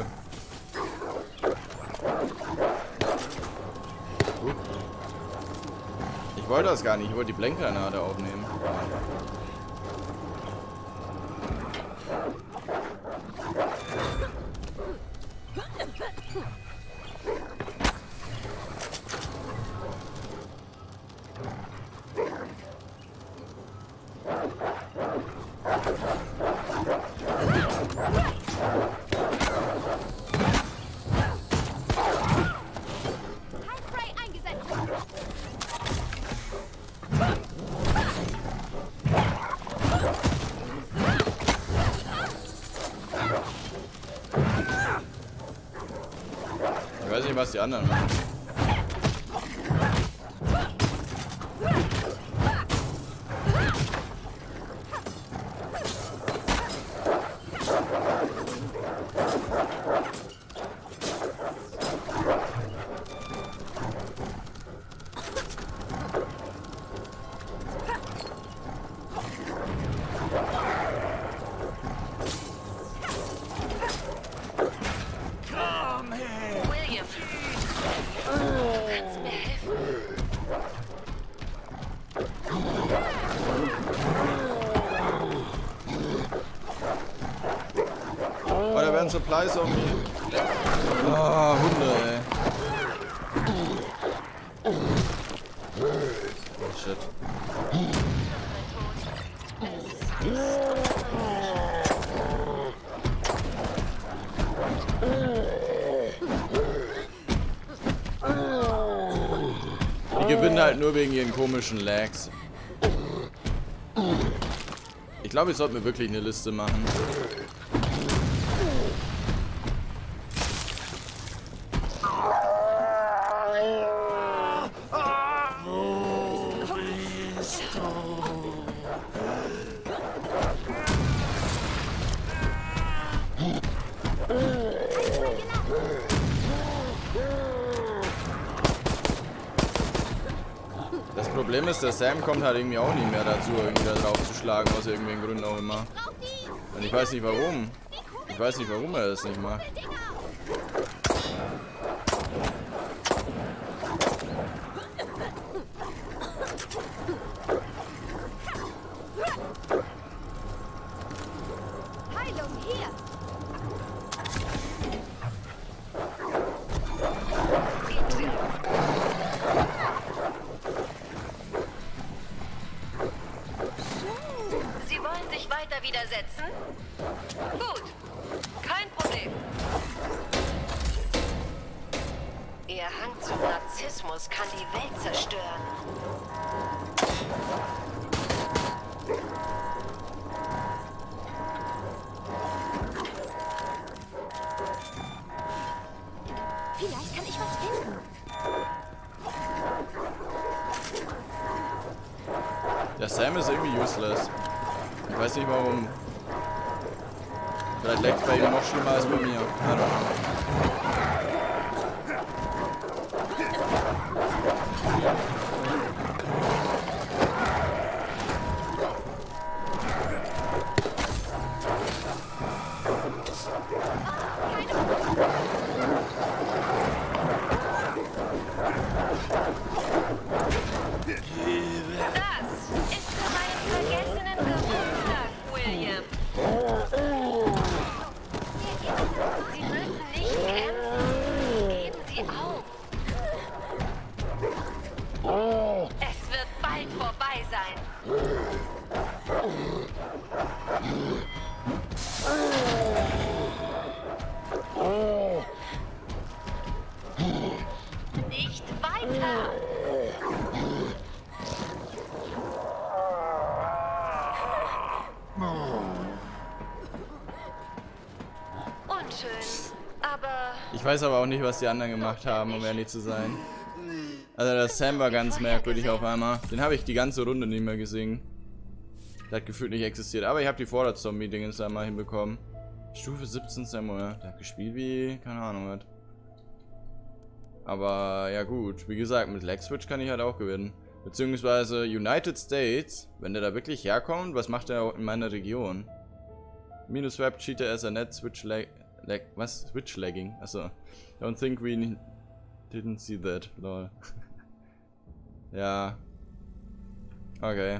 Gut. Ich wollte das gar nicht, ich wollte die Blendgranate aufnehmen. Heilspray eingesetzt. Ich weiß nicht, was die anderen machen. Oh, da werden Supply Zombie. Oh, Hunde, ey. Oh, shit. Die gewinnen halt nur wegen ihren komischen Lags. Ich glaube, ich sollte mir wirklich eine Liste machen. Das Problem ist, der Sam kommt halt irgendwie auch nicht mehr dazu, irgendwie da drauf zu schlagen, aus irgendwelchen Gründen auch immer. Und ich weiß nicht warum. Ich weiß nicht, warum er das nicht macht. Heilung hier. Sie wollen sich weiter widersetzen? Gut, kein Problem. Ihr Hang zum Narzissmus kann die Welt zerstören. Vielleicht kann ich was finden. Der Sam ist irgendwie useless. Ich weiß nicht warum. Vielleicht leckt bei ihm noch schlimmer als bei mir. I don't know. Das ist für meinen vergessenen Geburtstag, William. Sie müssen nicht kämpfen. Geben Sie auf. Es wird bald vorbei sein. Nicht weiter. Unschön, aber Ich weiß aber auch nicht, was die anderen gemacht haben, um ehrlich zu sein. Also der Sam war ganz merkwürdig auf einmal. Den habe ich die ganze Runde nicht mehr gesehen. Der hat gefühlt nicht existiert. Aber ich habe die Vorder-Zombie-Dingens da mal hinbekommen. Stufe siebzehn Samuel. Der hat gespielt wie, keine Ahnung was. Aber ja gut, wie gesagt, mit Lag Switch kann ich halt auch gewinnen. Beziehungsweise United States, wenn der da wirklich herkommt, was macht er in meiner Region? Minus Web Cheater as a net Switch lag, lag was? Switch lagging? Achso. Don't think we didn't see that. Lol. Ja. Okay.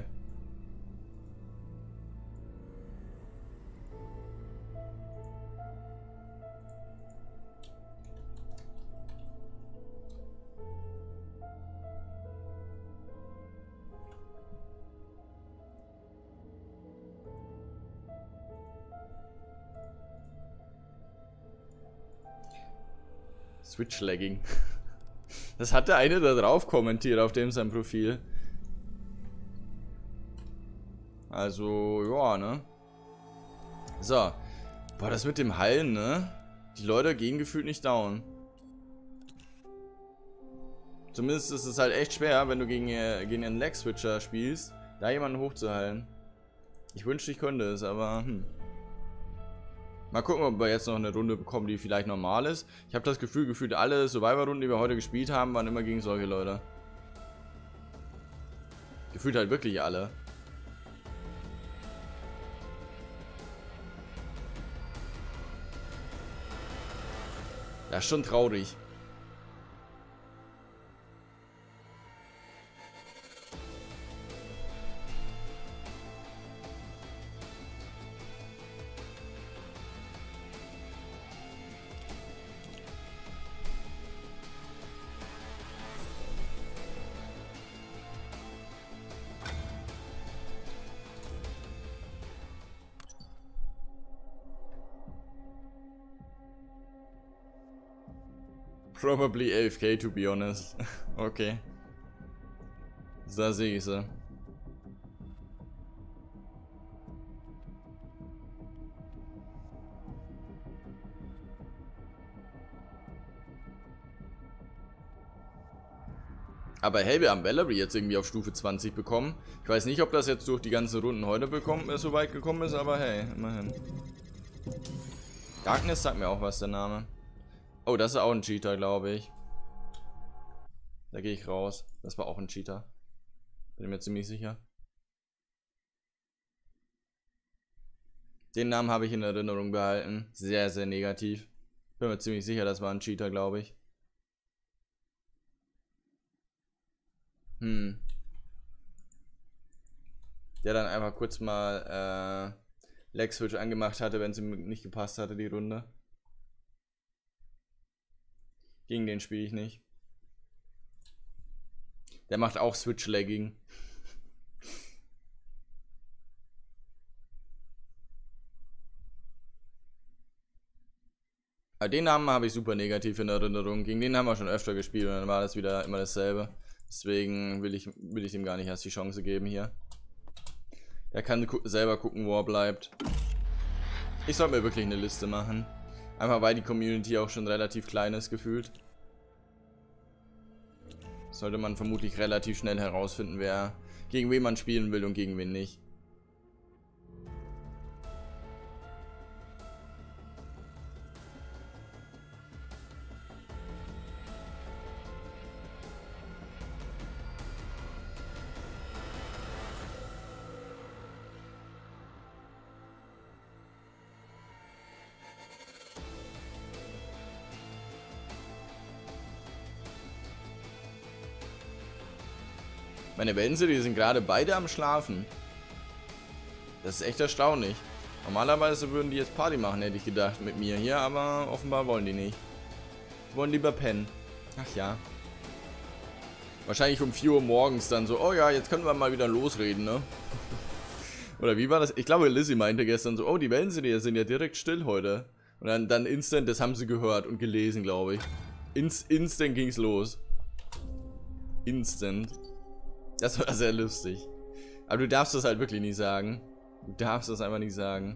Switch-Lagging. Das hat der eine da drauf kommentiert auf dem sein Profil. Also, ja, ne? So. Boah, das mit dem Heilen, ne? Die Leute gehen gefühlt nicht down. Zumindest ist es halt echt schwer, wenn du gegen, gegen einen Lag-Switcher spielst, da jemanden hochzuheilen. Ich wünschte, ich könnte es, aber hm. Mal gucken, ob wir jetzt noch eine Runde bekommen, die vielleicht normal ist. Ich habe das Gefühl, gefühlt alle Survivor-Runden, die wir heute gespielt haben, waren immer gegen solche Leute. Gefühlt halt wirklich alle. Das ist schon traurig. Probably A F K, to be honest. Okay. Da sehe ich sie. Aber hey, wir haben Valerie jetzt irgendwie auf Stufe zwanzig bekommen. Ich weiß nicht, ob das jetzt durch die ganzen Runden heute bekommen, äh, so weit gekommen ist, aber hey, immerhin. Darkness sagt mir auch was, der Name. Oh, das ist auch ein Cheater, glaube ich. Da gehe ich raus. Das war auch ein Cheater. Bin mir ziemlich sicher. Den Namen habe ich in Erinnerung behalten. Sehr, sehr negativ. Bin mir ziemlich sicher, das war ein Cheater, glaube ich. Hm. Der dann einfach kurz mal äh, Leg Switch angemacht hatte, wenn es ihm nicht gepasst hatte, die Runde. Gegen den spiele ich nicht. Der macht auch Switch-Lagging. Aber den Namen habe ich super negativ in Erinnerung. Gegen den haben wir schon öfter gespielt und dann war das wieder immer dasselbe. Deswegen will ich, will ich ihm gar nicht erst die Chance geben hier. Er kann gu selber gucken, wo er bleibt. Ich sollte mir wirklich eine Liste machen. Einfach weil die Community auch schon relativ klein ist, gefühlt. Sollte man vermutlich relativ schnell herausfinden, wer gegen wen man spielen will und gegen wen nicht. Meine Wellense, die sind gerade beide am Schlafen. Das ist echt erstaunlich. Normalerweise würden die jetzt Party machen, hätte ich gedacht, mit mir hier, aber offenbar wollen die nicht. Die wollen lieber pennen. Ach ja. Wahrscheinlich um vier Uhr morgens dann so, oh ja, jetzt können wir mal wieder losreden, ne? Oder wie war das? Ich glaube, Lizzie meinte gestern so, oh, die Wellense, die sind ja direkt still heute. Und dann, dann instant, das haben sie gehört und gelesen, glaube ich. Inst instant ging's los. Instant. Das war sehr lustig. Aber du darfst das halt wirklich nicht sagen. Du darfst das einfach nicht sagen.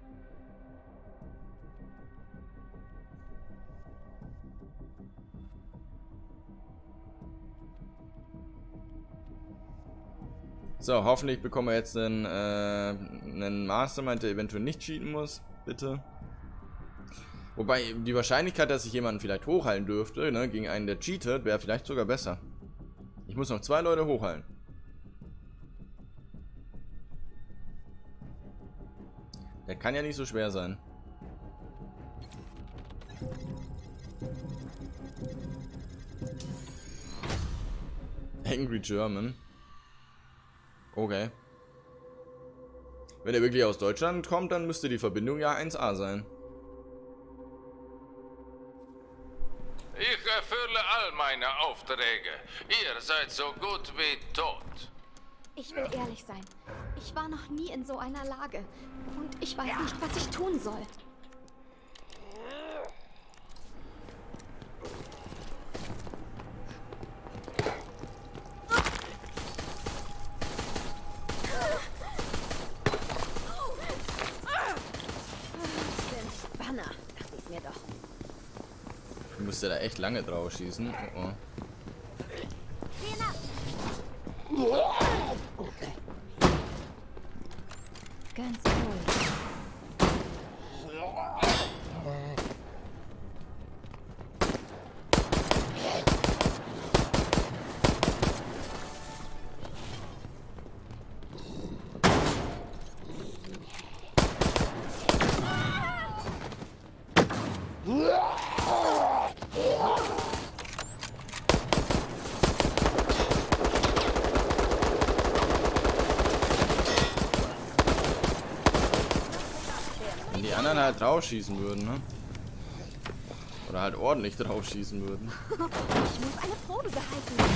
So, hoffentlich bekommen wir jetzt einen, äh, einen Mastermind, der eventuell nicht cheaten muss. Bitte. Wobei, die Wahrscheinlichkeit, dass ich jemanden vielleicht hochhalten dürfte, ne, gegen einen, der cheatet, wäre vielleicht sogar besser. Ich muss noch zwei Leute hochhalten. Der kann ja nicht so schwer sein. Angry German. Okay. Wenn er wirklich aus Deutschland kommt, dann müsste die Verbindung ja eins A sein. Ich erfülle all meine Aufträge. Ihr seid so gut wie tot. Ich will ehrlich sein. Ich war noch nie in so einer Lage. Und ich weiß nicht, was ich tun soll. Banner, dachte ich mir doch. Ich musste da echt lange drauf schießen. Oh oh. Ganz ruhig. Wenn die anderen halt drauf schießen würden, ne? Oder halt ordentlich drauf schießen würden. Ich muss eine Probe behalten.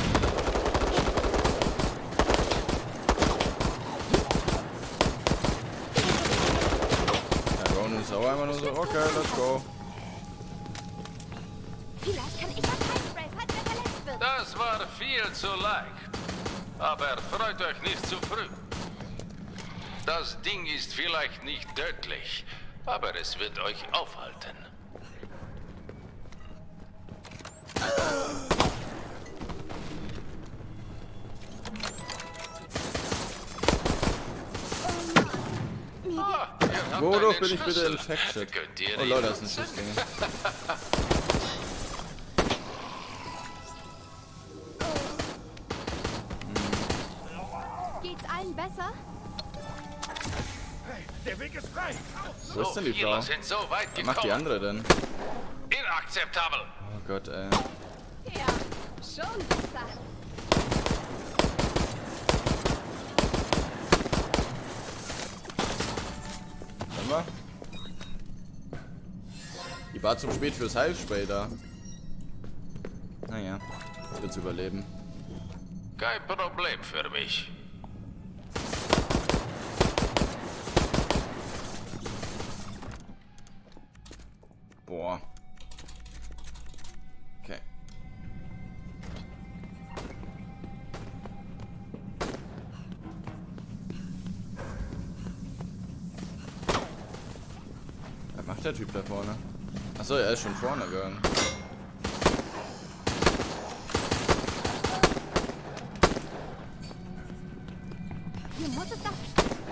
Ja, Ronan ist auch einfach nur so, okay, let's go. Vielleicht kann ich das Highspray, falls er verletzt wird. Das war viel zu leicht. Aber freut euch nicht zu früh. Das Ding ist vielleicht nicht tödlich, aber es wird euch aufhalten. Ah, ihr habt Wodurch einen bin ich bitte Schlüssel. infected? Könnt ihr Oh ihn Leute, das ist ein nutzen? Schussding. Geht's allen besser? Der Weg ist frei. Wo ist denn die viele Frau? sind so weit Was gekommen. macht die andere denn? Inakzeptabel. Oh Gott, ey. Ja, schon besser. Warte mal. Die war zum spät fürs Heilspray da. Naja, wird's überleben. Kein Problem für mich. Boah. Okay. Was macht der Typ da vorne? Achso, er ist schon vorne gegangen. Hier muss es doch...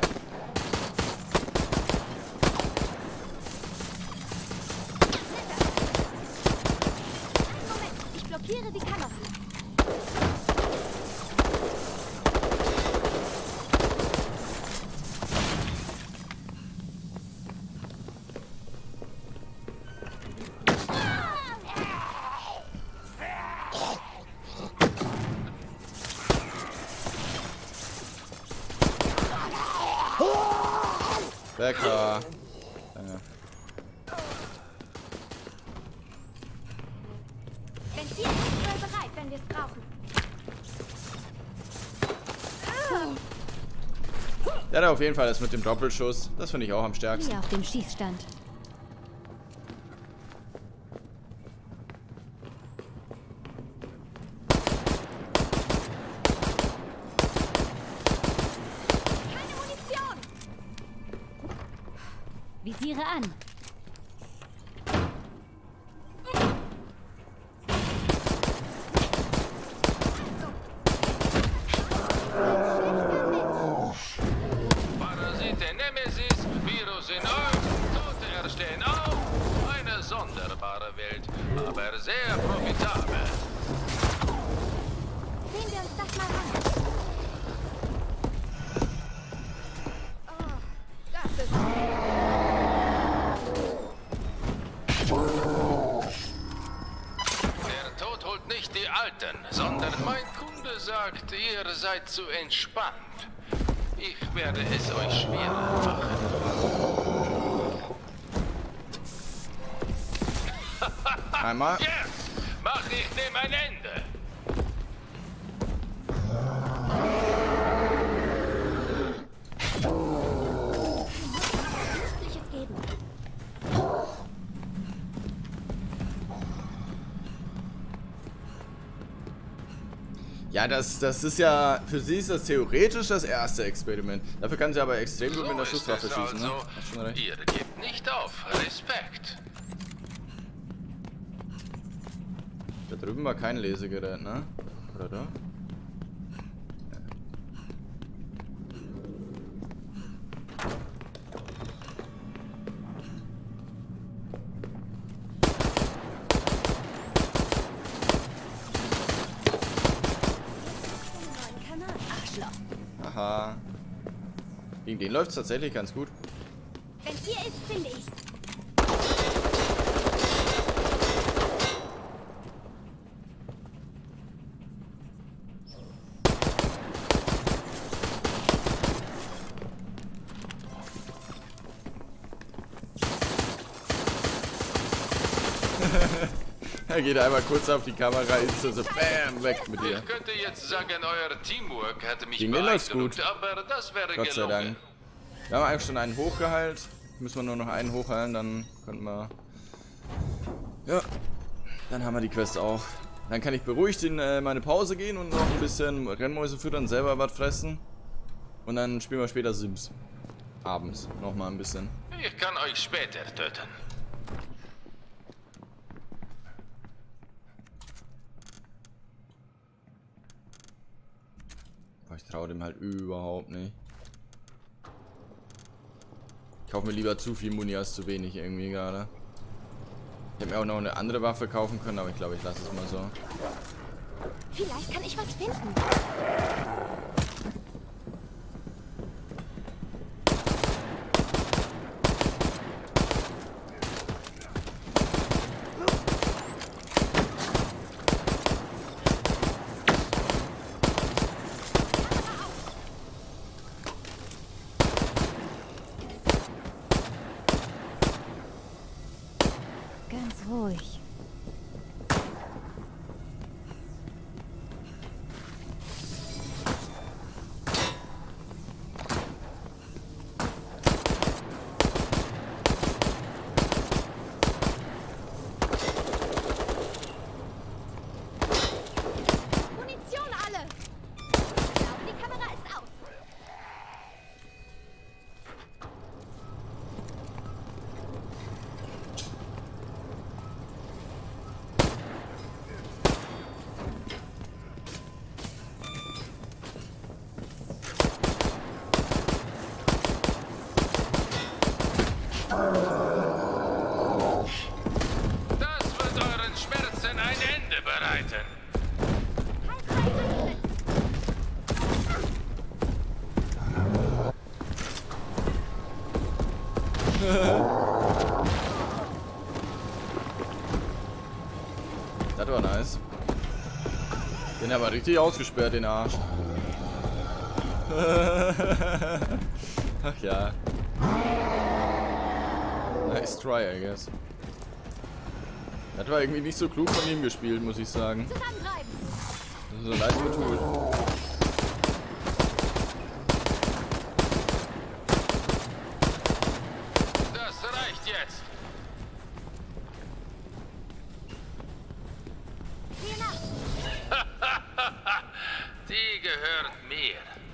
Moment, ich blockiere die Kamera. Becker. Danke. Benzin ist voll bereit, wenn wir es brauchen. Ja, da auf jeden Fall das mit dem Doppelschuss. Das finde ich auch am stärksten. Hier auf dem Schießstand. Keine Munition! Visiere an. Parasite Nemesis, Virus in euch, Tote erstehen auf. Eine sonderbare Welt, aber sehr profitabel. Sehen wir uns das mal an. Oh, das ist... Der Tod holt nicht die Alten, sondern mein Kunde sagt, ihr seid zu entspannt. Ich werde es euch schwerer machen. Einmal. Yes! Mach ich dem ein Ende! Nützliches geben. Ja, das, das ist ja, für sie ist das theoretisch das erste Experiment. Dafür kann sie aber extrem gut mit einer So ist Schusswaffe es schießen, ne? also. Hast schon recht. Ihr gebt nicht auf. Respekt. Da drüben war kein Lesegerät, ne? Oder da? Neuen Kanal. Arschloch. Aha. Gegen den läuft es tatsächlich ganz gut. Wenn's hier ist, finde ich's. Er geht einmal kurz auf die Kamera, ist so, so bam, weg mit dir. Ich könnte jetzt sagen, euer Teamwork hätte mich Gegen den läuft's beeindruckt, gut. aber das wäre Gott sei gelungen. Dank. Wir haben eigentlich schon einen hochgeheilt. Müssen wir nur noch einen hochheilen, dann könnten wir... Ja. Dann haben wir die Quest auch. Dann kann ich beruhigt in äh, meine Pause gehen und noch ein bisschen Rennmäuse füttern, selber was fressen. Und dann spielen wir später Sims. Abends nochmal ein bisschen. Ich kann euch später töten. Boah, ich traue dem halt überhaupt nicht. Ich kaufe mir lieber zu viel Muni als zu wenig irgendwie gerade. Ich hätte mir auch noch eine andere Waffe kaufen können, aber ich glaube, ich lasse es mal so. Vielleicht kann ich was finden. Ganz ruhig. Munition alle! Ich glaube, die Kamera ist aus. Das wird euren Schmerzen ein Ende bereiten. Das war nice. Den haben wir richtig ausgesperrt, den Arsch. Ach ja. Nice try, I guess. Das war irgendwie nicht so klug von ihm gespielt, muss ich sagen. Zusammentreiben! Das ist so nice betont. Das reicht jetzt. Hier nach! Die gehört mir.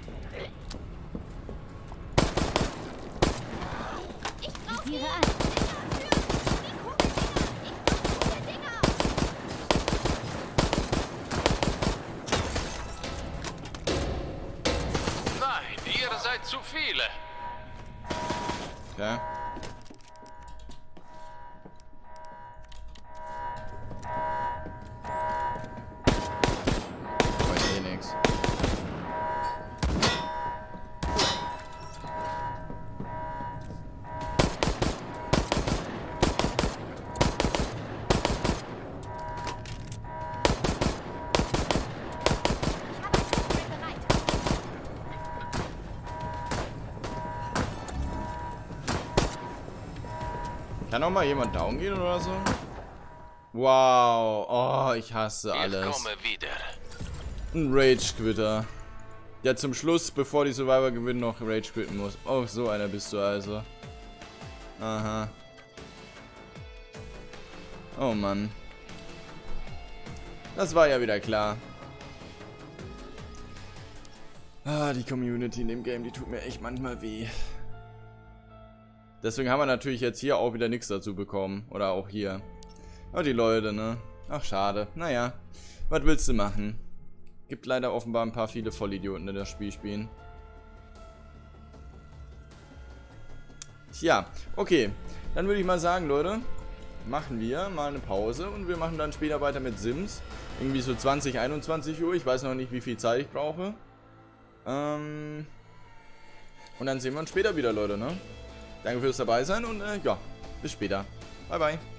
Ich brauche Visiere an. Die Kugeldinger! Ich brauche Kugeldinger! Nein, ihr seid zu viele. Okay. Weiß eh nix. Ich habe ein Flashback bereit. Kann auch mal jemand down gehen oder so? Wow. Oh, ich hasse Ich alles. komme wieder. Ein Rage-Quitter. Der zum Schluss, bevor die Survivor gewinnen, noch Rage quitten muss. Oh, so einer bist du also. Aha. Oh Mann. Das war ja wieder klar. Ah, die Community in dem Game, die tut mir echt manchmal weh. Deswegen haben wir natürlich jetzt hier auch wieder nichts dazu bekommen. Oder auch hier. Aber die Leute, ne? Ach, schade. Naja, was willst du machen? Gibt leider offenbar ein paar viele Vollidioten, die das Spiel spielen. Tja, okay. Dann würde ich mal sagen, Leute, machen wir mal eine Pause und wir machen dann später weiter mit Sims. Irgendwie so zwanzig, einundzwanzig Uhr. Ich weiß noch nicht, wie viel Zeit ich brauche. Ähm und dann sehen wir uns später wieder, Leute, ne? Danke fürs dabei sein und äh, ja, bis später. Bye, bye.